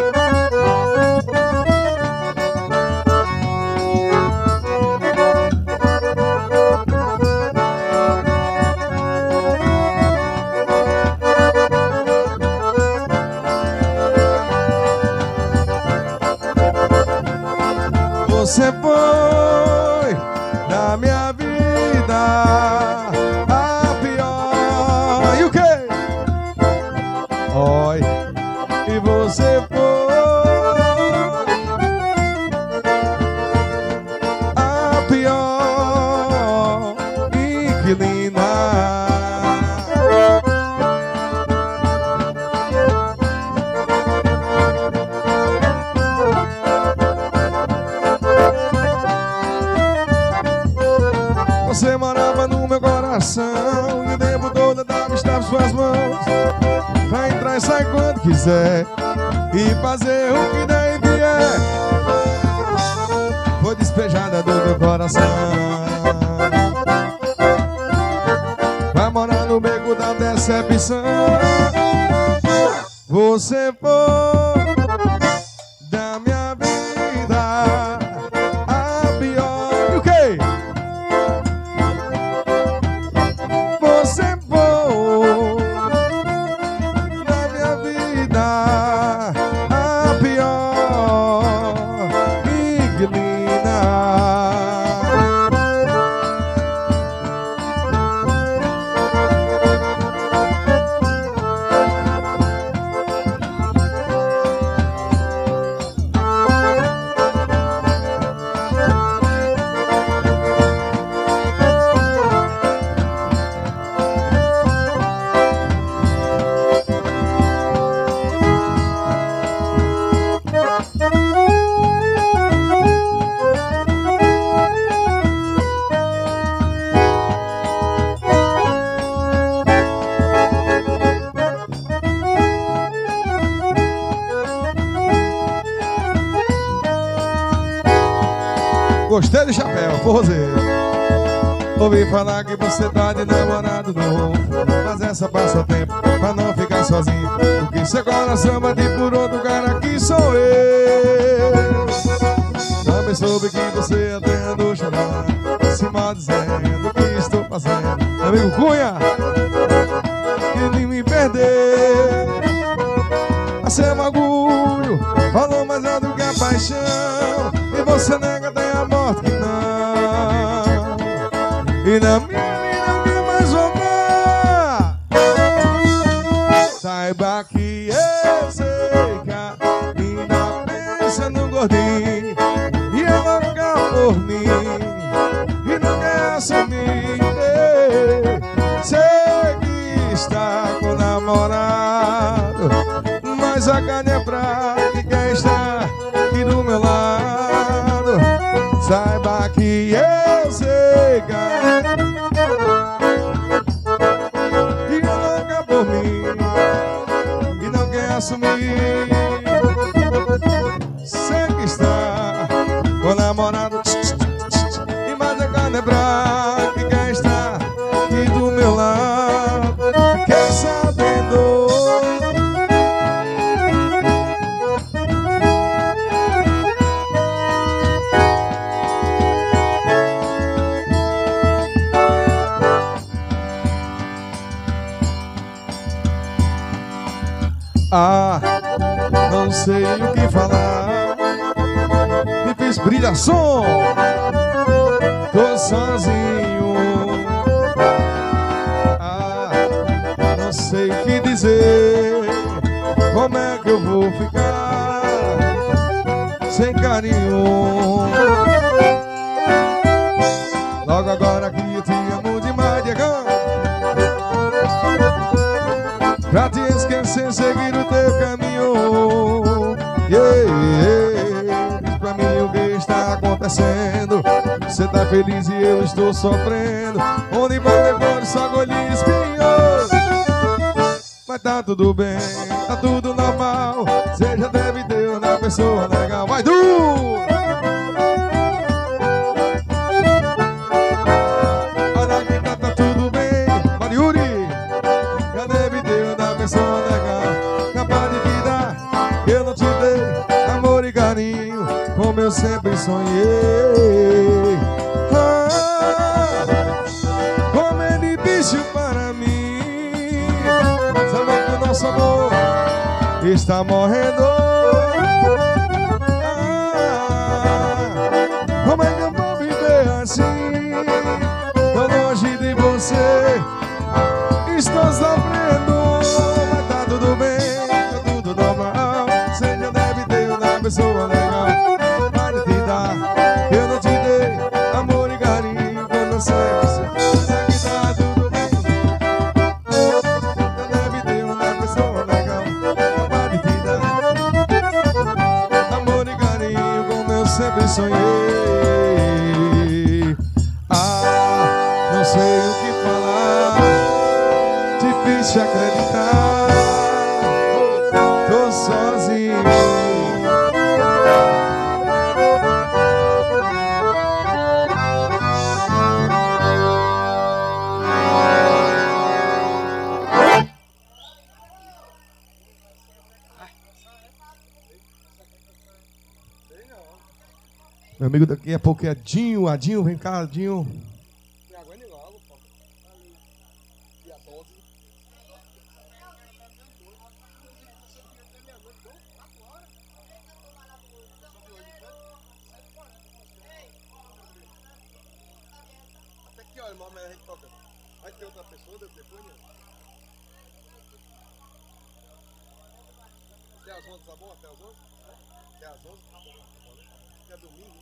Você foi na minha vida a pior. E o quê? Oi. E você você for a pior inquilina. Você morava no meu coração e o tempo todo dava estar em suas mãos pra entrar e sair quando quiser e fazer o que der e vier. Foi despejada do meu coração, vai morar no beco da decepção. Você foi da minha vida a pior. E o quê? Você foi da minha vida a pior inquilina. Gostei do chapéu, forrozeiro. Ouvi falar que você tá de namorado novo, mas essa passa tempo pra não ficar sozinho, porque seu coração bate por outro cara que sou eu. Também soube que você até andou chorando, se maldizendo o que estou fazendo. Meu amigo Cunha, que nem me perder. A seu orgulho falou mais alto que a paixão, e você nega até a morte que não. E na minha vida que mais voltar, saiba que eu sei que a mina pensa no gordinho e ela quer por mim e não quer assumir. Sei que está com o namorado, mas a carne é pra quem quer estar aqui do meu lado. Saiba que eu sei que e ela quer por mim e não quer assumir. Sei que está com o namorado, e mais a carne é pra quem quer estar aqui do meu lado. Quer sabendo? Ah, não sei o que falar, me fez brilhar som, tô sozinho. Ah, não sei o que dizer, como é que eu vou ficar sem carinho. Logo agora que eu te amo demais, Diegão, pra te esquecer, seguir o teu caminho. Yeah, yeah. Diz pra mim o que está acontecendo. Você tá feliz e eu estou sofrendo. Onde vai levando só golinho espinhoso. Mas tá tudo bem, tá tudo normal. Você já deve ter uma pessoa legal. Vai, Du! Olha aqui, tá, tá tudo bem. Vai, Yuri! Já deve ter uma pessoa legal, capaz de me dar, eu não te dei amor e carinho como eu sempre sonhei. Ah, como é difícil para mim saber que o nosso amor está morrendo. Ah, como é que eu vou viver assim, tão longe de você? Estou sofrendo, mas tá tudo bem, tá tudo normal. Sei pessoa legal para te dar. Eu não te dei amor e carinho quando eu sei você. Mas aqui tá tudo bem comigo. Eu deve ter uma pessoa legal para te dar amor e carinho como eu sempre sonhei. Ah, não sei o que falar, difícil acreditar, tô sozinho. Meu amigo daqui a pouco é Dinho, Adinho, vem cá, Adinho. Até que hora, irmão, a gente toca? Vai ter outra pessoa depois, né? Até as onze, tá bom? Até as onze? Até as onze? É domingo, né?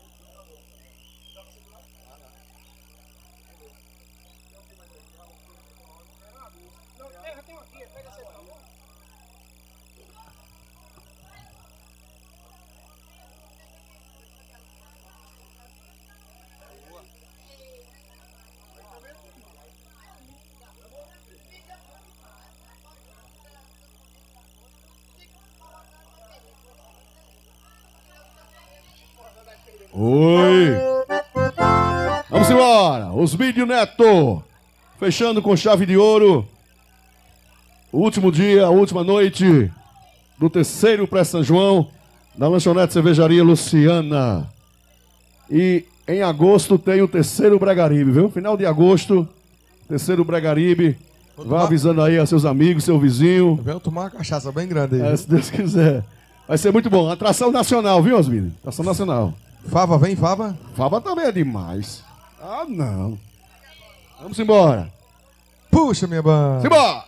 Oi! Vamos embora! Os Vídeo Neto! Fechando com chave de ouro. O último dia, a última noite do terceiro pré-São João da Lanchonete Cervejaria Luciana. E em agosto tem o terceiro Bregaribe, viu? Final de agosto, terceiro Bregaribe. Vá avisando aí a seus amigos, seu vizinho. Vem tomar uma cachaça bem grande aí. É, se Deus quiser. Vai ser muito bom. Atração nacional, viu, Osmir? Atração nacional. Fava, vem, Fava. Fava também é demais. Ah, não. Vamos embora. Puxa, minha banda. Simbora!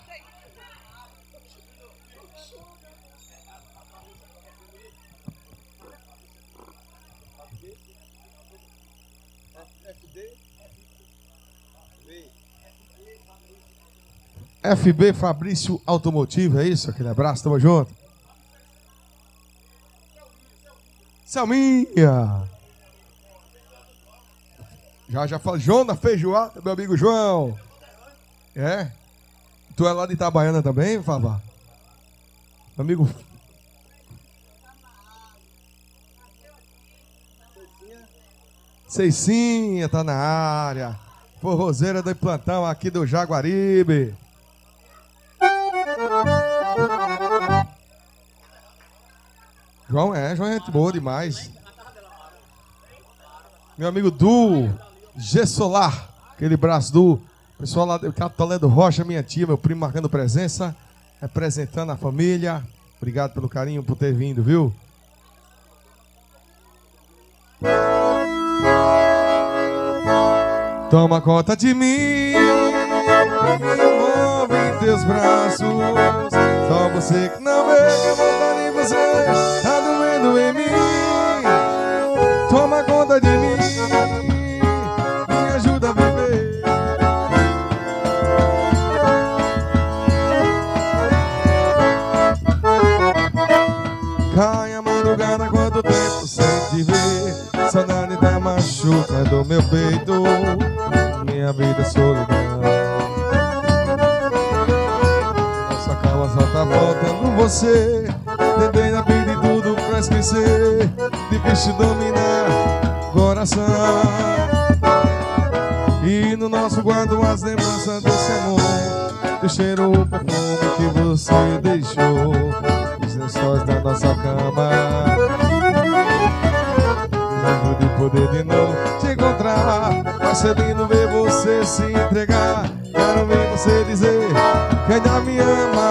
F B Fabrício Automotivo, é isso? Aquele abraço, tamo junto. Selminha. Já, já fala, João da Feijoada, meu amigo João. É? Tu é lá de Itabaiana também, Fabá? Meu amigo... Ceicinha tá na área. Forrozeira do plantão aqui do Jaguaribe. João é, João é gente boa demais. Meu amigo Du, G Solar, aquele braço do pessoal lá do Toledo Rocha, minha tia, meu primo marcando presença, representando a família. Obrigado pelo carinho, por ter vindo, viu? Toma conta de mim, me envolve em teus braços. Só você que não vê que eu vou dar em você, tá doendo em mim. Toma conta de mim, me ajuda a viver. Cai a madrugada, quanto tempo sem te ver. Saudade tá machucando meu peito, minha vida é solidão. Nossa calma só tá faltando você. Tentei na vida e tudo pra esquecer. Difícil dominar o coração. E no nosso guardo as lembranças desse amor, do cheiro, o perfume que você deixou, os lençóis da nossa cama. De poder de novo te encontrar. Vai ser lindo ver você se entregar. Quero ver você dizer que ainda me ama.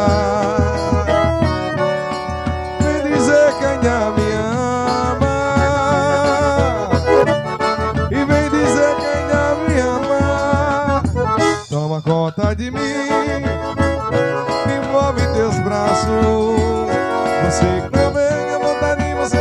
Vem dizer que ainda me ama. E vem dizer que ainda me ama. Toma conta de mim, me envolve em teus braços. Você que não vem, eu vontade em você.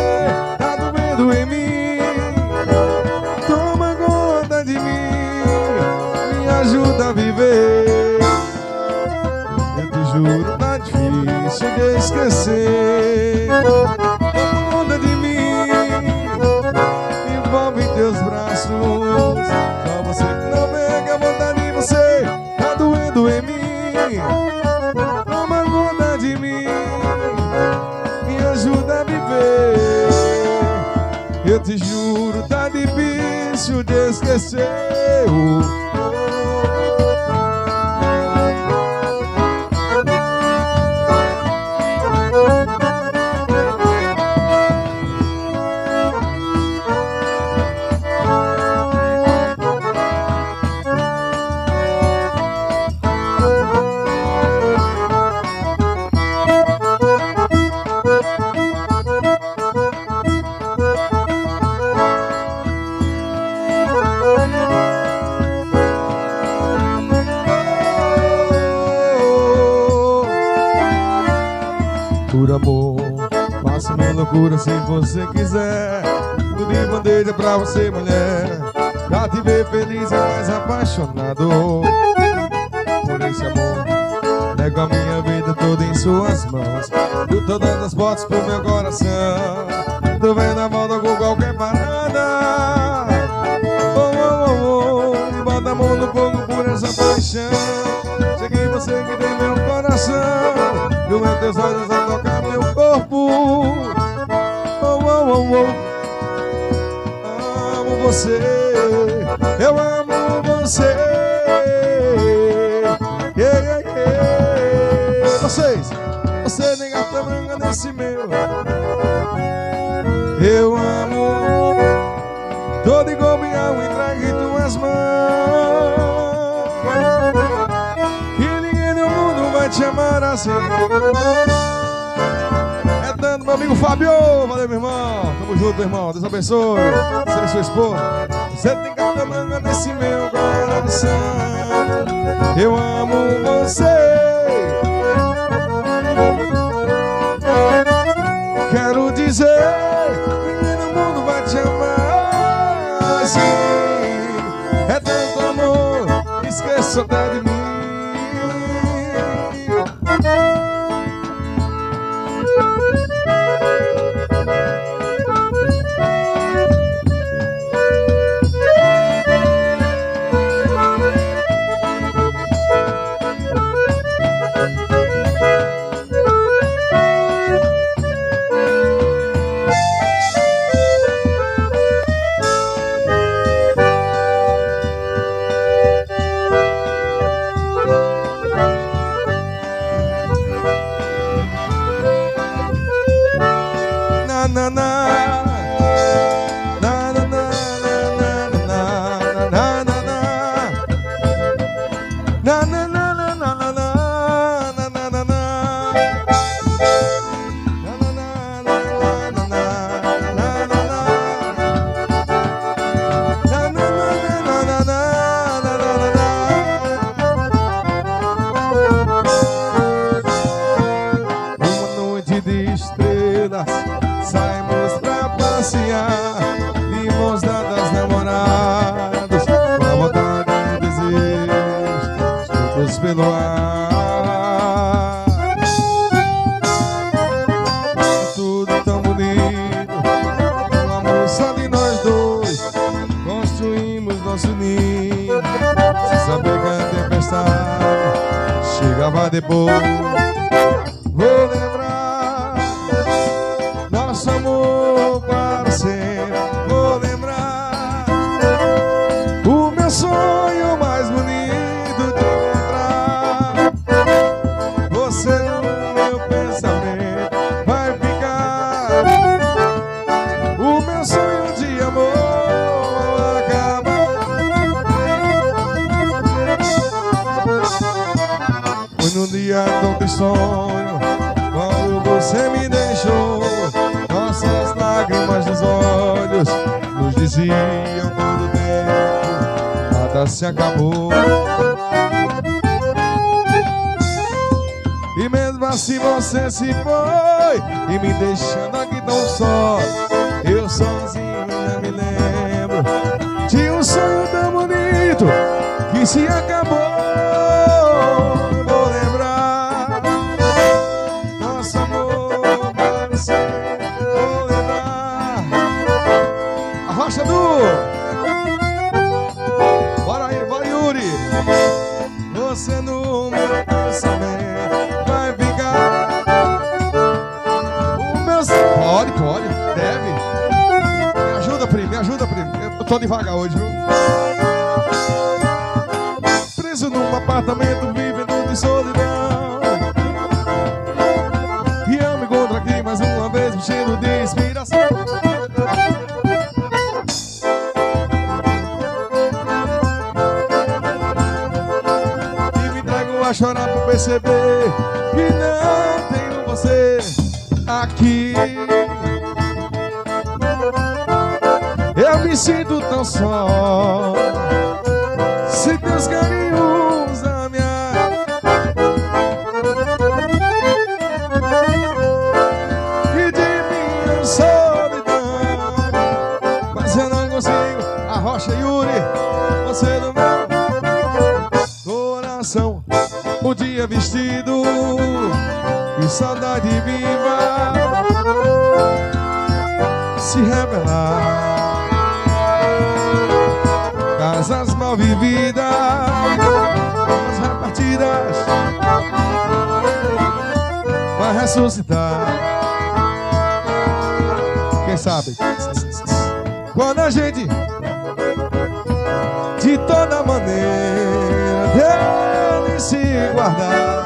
te esquecer. Toma conta de mim, envolve em teus braços. Só você que não vê que a vontade de você tá doendo em mim. Toma conta de mim, me ajuda a viver. Eu te juro, tá difícil de esquecer. Por amor, faça uma loucura se você quiser. Tudo de bandeja pra você, mulher, pra te ver feliz e mais apaixonado. Por esse amor, nego a minha vida toda em suas mãos. Eu tô dando as botas pro meu coração. Tô vendo a volta com qualquer parada. Oh, oh, oh, oh, bota a mão no fogo por essa paixão. Sei que você que tem meu coração. Eu em teus olhos a tocar meu corpo. Oh, oh, oh, oh. Amo você, eu amo você. Yeah, yeah, yeah. Vocês, você nem gata branca nesse meu. Eu amo, todo igual minha entregue em tuas mãos. E ninguém no mundo vai te amar assim. É dando meu amigo Fábio. Valeu, meu irmão. Tamo junto, meu irmão. Deus abençoe. Você e sua esposa. Você tem gata branca nesse meu coração. Eu amo você. Quero dizer, ninguém no mundo vai te amar assim. É tanto amor, esqueça até de mim. Pelo ar, tudo tão bonito, um amor só de nós dois. Construímos nosso ninho, sem saber que a tempestade chegava depois. Vou lembrar nosso amor para sempre. Vou lembrar o meu sonho mais bonito. Você no meu pensamento vai ficar. O meu sonho de amor acaba. Foi num dia tão tristonho, quando você me deixou. Nossas lágrimas nos olhos nos diziam todo tempo: nada se acabou. E mesmo assim você se foi, e me deixando aqui tão só. Eu sozinho já me lembro de um sonho tão bonito que se acabou. Vou lembrar nosso Pode, pode, deve. Me ajuda, primo, me ajuda, primo. Eu tô devagar hoje, viu? Preso num apartamento, vivendo de solidão. E eu me encontro aqui mais uma vez, me cheio de inspiração. E me trago a chorar por perceber que não tenho você aqui. Eu me sinto tão só, sem teus carinhos na minha. E de minha solidão, mas eu não consigo. A Rocha Yuri, você no meu coração. Um dia vestido e saudade viva se revelar. Casas mal vividas, as repartidas, vai ressuscitar. Quem sabe? Quando a gente de toda maneira dele se guardar,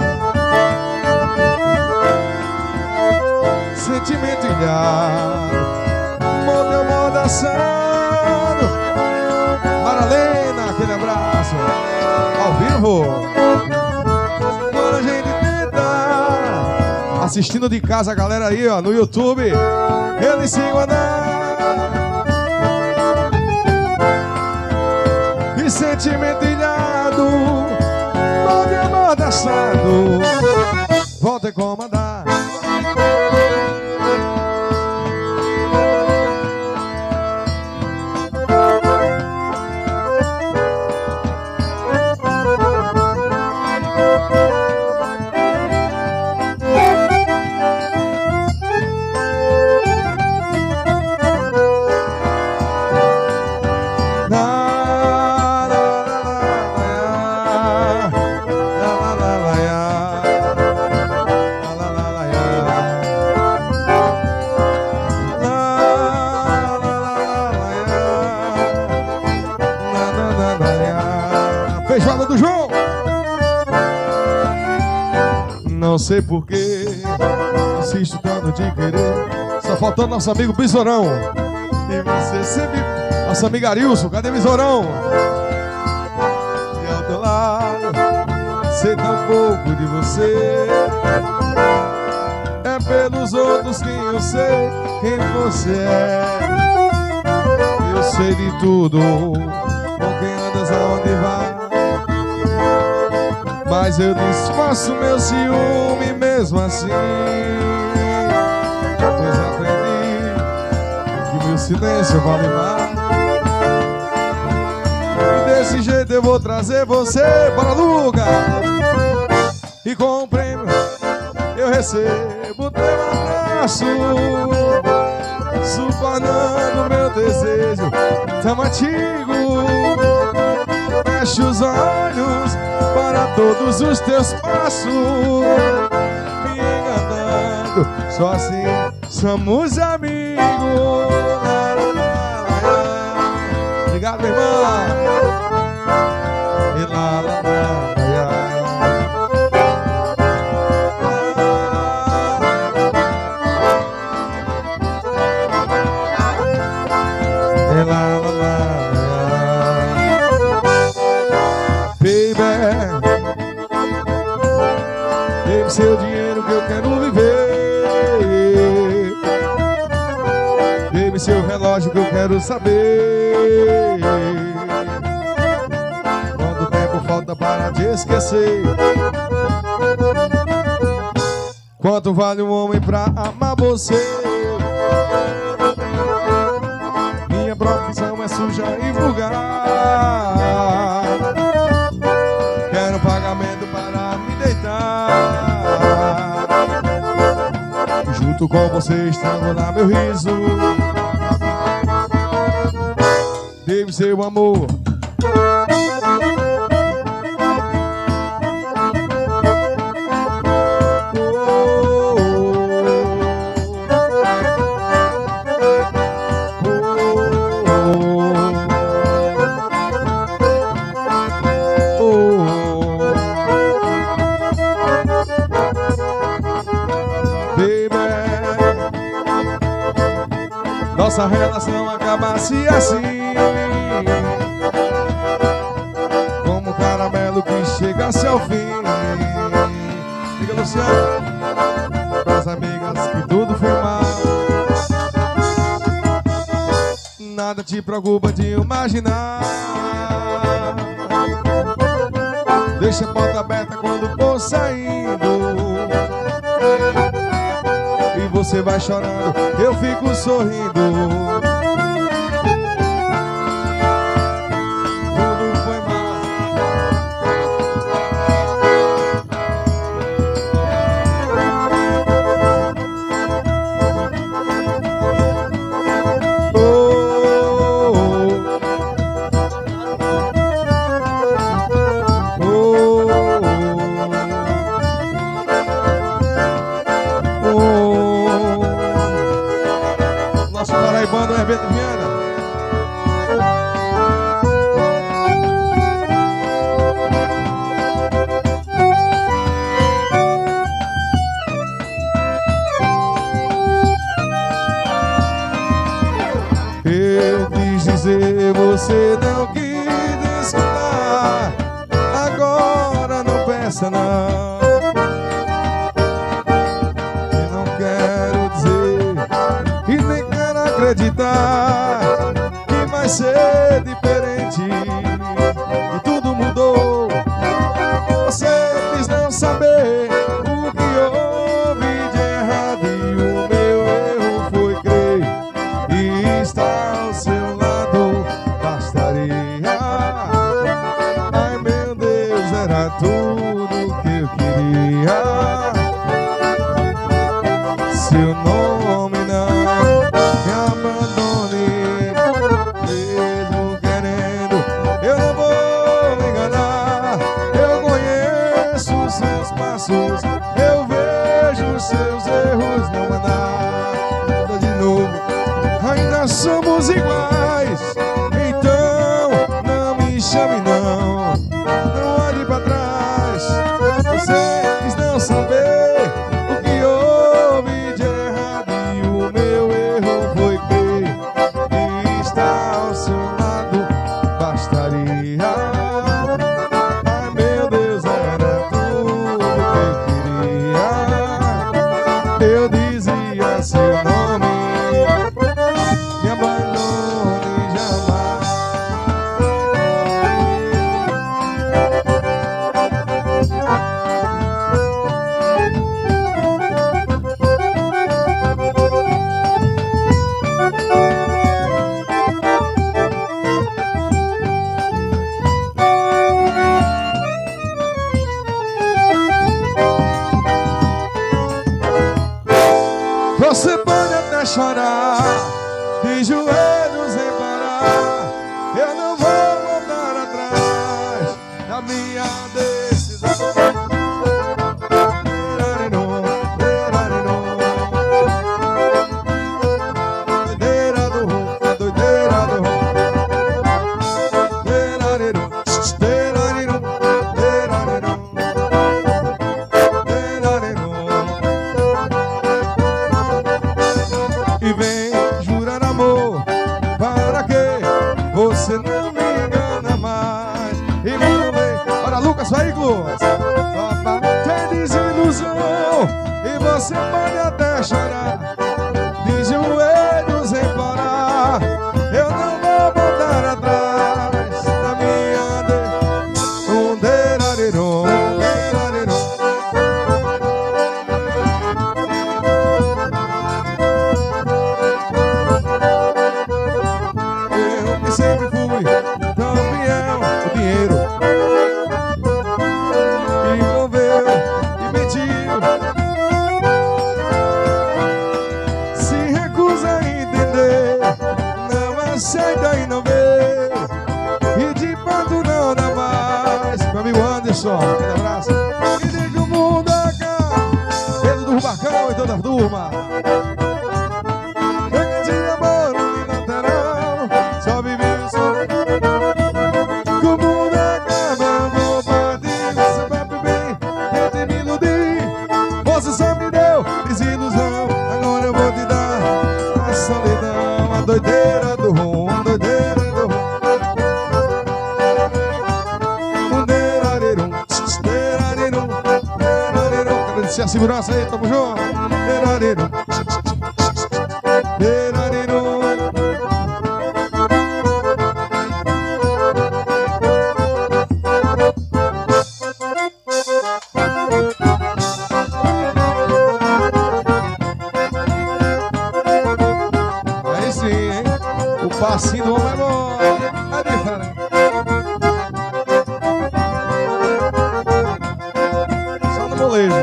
sentimento ilhado, mundo mordaçado. Maralena, aquele abraço ao vivo. Quando a gente tenta, assistindo de casa a galera aí, ó, no YouTube, ele se guardar. E sentimento ilhado, mundo amordaçado, volta a incomodar. Feijoada do João. Não sei porquê, insisto tanto de querer. Só faltando nosso amigo Besourão. E você sempre... Nosso amigo Arilson, cadê Besourão? E ao teu lado, sei tão pouco de você. É pelos outros que eu sei quem você é. Eu sei de tudo, com quem andas, aonde vai. Mas eu disfarço meu ciúme mesmo assim, pois aprendi que meu silêncio vale mais. E desse jeito eu vou trazer você para Luga. E com um prêmio eu recebo teu abraço, subornando meu desejo tão antigo. Feche os olhos para todos os teus passos, me enganando, só assim somos amigos. Obrigado, meu irmão. E lá, lá, lá, e lá, lá, lá. Seu dinheiro que eu quero viver. Dê-me seu relógio que eu quero saber quanto tempo falta para te esquecer. Quanto vale um homem pra amar você? Minha profissão é suja e vulgar. Quero pagamento para me deitar. Junto com você estrangular meu riso. Dê-me seu amor. Oh, oh, oh. nossa relação acabasse assim, como um caramelo que chegasse ao fim. Diga, Luciano, pras amigas que tudo foi mal. Nada te preocupa de imaginar. Deixa a porta aberta quando for saindo, e você vai chorando, eu fico sorrindo. Tudo foi mal. Paraibano Hermeto Viana. Eu quis dizer, você não quis escutar. Agora não peça não. Eu não quero dizer e nem quero acreditar que vai ser diferente, e tudo mudou. Você quis não saber o que houve de errado, e o meu erro foi crer e estar ao seu lado bastaria. Ai meu Deus, era tudo que eu queria. Seu nome não me abandone, mesmo querendo, eu não vou me enganar. Eu conheço os seus passos, eu vejo os seus erros, não é nada de novo. Ainda somos iguais, então não me chame não, não olhe pra trás. Você quis não saber o que houve de errado, e o meu erro foi crer e estar ao seu lado bastaria. Ai meu Deus, era tudo que eu queria. Eu dizia seu nome, me abandone jamais. Você pode até chorar, de joelhos em parar, eu não vou voltar atrás da minha decisão. Doideira do rum, a doideira do rum. E vem jurar amor, para que você não me engana mais. E vamos ver, olha Lucas, vai Lucas. Tem desilusão, e você pode até chorar, de joelhos implorar, eu não vou voltar atrás da minha de... Um derarirum, um derarirum. Eu que sempre fui tão fiel ao dinheiro, doideira do rum, doideira do rum. Derarirum, derarirum, derarirum. Agradecer a segurança aí, tamo junto. Derarirum, derarirum. Aí sim, hein? O passinho do homem é bom. É diferente. Só no molejo.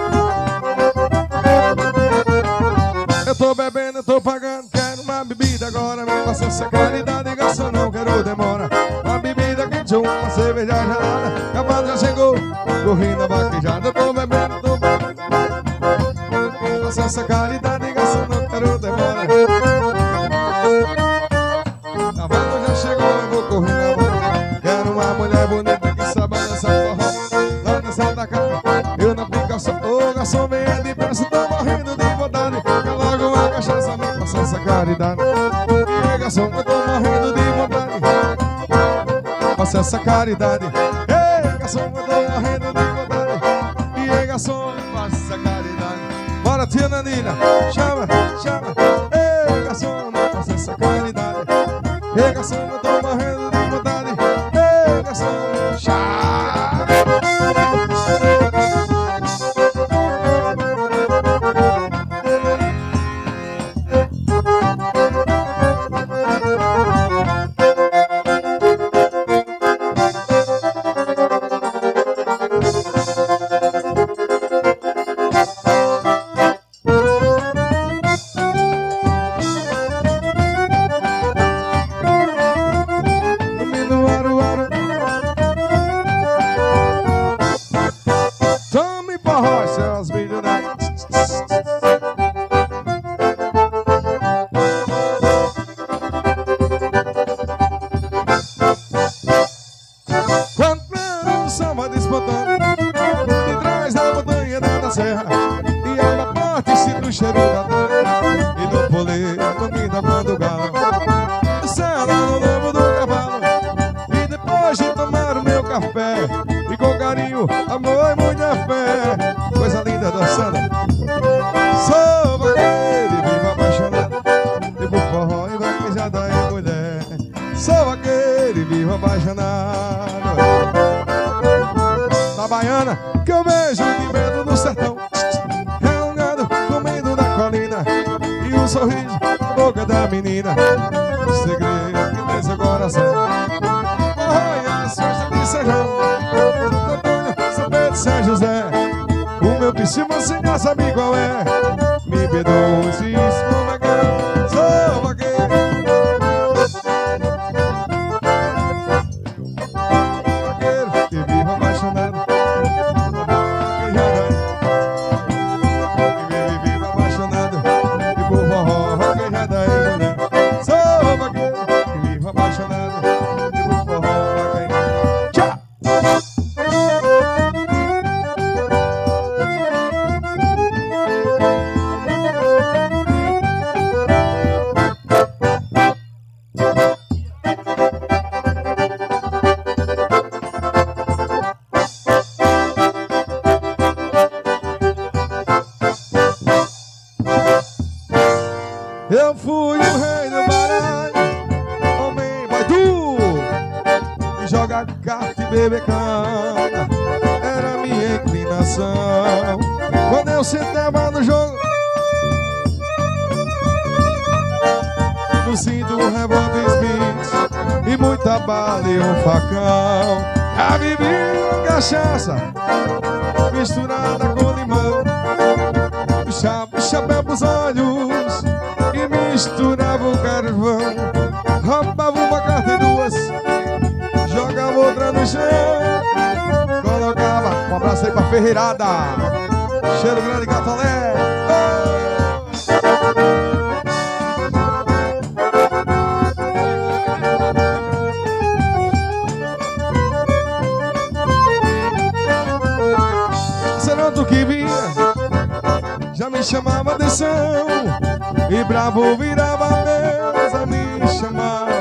Eu tô bebendo, eu tô pagando, quero uma bebida agora. Me faça essa caridade, garçom, não quero demora. Uma bebida quente, uma cerveja gelada. Acabado já chegou, corri na vaquejada. Eu tô bebendo, eu tô bebendo. Me faça essa caridade, garçom, não quero demora. Cavalo já chegou, eu vou correr na vaquejada. Quero uma mulher bonita que saiba dançar forró. Lá na Santa Casa, eu não fico só. Ô garçom, venha depressa, tô morrendo de vontade. Quer logo uma cachaça, me faça essa caridade. E garçom, eu tô morrendo de vontade. Faça essa caridade. Ei, garçom, eu tô morrendo de vontade. E aí, garçom, faça essa caridade. Bora, tia Nanina, chama, chama. Ei, garçom, faça essa caridade. Ei, garçom, eu tô morrendo de vontade. Ei, garçom, chama. Tome porró, seus milionários. Quando o samba despontando de trás da montanha da da serra, e a porta sinto o cheiro da terra, e do poleiro me tocando o galo. O céu lá no lobo do cavalo, e depois de tomar o meu café, e com carinho, amor e muita fé, coisa linda dançando. Sou vaqueiro e vivo apaixonado, e por forró e vaquejada e mulher. Sou vaqueiro e vivo apaixonado. Da baiana que eu vejo vivendo no sertão, é um gado comendo na colina, e um sorriso na boca da menina. O segredo que tem seu coração, forró e as festas de São João, São Pedro, São José. O meu piscina sem já sabe qual é. Me perdoe se isso for vaqueiro. Sou vaqueiro. Vaqueiro que vivo apaixonado. Que vive vivo apaixonado. E por forró, vaquejada e mulher. Sou vaqueiro que vivo apaixonado. E por forró, vaquejada. Tchau! Eu fui o rei do baralho, homem vai tu, e jogar carta e beber cana, era minha inclinação. Quando eu sentava no jogo, no cinto um revólver Smith e muita bala e um facão. Já vivi uma cachaça misturada com limão, puxava o chapéu pros olhos e misturava o carvão. Roubava uma carta e duas, jogava outra no chão, colocava. Um abraço aí pra Ferreirada, cheiro grande, Catolé. Ceroto que vinha já me chamava atenção, e bravo virava a mesa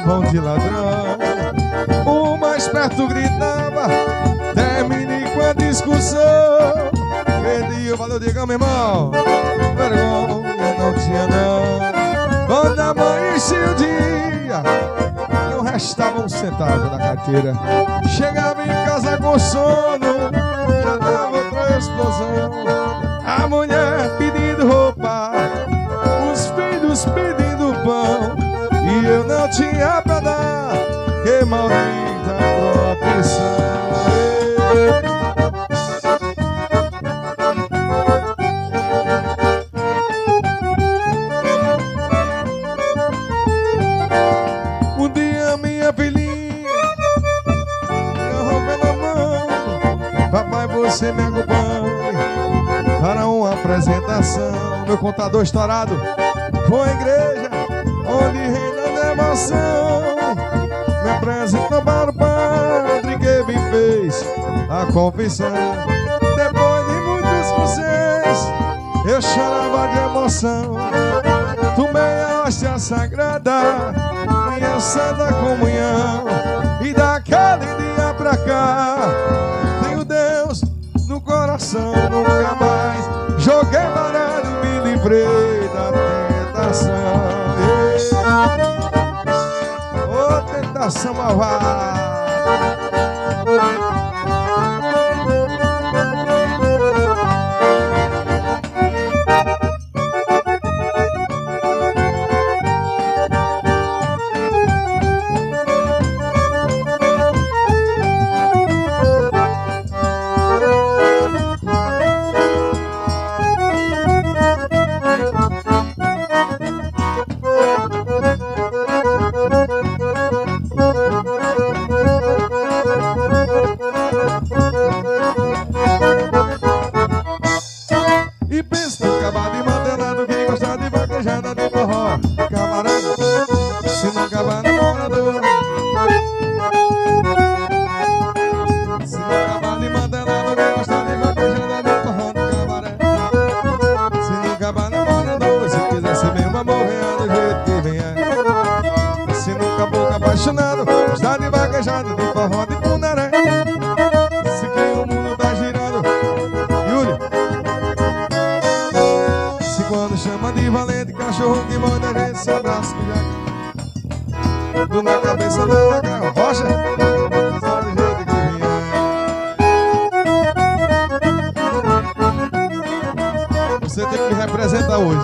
chamavam de ladrão. O mais perto gritava, termine com a discussão. Perdi, valeu, Diegão, meu irmão. Vergonha não tinha não. Quando amanhecia o dia, não restava um centavo na carteira. Chegava em casa com sono, já dava outra explosão. A mulher pedindo roupa, os filhos pedindo pão, e eu não tinha pra dar, que maldita proteção. Um dia minha filhinha agarrou pela mão, papai, você me acompanha para uma apresentação. Meu contador estourado foi à igreja onde reina a devoção. Me apresentou para o padre que me fez a confissão. Depois de muitos vocês, eu chorava de emoção. Tomei a hóstia sagrada, minha santa comunhão, e daquele dia pra cá tenho Deus no coração. Nunca mais joguei baralho, me livrei da tentação. Ô, oh, tentação malvada. E pensa em acabar de mantelado, quem gosta de vaquejada de forró, camarada, se não acabar namorador. Se não acabar de mantelado, quem gosta de vaquejada de forró, camarada, se não acabar namorador. Se quiser ser meu amor, venha do jeito que venha. Se nunca pouco apaixonado, gosta de vaquejada de forró de punaré. Se que o mundo tá girando, Yuri, quando chama de valente, cachorro que morde a gente se abraça com jaca. Tudo na cabeça da vaca, rocha, só do jeito que vier. Você tem que me representar hoje.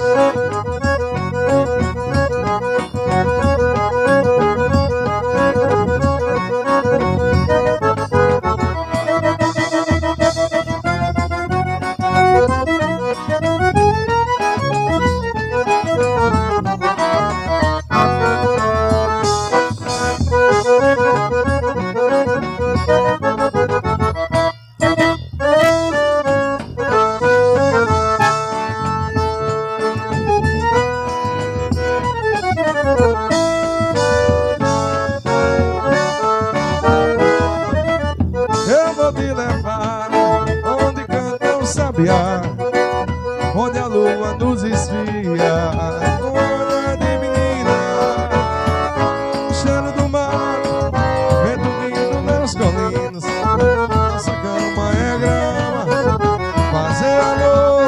Eu vou te levar onde canta o sabiá, onde a lua nos esfria, com olhar de menina, o cheiro do mar, vento vindo nas colinas. Nossa cama é grama, fazer amor.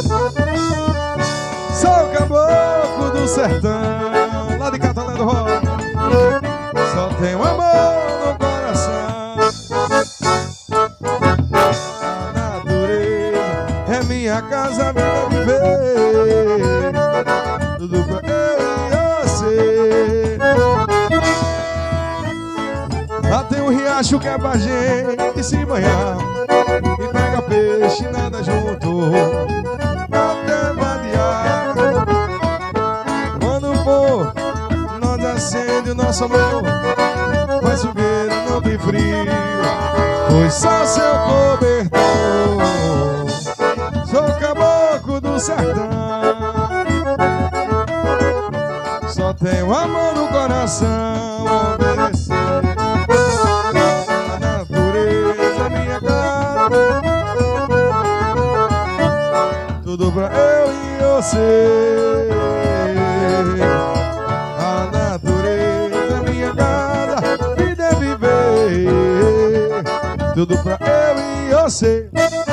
Sou o caboclo do sertão, lá de Catalã do Rock, só tenho amor no coração. Minha casa, vida viver, tudo pra eu e você. Lá tem um riacho que é pra gente se banhar e pega peixe, nada junto, até vadiar. Quando for, nós acende o nosso amor, mas fogueira não tem frio, pois só seu cobertor. Sou o caboclo do sertão, só tenho amor no coração a obedecer. A natureza é minha cara, tudo pra eu e você. A natureza é minha tudo pra eu e você.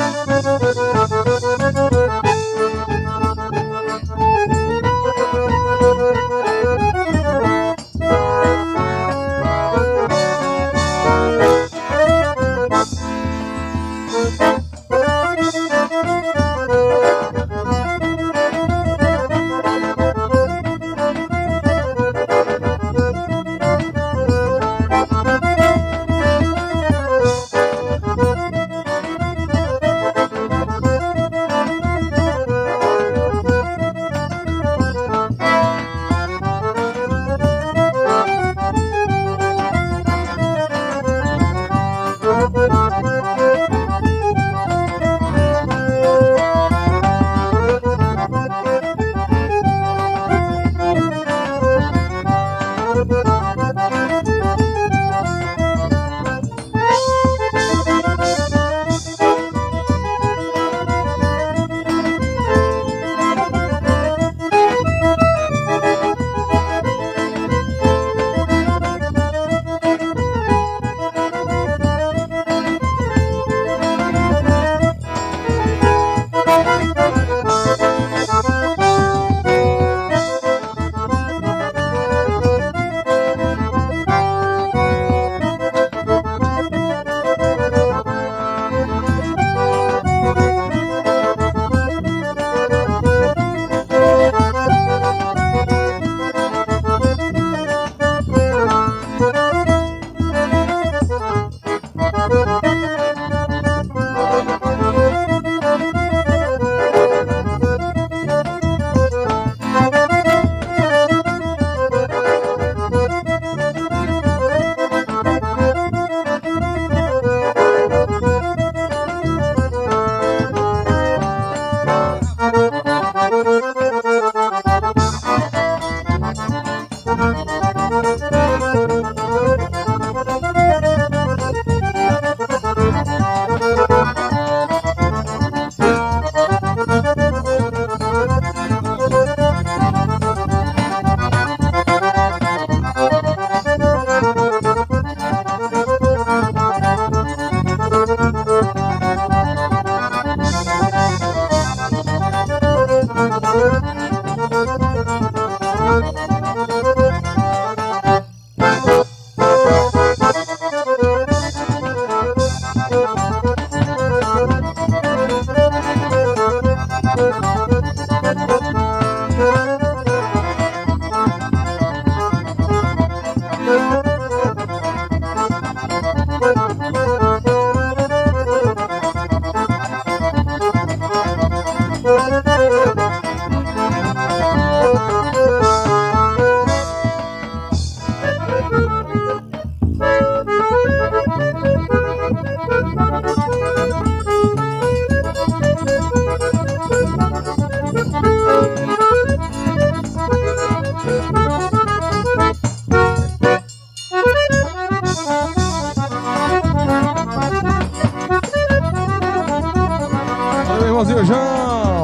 Irmãozinho João,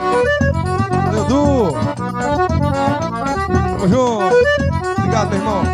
valeu, Du, tamo junto, obrigado, meu irmão.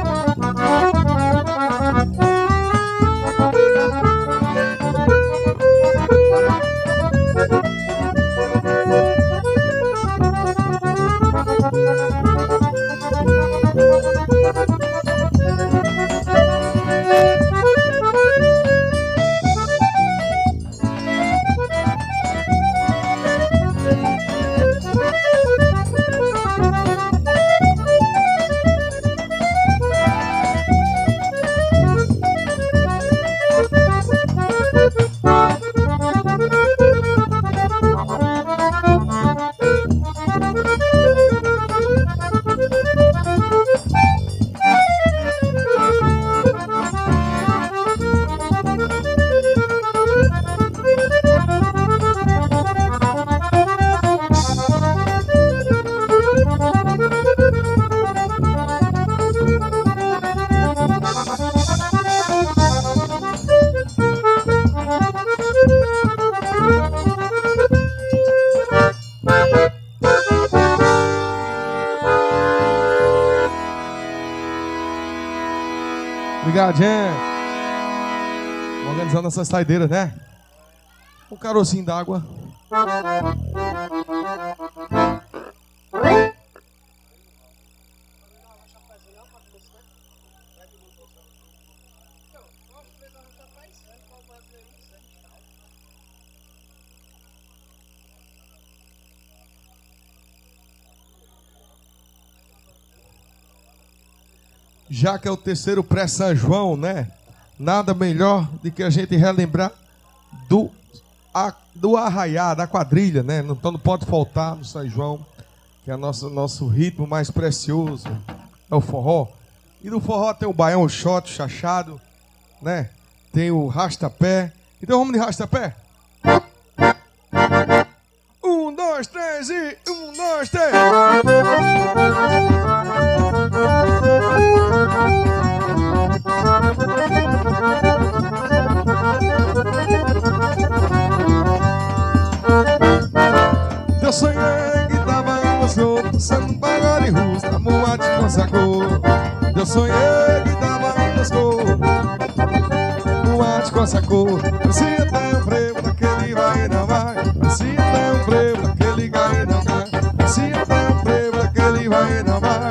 Obrigado, gente. Organizando essas saideiras, né? Um carocinho d'água. Já que é o terceiro pré-São João, né? Nada melhor do que a gente relembrar do, a, do arraiá, da quadrilha, né? Então não pode faltar no São João, que é o nosso, nosso ritmo mais precioso, é o forró. E no forró tem o baião, o shot, o chachado, né? Tem o rastapé. Então vamos de rastapé? Um, dois, três e... Um, dois, três... Eu sonhei que tava em Moscou, dançando um pagode russo, na boate com sacou. Eu sonhei que tava em Moscou, boate com sacou. Parecia até um frevo daquele vai e não vai. Parecia até um frevo daquele cai e não cai. Parecia até um frevo daquele vai e não vai.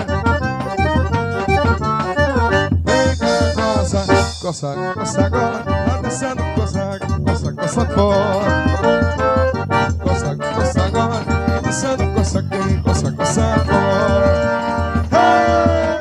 Vem cá, coça, coça, coça agora. Tá dançando, coça, coça, coça fora. Coça, coça agora, dançando, coça quem, coça, coça agora. Hey!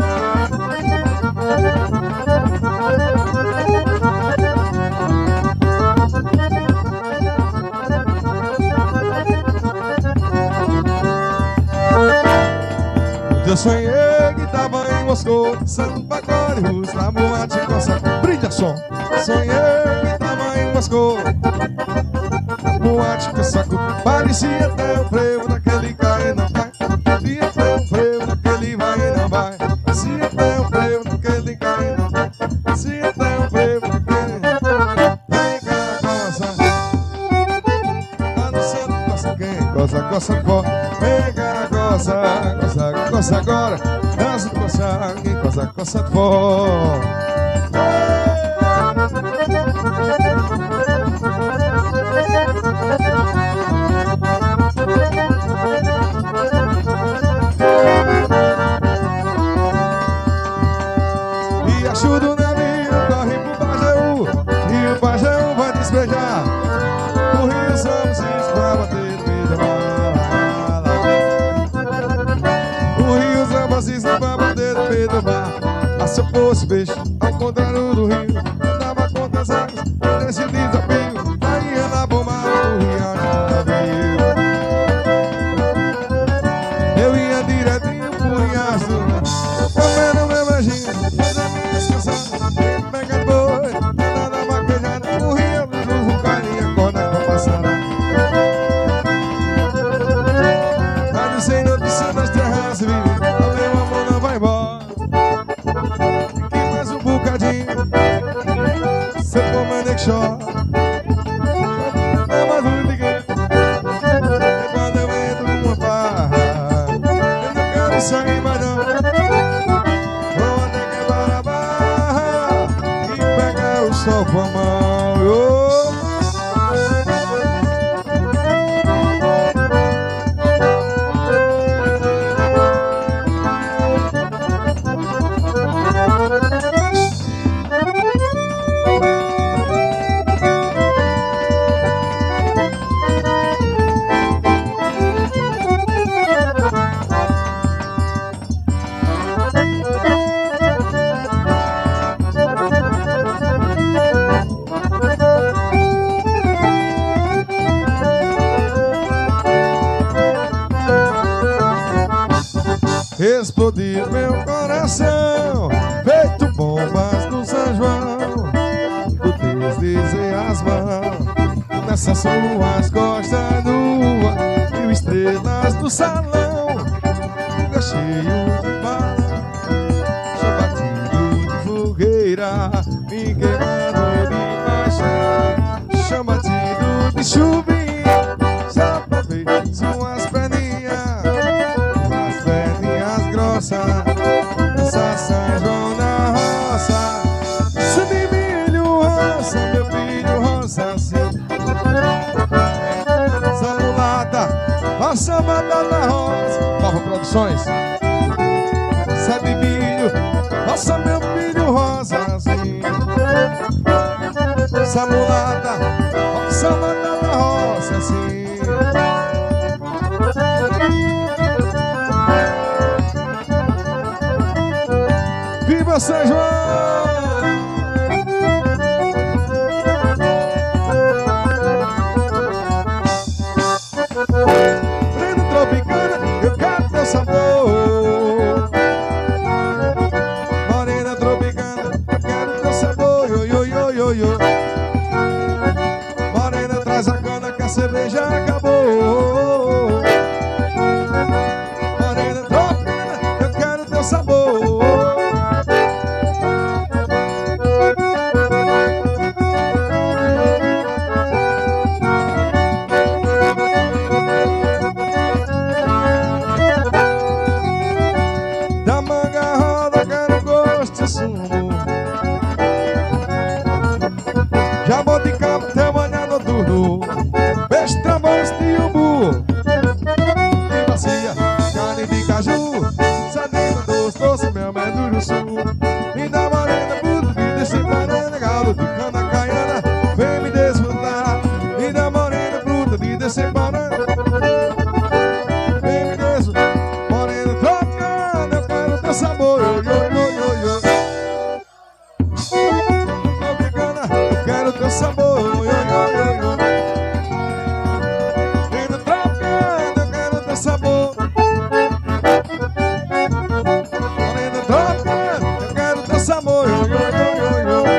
Eu sonhei que tava em Moscou, dançando pagode russo, na boate com saco. Brilha som. Sonhei que tava em Moscou, boate com saco. Parecia até um frevo daquele cai e não cai. Parecia até um frevo daquele vai e não vai. Parecia até um frevo daquele cai e não cai. Parecia até um frevo daquele... Vem cá, coça. Tá no centro, coça quem? Coça, coça fora. Vem cá, coça, coça, coça agora. Dança, coça quem? Coça, coça fora. E a chuva do navio corre pro Pajeú, e o Pajeú vai despejar. O Rio São Francisco vai bater no meio do mar. O Rio São Francisco vai bater no meio do mar. Ah, se eu fosse peixe, ao contrário do rio, andava contra as águas nesse desafio. Aí ia na bombada do riacho do navio. Eu ia direitinho pro riacho do navio, comendo meu beijinho, fazendo a minha estação. Pega boi, anda na vaquejada, o rio do luz, o carinha, acorda com a passada. Rádio sem notícia das terras vivas, a meu amor não vai embora. Fiquei mais um bocadinho, seu comando é que chora. É mais um liguei, é quando eu entro numa barra, eu não quero sair mais não. Vou até quebrar a barra e pegar o sol com a mão. Oh. Explodir meu coração, feito bombas do São João. Do deslizei as mãos nessas suas costas nuas, mil estrelas do salão, fica cheio de bala, sou batido de fogueira, me queimando de paixão, chão batido de chuvinha, só pra ver suas perninhas, as perninhas grossas, essa São João na roça, sangue milho, roça, meu filho. Produções. Sete milho, nossa meu filho rosazinho. Essa mulata, nossa mata na roça assim. Viva São João! Morena tropicana, eu quero teu sabor. Morena tropicana, eu quero teu sabor. Yo, yo, yo, yo, yo. Morena traz a cana que a cerveja acabou. Morena tropicana, eu quero teu sabor. Da manga roda, quero gosto de sumo. Jaboticaba, teu olhar noturno. Beijo, travões de umbu. E bacia, carne de caju. Sardinha doce, doce, mel, meduro sul. Me dá morena, puto, vida sem banana. Galo de cana caiana, vem me desfrutar. Me dá morena, fruta, vida sem banana. Vem me desfrutar. Morena tropicana, eu quero teu sabor. Yo, yo, yo, yo, yo. Tropicana, eu quero teu sabor. Yo, yo, yo, yo. Morena tropicana, eu quero teu sabor. Morena tropicana, eu quero teu sabor. Yo, yo, yo, yo, yo.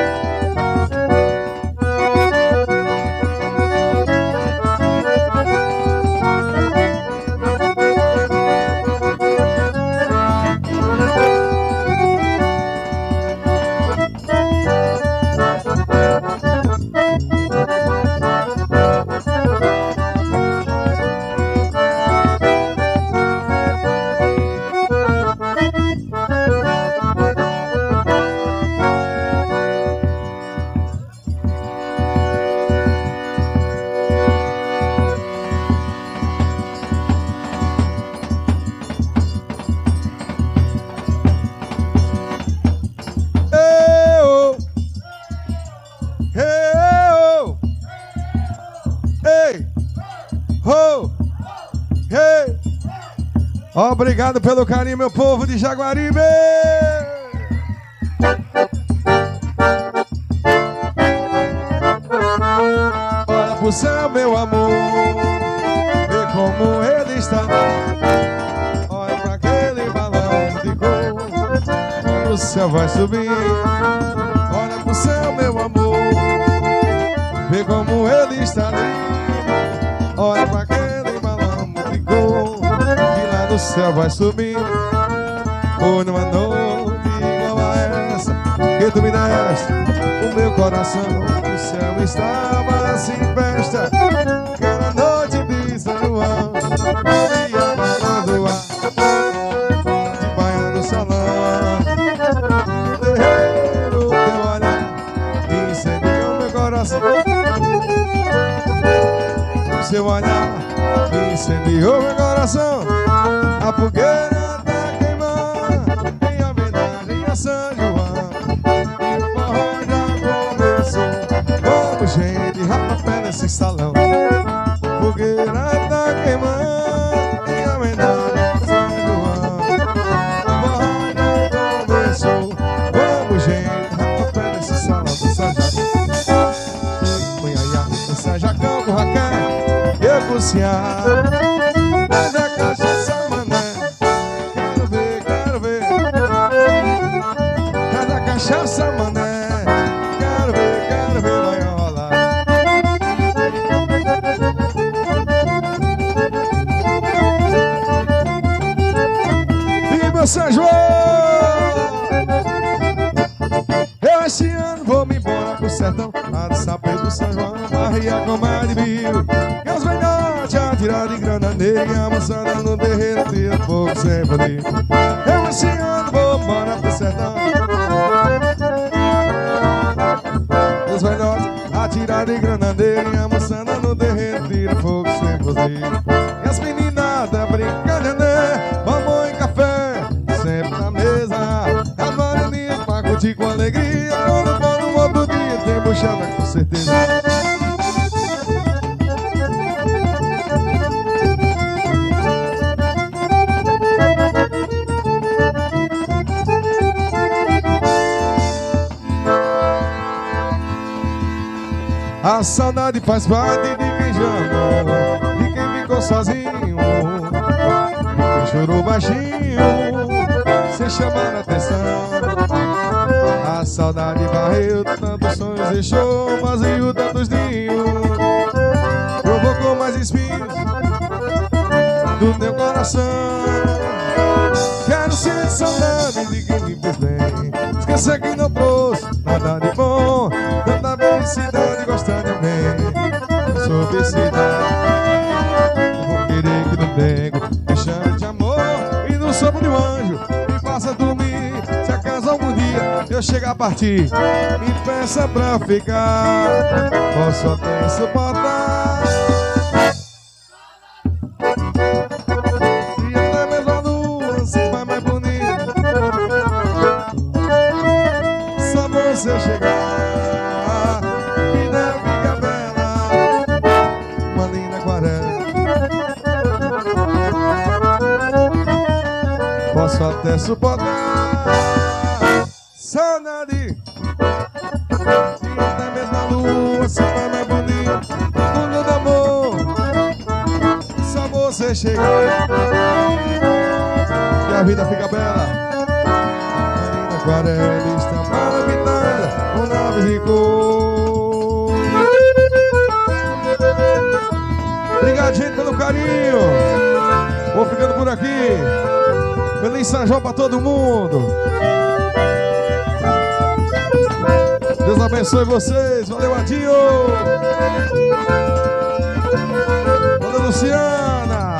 Obrigado pelo carinho, meu povo de Jaguaribe. Olha pro céu, meu amor, vê como ele está. Olha pra aquele balão de cor, o céu vai subir. Olha pro céu, meu amor, vê como ele está ali. Olha pra aquele balão de cor, o céu vai subir. Foi numa noite igual a essa que tu me deste o meu coração. O céu estava assim festa, aquela noite de São João. Ia mandando ar de baia no salão. Terreiro, teu olhar incendiou meu coração. O seu olhar incendiou meu coração. A fogueira tá queimando em homenagem a São João. E o forró já começou. Vamos, gente, rapapé nesse salão. A fogueira tá queimando em homenagem a São João. O forró já começou. Vamos, gente, rapapé nesse salão do São Jacão. Munhaiá, do São Jacão com Raquel, eu cozinhar. Mas a cachaça cachaça, mané, quero ver, quero ver, vai rolar. Viva São João! Eu esse ano vou me embora pro sertão, lá de saber do São João, barriga com mais de mil. E os velhotes atiraram de grana nele, amassando no terreiro, tira fogo sempre ali. Eu esse ano vou embora pro sertão, os velhotes atiraram de grana dele, a moçada no terreiro tira fogo sem fazer. E as meninadas brincando, né? Vamos Luciana, com certeza. A saudade faz parte de quem já amou, de quem ficou sozinho, de quem chorou baixinho, sem chamar a atenção. A saudade varreu tantos sonhos, deixou vazio tantos ninhos, provocou mais espinhos do teu coração. Quero sentir saudade de quem me fez bem, esquecer que não trouxe nada de bom, tanta felicidade gostar de alguém. Sou felicidade, vou querer que não tenho, me chame de amor e não sopro de um anjo, me faça dormir. Se acaso algum dia eu chegar a partir, me peça pra ficar, posso até suportar. E até mesmo a lua se vai mais bonita, só você chegar. Vida fica bela, uma linda aquarela. Posso até suportar saudade, e até mesmo a lua se faz mais bonita. Mundo do amor, só você chegar, e a vida fica bela. Uma linda aquarela está mal pintada com naves de cor. Obrigado, gente, pelo carinho. Vou ficando por aqui. Feliz São João pra todo mundo. Deus abençoe vocês. Valeu, Adinho. Valeu, Luciana.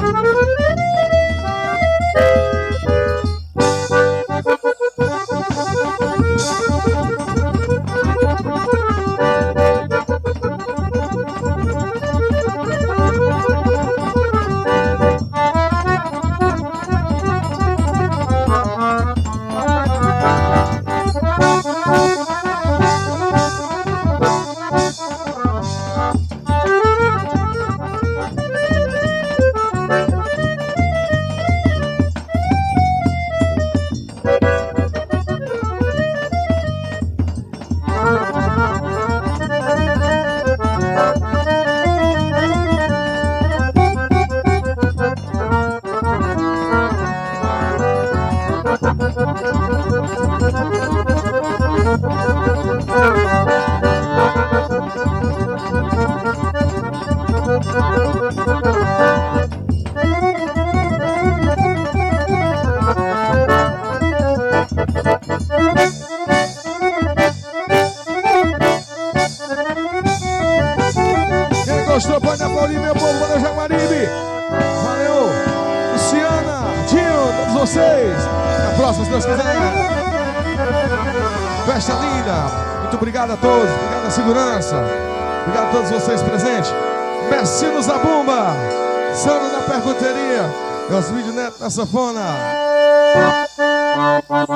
Quem gostou pode aplaudir, meu povo. Valeu, Jaguaribe. Valeu, Luciana, Tio, todos vocês. Até a próxima, se Deus quiser. Festa linda. Muito obrigado a todos. Obrigado à segurança. Obrigado a todos vocês presentes. Mercino Zabumba, Sandro da Percuteria, Osvídio Neto da Sanfona.